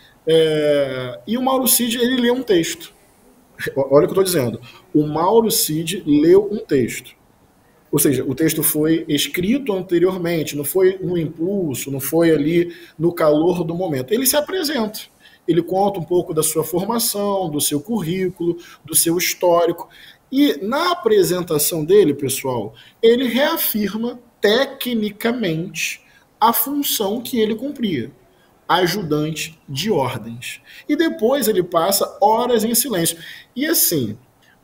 é, e o Mauro Cid, ele lê um texto. Olha o que eu estou dizendo. O Mauro Cid leu um texto. Ou seja, o texto foi escrito anteriormente, não foi no impulso, não foi ali no calor do momento. Ele se apresenta. Ele conta um pouco da sua formação, do seu currículo, do seu histórico. E na apresentação dele, pessoal, ele reafirma tecnicamente a função que ele cumpria. Ajudante de ordens. E depois ele passa horas em silêncio. E assim,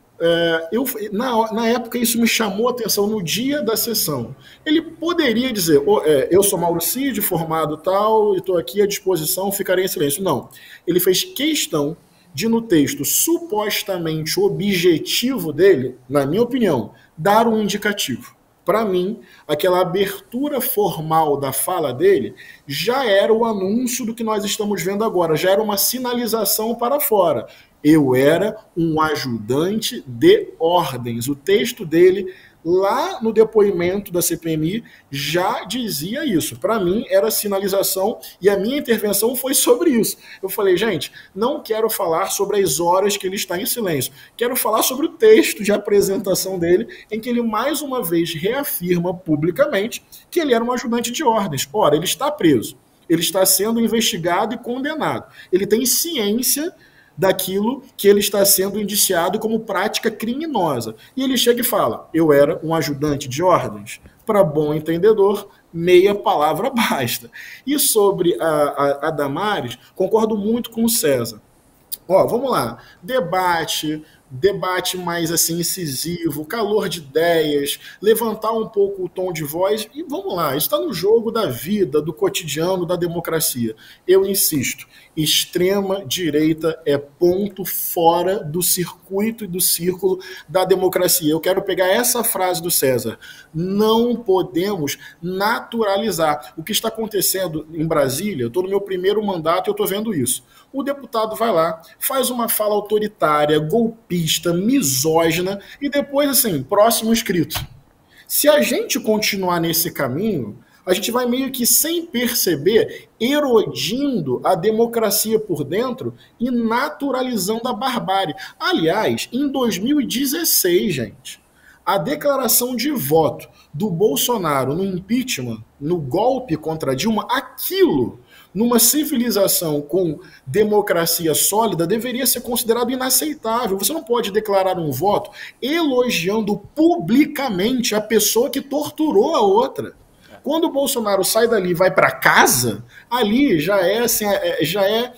é, eu, na, na época isso me chamou a atenção no dia da sessão. Ele poderia dizer, oh, é, eu sou Mauro Cid, formado tal, e estou aqui à disposição, ficarei em silêncio. Não. Ele fez questão de, no texto supostamente objetivo dele, na minha opinião, dar um indicativo. Para mim, aquela abertura formal da fala dele já era o anúncio do que nós estamos vendo agora, já era uma sinalização para fora. Eu era um ajudante de ordens. O texto dele, lá no depoimento da C P M I, já dizia isso. Para mim, era sinalização e a minha intervenção foi sobre isso. Eu falei, gente, não quero falar sobre as horas que ele está em silêncio. Quero falar sobre o texto de apresentação dele, em que ele mais uma vez reafirma publicamente que ele era um ajudante de ordens. Ora, ele está preso. Ele está sendo investigado e condenado. Ele tem ciência daquilo que ele está sendo indiciado como prática criminosa. E ele chega e fala, eu era um ajudante de ordens. Para bom entendedor, meia palavra basta. E sobre a, a, a Damares, concordo muito com o César. Ó, vamos lá, debate, debate mais assim incisivo, calor de ideias, levantar um pouco o tom de voz e vamos lá, isso está no jogo da vida, do cotidiano, da democracia. Eu insisto, extrema direita é ponto fora do circuito e do círculo da democracia. Eu quero pegar essa frase do César, não podemos naturalizar. O que está acontecendo em Brasília, eu estou no meu primeiro mandato e eu estou vendo isso. O deputado vai lá, faz uma fala autoritária, golpista, misógina e depois, assim, próximo escrito. Se a gente continuar nesse caminho, a gente vai meio que, sem perceber, erodindo a democracia por dentro e naturalizando a barbárie. Aliás, em dois mil e dezesseis, gente, a declaração de voto do Bolsonaro no impeachment, no golpe contra Dilma, aquilo, numa civilização com democracia sólida, deveria ser considerado inaceitável. Você não pode declarar um voto elogiando publicamente a pessoa que torturou a outra. Quando o Bolsonaro sai dali e vai para casa, ali já é, assim, já é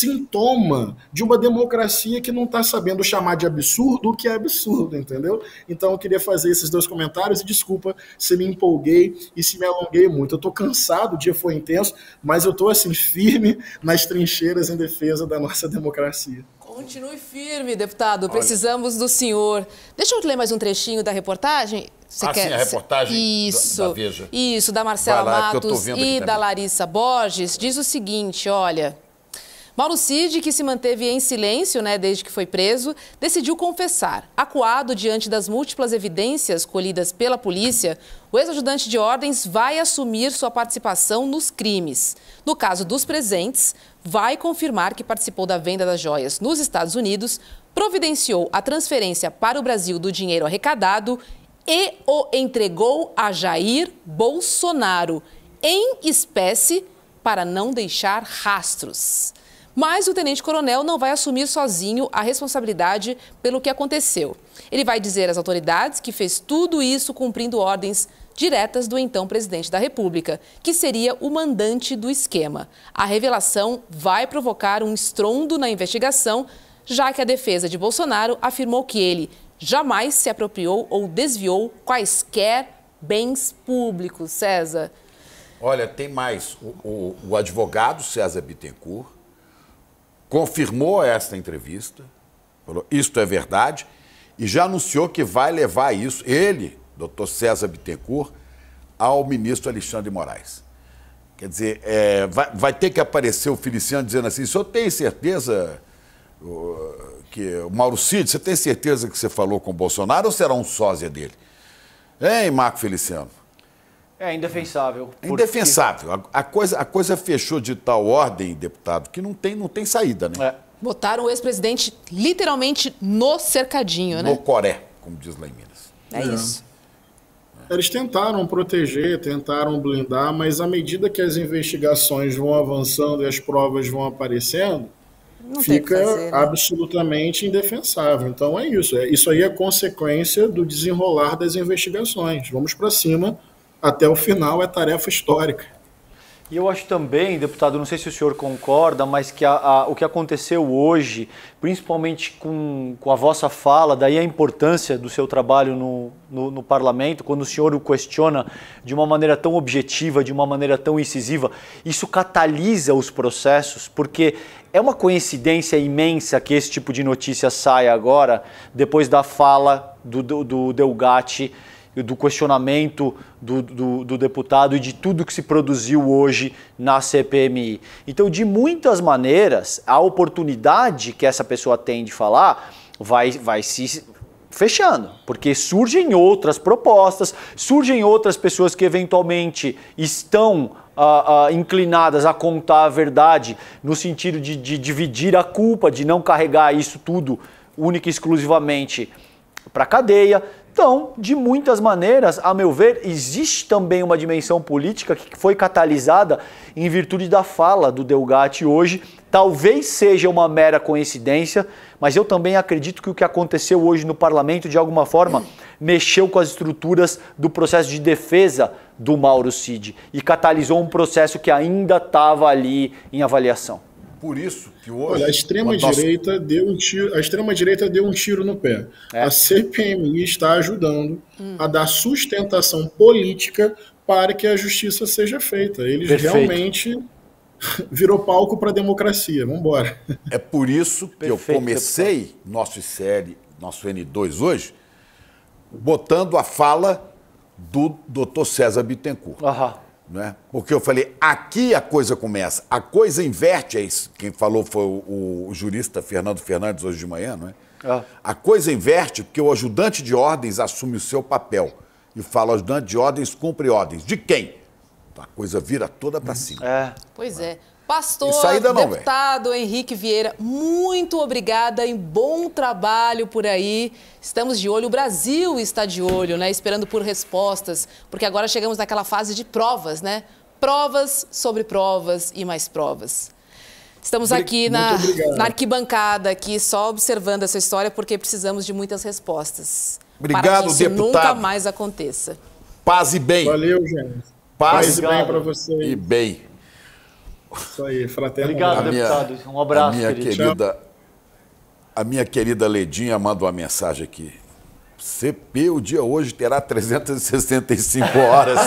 sintoma de uma democracia que não está sabendo chamar de absurdo o que é absurdo, entendeu? Então eu queria fazer esses dois comentários e desculpa se me empolguei e se me alonguei muito. Eu estou cansado, o dia foi intenso, mas eu estou assim, firme nas trincheiras em defesa da nossa democracia. Continue firme, deputado. Precisamos Olha. do senhor. Deixa eu ler mais um trechinho da reportagem. Você ah, quer? sim, a reportagem isso, da, da Veja. Isso, da Marcela lá, Matos e da Larissa Borges. Diz o seguinte, olha... Mauro Cid, que se manteve em silêncio, né, desde que foi preso, decidiu confessar. Acuado diante das múltiplas evidências colhidas pela polícia, o ex-ajudante de ordens vai assumir sua participação nos crimes. No caso dos presentes, vai confirmar que participou da venda das joias nos Estados Unidos, providenciou a transferência para o Brasil do dinheiro arrecadado e o entregou a Jair Bolsonaro, em espécie, para não deixar rastros. Mas o tenente-coronel não vai assumir sozinho a responsabilidade pelo que aconteceu. Ele vai dizer às autoridades que fez tudo isso cumprindo ordens diretas do então presidente da República, que seria o mandante do esquema. A revelação vai provocar um estrondo na investigação, já que a defesa de Bolsonaro afirmou que ele jamais se apropriou ou desviou quaisquer bens públicos. César. Olha, tem mais. O, o, o advogado César Bittencourt confirmou esta entrevista, falou, isto é verdade, e já anunciou que vai levar isso, ele, doutor César Bittencourt, ao ministro Alexandre de Moraes. Quer dizer, é, vai, vai ter que aparecer o Feliciano dizendo assim, o senhor tem certeza uh, que o Mauro Cid, você tem certeza que você falou com o Bolsonaro ou será um sósia dele? Hein, Marco Feliciano? É indefensável. É indefensável. A, a, coisa, a coisa fechou de tal ordem, deputado, que não tem, não tem saída, né? É. Botaram o ex-presidente literalmente no cercadinho, né? No coré, como diz lá em Minas. É, é isso. Eles tentaram proteger, tentaram blindar, mas à medida que as investigações vão avançando e as provas vão aparecendo, não fica fazer, né? absolutamente indefensável. Então é isso. É, isso aí é consequência do desenrolar das investigações. Vamos para cima, até o final é tarefa histórica. E eu acho também, deputado, não sei se o senhor concorda, mas que a, a, o que aconteceu hoje, principalmente com, com a vossa fala, daí a importância do seu trabalho no, no, no parlamento, quando o senhor o questiona de uma maneira tão objetiva, de uma maneira tão incisiva, isso catalisa os processos, porque é uma coincidência imensa que esse tipo de notícia saia agora, depois da fala do, do, do Delgatti, do questionamento do, do, do deputado e de tudo que se produziu hoje na C P M I. Então, de muitas maneiras, a oportunidade que essa pessoa tem de falar vai, vai se fechando, porque surgem outras propostas, surgem outras pessoas que eventualmente estão uh, uh, inclinadas a contar a verdade no sentido de, de dividir a culpa, de não carregar isso tudo única e exclusivamente para a cadeia. Então, de muitas maneiras, a meu ver, existe também uma dimensão política que foi catalisada em virtude da fala do Delgatti hoje. Talvez seja uma mera coincidência, mas eu também acredito que o que aconteceu hoje no parlamento, de alguma forma, mexeu com as estruturas do processo de defesa do Mauro Cid e catalisou um processo que ainda estava ali em avaliação. Por isso que hoje... Olha, a extrema-direita nossa... deu um tiro, a extrema-direita deu um tiro no pé. É. A C P M I está ajudando hum. a dar sustentação política para que a justiça seja feita. Eles Perfeito. realmente virou palco para a democracia. Vamos embora. É por isso que Perfeito, eu comecei deputado. nosso I C L, nosso N dois hoje, botando a fala do doutor César Bittencourt. Aham. Né? Porque eu falei, aqui a coisa começa, a coisa inverte, é isso. Quem falou foi o, o jurista Fernando Fernandes hoje de manhã, não é? Ah. A coisa inverte porque o ajudante de ordens assume o seu papel e fala, o ajudante de ordens cumpre ordens. De quem? A coisa vira toda para cima. É. Pois é. Pastor, não, deputado véio. Henrique Vieira, muito obrigada, em bom trabalho por aí. Estamos de olho, o Brasil está de olho, né? Esperando por respostas, porque agora chegamos naquela fase de provas, né? Provas sobre provas e mais provas. Estamos aqui na, na arquibancada, aqui só observando essa história, porque precisamos de muitas respostas. Obrigado, para que isso deputado. nunca mais aconteça. Paz e bem. Valeu, gente. Paz, Paz e bem para vocês. E bem. Isso aí, fraterno. Obrigado, a deputado. Minha, um abraço, a minha querido. querida, a minha querida Ledinha manda uma mensagem aqui. C P, o dia hoje terá trezentas e sessenta e cinco horas.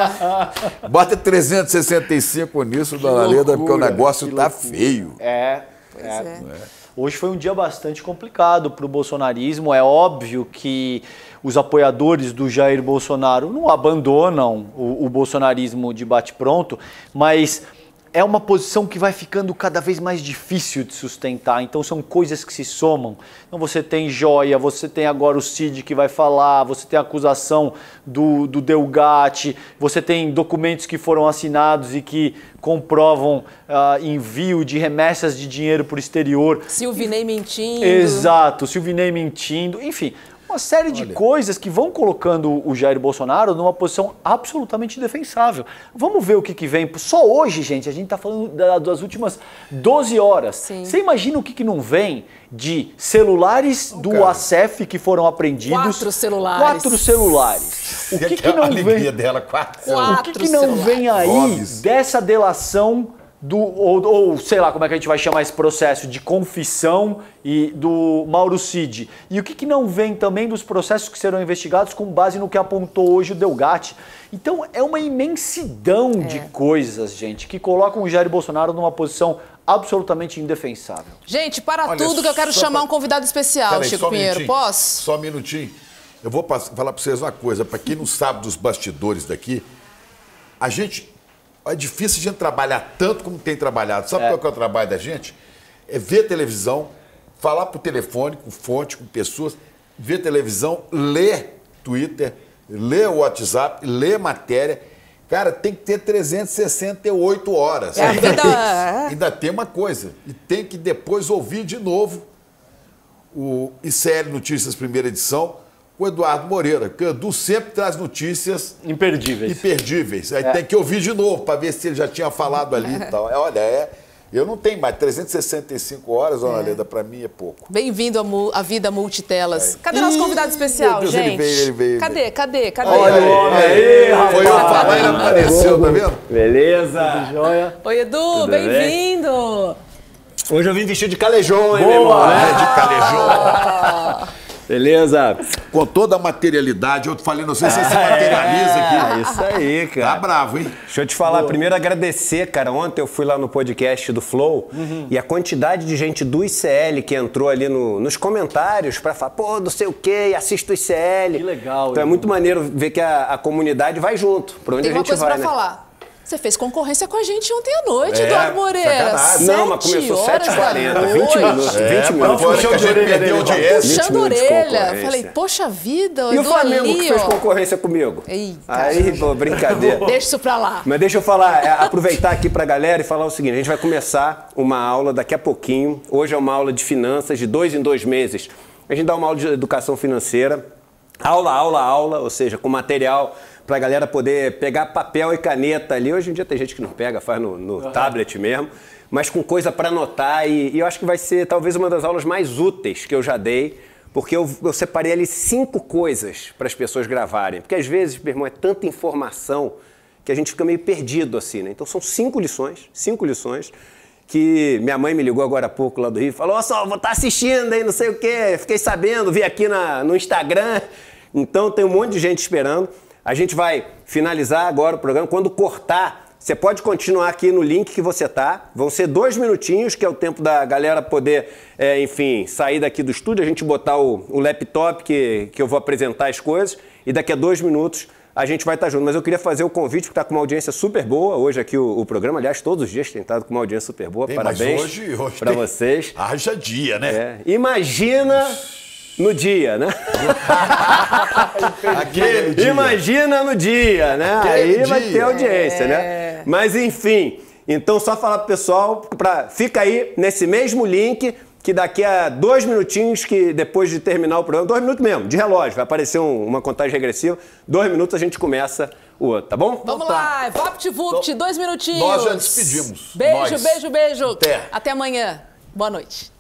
Bota trezentas e sessenta e cinco nisso, dona Leda, porque o negócio tá feio. É, é. é. Hoje foi um dia bastante complicado para o bolsonarismo. É óbvio que os apoiadores do Jair Bolsonaro não abandonam o, o bolsonarismo de bate-pronto, mas é uma posição que vai ficando cada vez mais difícil de sustentar. Então são coisas que se somam. Então você tem Joia, você tem agora o Cid que vai falar, você tem a acusação do, do Delgatti, você tem documentos que foram assinados e que comprovam uh, envio de remessas de dinheiro para o exterior. Silvinei mentindo. Exato, Silvinei mentindo, enfim... Uma série de Olha. coisas que vão colocando o Jair Bolsonaro numa posição absolutamente indefensável. Vamos ver o que, que vem. Só hoje, gente, a gente está falando da, das últimas doze horas. Sim. Você imagina o que, que não vem de celulares oh, do cara. ASEF que foram apreendidos? Quatro celulares. Quatro celulares. O que, que não vem? Dela, quatro o que, que não vem aí Nomes. dessa delação do, ou, ou sei lá como é que a gente vai chamar esse processo de confissão e do Mauro Cid? E o que, que não vem também dos processos que serão investigados com base no que apontou hoje o Delgatti? Então é uma imensidão É. de coisas, gente, que colocam o Jair Bolsonaro numa posição absolutamente indefensável. Gente, para Olha, tudo que eu quero só chamar pra- um convidado especial, Peraí, Chico só um Pinheiro. minutinho. Posso? Só um minutinho. Eu vou pass- falar para vocês uma coisa. Para quem não sabe dos bastidores daqui, a gente... É difícil a gente trabalhar tanto como tem trabalhado. Sabe É. qual que é o trabalho da gente? É ver televisão, falar por telefone, com fonte, com pessoas, ver televisão, ler Twitter, ler o WhatsApp, ler matéria. Cara, tem que ter trezentas e sessenta e oito horas. É, a vida... Ainda tem uma coisa, e tem que depois ouvir de novo o I C L Notícias Primeira Edição, com o Eduardo Moreira, que o Edu sempre traz notícias imperdíveis. imperdíveis. Aí É. tem que ouvir de novo para ver se ele já tinha falado ali e tal. É, olha, é, eu não tenho mais trezentas e sessenta e cinco horas, dona Leda, para mim é pouco. Bem-vindo à mu- à vida multitelas. É. Cadê nosso convidado especial, meu Deus, gente? ele veio, ele veio, cadê, ele cadê, cadê? Olha o homem aí, rapaz. Foi eu falar e ele apareceu, tá vendo? Beleza? Tudo jóia? Oi, Edu, Tudo bem-vindo. Hoje eu vim vestido de calejão, hein, Boa, meu irmão? é, de calejão. Beleza? Com toda a materialidade, eu te falei, não sei se você se materializa aqui. É isso aí, cara. Tá bravo, hein? Deixa eu te falar, primeiro agradecer, cara. Ontem eu fui lá no podcast do Flow Uhum. e a quantidade de gente do I C L que entrou ali no- nos comentários pra falar, pô, não sei o quê, assisto o I C L. Que legal. Então é muito maneiro ver que a, a comunidade vai junto, pra onde Tem a uma gente coisa vai, pra né? falar. Você fez concorrência com a gente ontem à noite, É, Eduardo Moreira. sacanagem. Não, mas começou Sete horas sete e quarenta, da vinte noite. minutos, vinte minutos. Foi que a gente perdeu a audiência. Puxando a minutos de orelha. concorrência. Falei, poxa vida, E o Edu Flamengo ali, que fez ó. concorrência comigo? Eita. Aí, pô, brincadeira. Deixa isso pra lá. Mas deixa eu falar, é, aproveitar aqui pra galera e falar o seguinte, a gente vai começar uma aula daqui a pouquinho. Hoje é uma aula de finanças, de dois em dois meses. A gente dá uma aula de educação financeira, aula, aula, aula, ou seja, com material pra galera poder pegar papel e caneta ali. Hoje em dia tem gente que não pega, faz no, no tablet mesmo, mas com coisa pra anotar e, e eu acho que vai ser talvez uma das aulas mais úteis que eu já dei, porque eu, eu separei ali cinco coisas para as pessoas gravarem. Porque às vezes, meu irmão, é tanta informação que a gente fica meio perdido assim, né? Então são cinco lições, cinco lições, que minha mãe me ligou agora há pouco lá do Rio e falou, ó, só, vou estar assistindo aí, não sei o quê, fiquei sabendo, vi aqui na, no Instagram. Então tem um monte de gente esperando. A gente vai finalizar agora o programa. Quando cortar, você pode continuar aqui no link que você tá. Vão ser dois minutinhos, que é o tempo da galera poder, é, enfim, sair daqui do estúdio, a gente botar o, o laptop que, que eu vou apresentar as coisas, e daqui a dois minutos a gente vai estar junto. Mas eu queria fazer o convite, porque está com uma audiência super boa hoje aqui o, o programa. Aliás, todos os dias tem estado com uma audiência super boa. Tem, mas Parabéns hoje- hoje para tem- vocês. Haja dia, né? É. Imagina no dia, né? Aquele dia. Imagina no dia, né? Aquele Aí vai dia. ter audiência, É. né? Mas enfim, então só falar pro pessoal, pra, fica aí nesse mesmo link, que daqui a dois minutinhos, que depois de terminar o programa, dois minutos mesmo, de relógio, vai aparecer um- uma contagem regressiva, dois minutos a gente começa o outro, tá bom? Vamos lá, VaptVupt, dois minutinhos. Nós já despedimos. Beijo, Nós. beijo, beijo. Até. Até amanhã. Boa noite.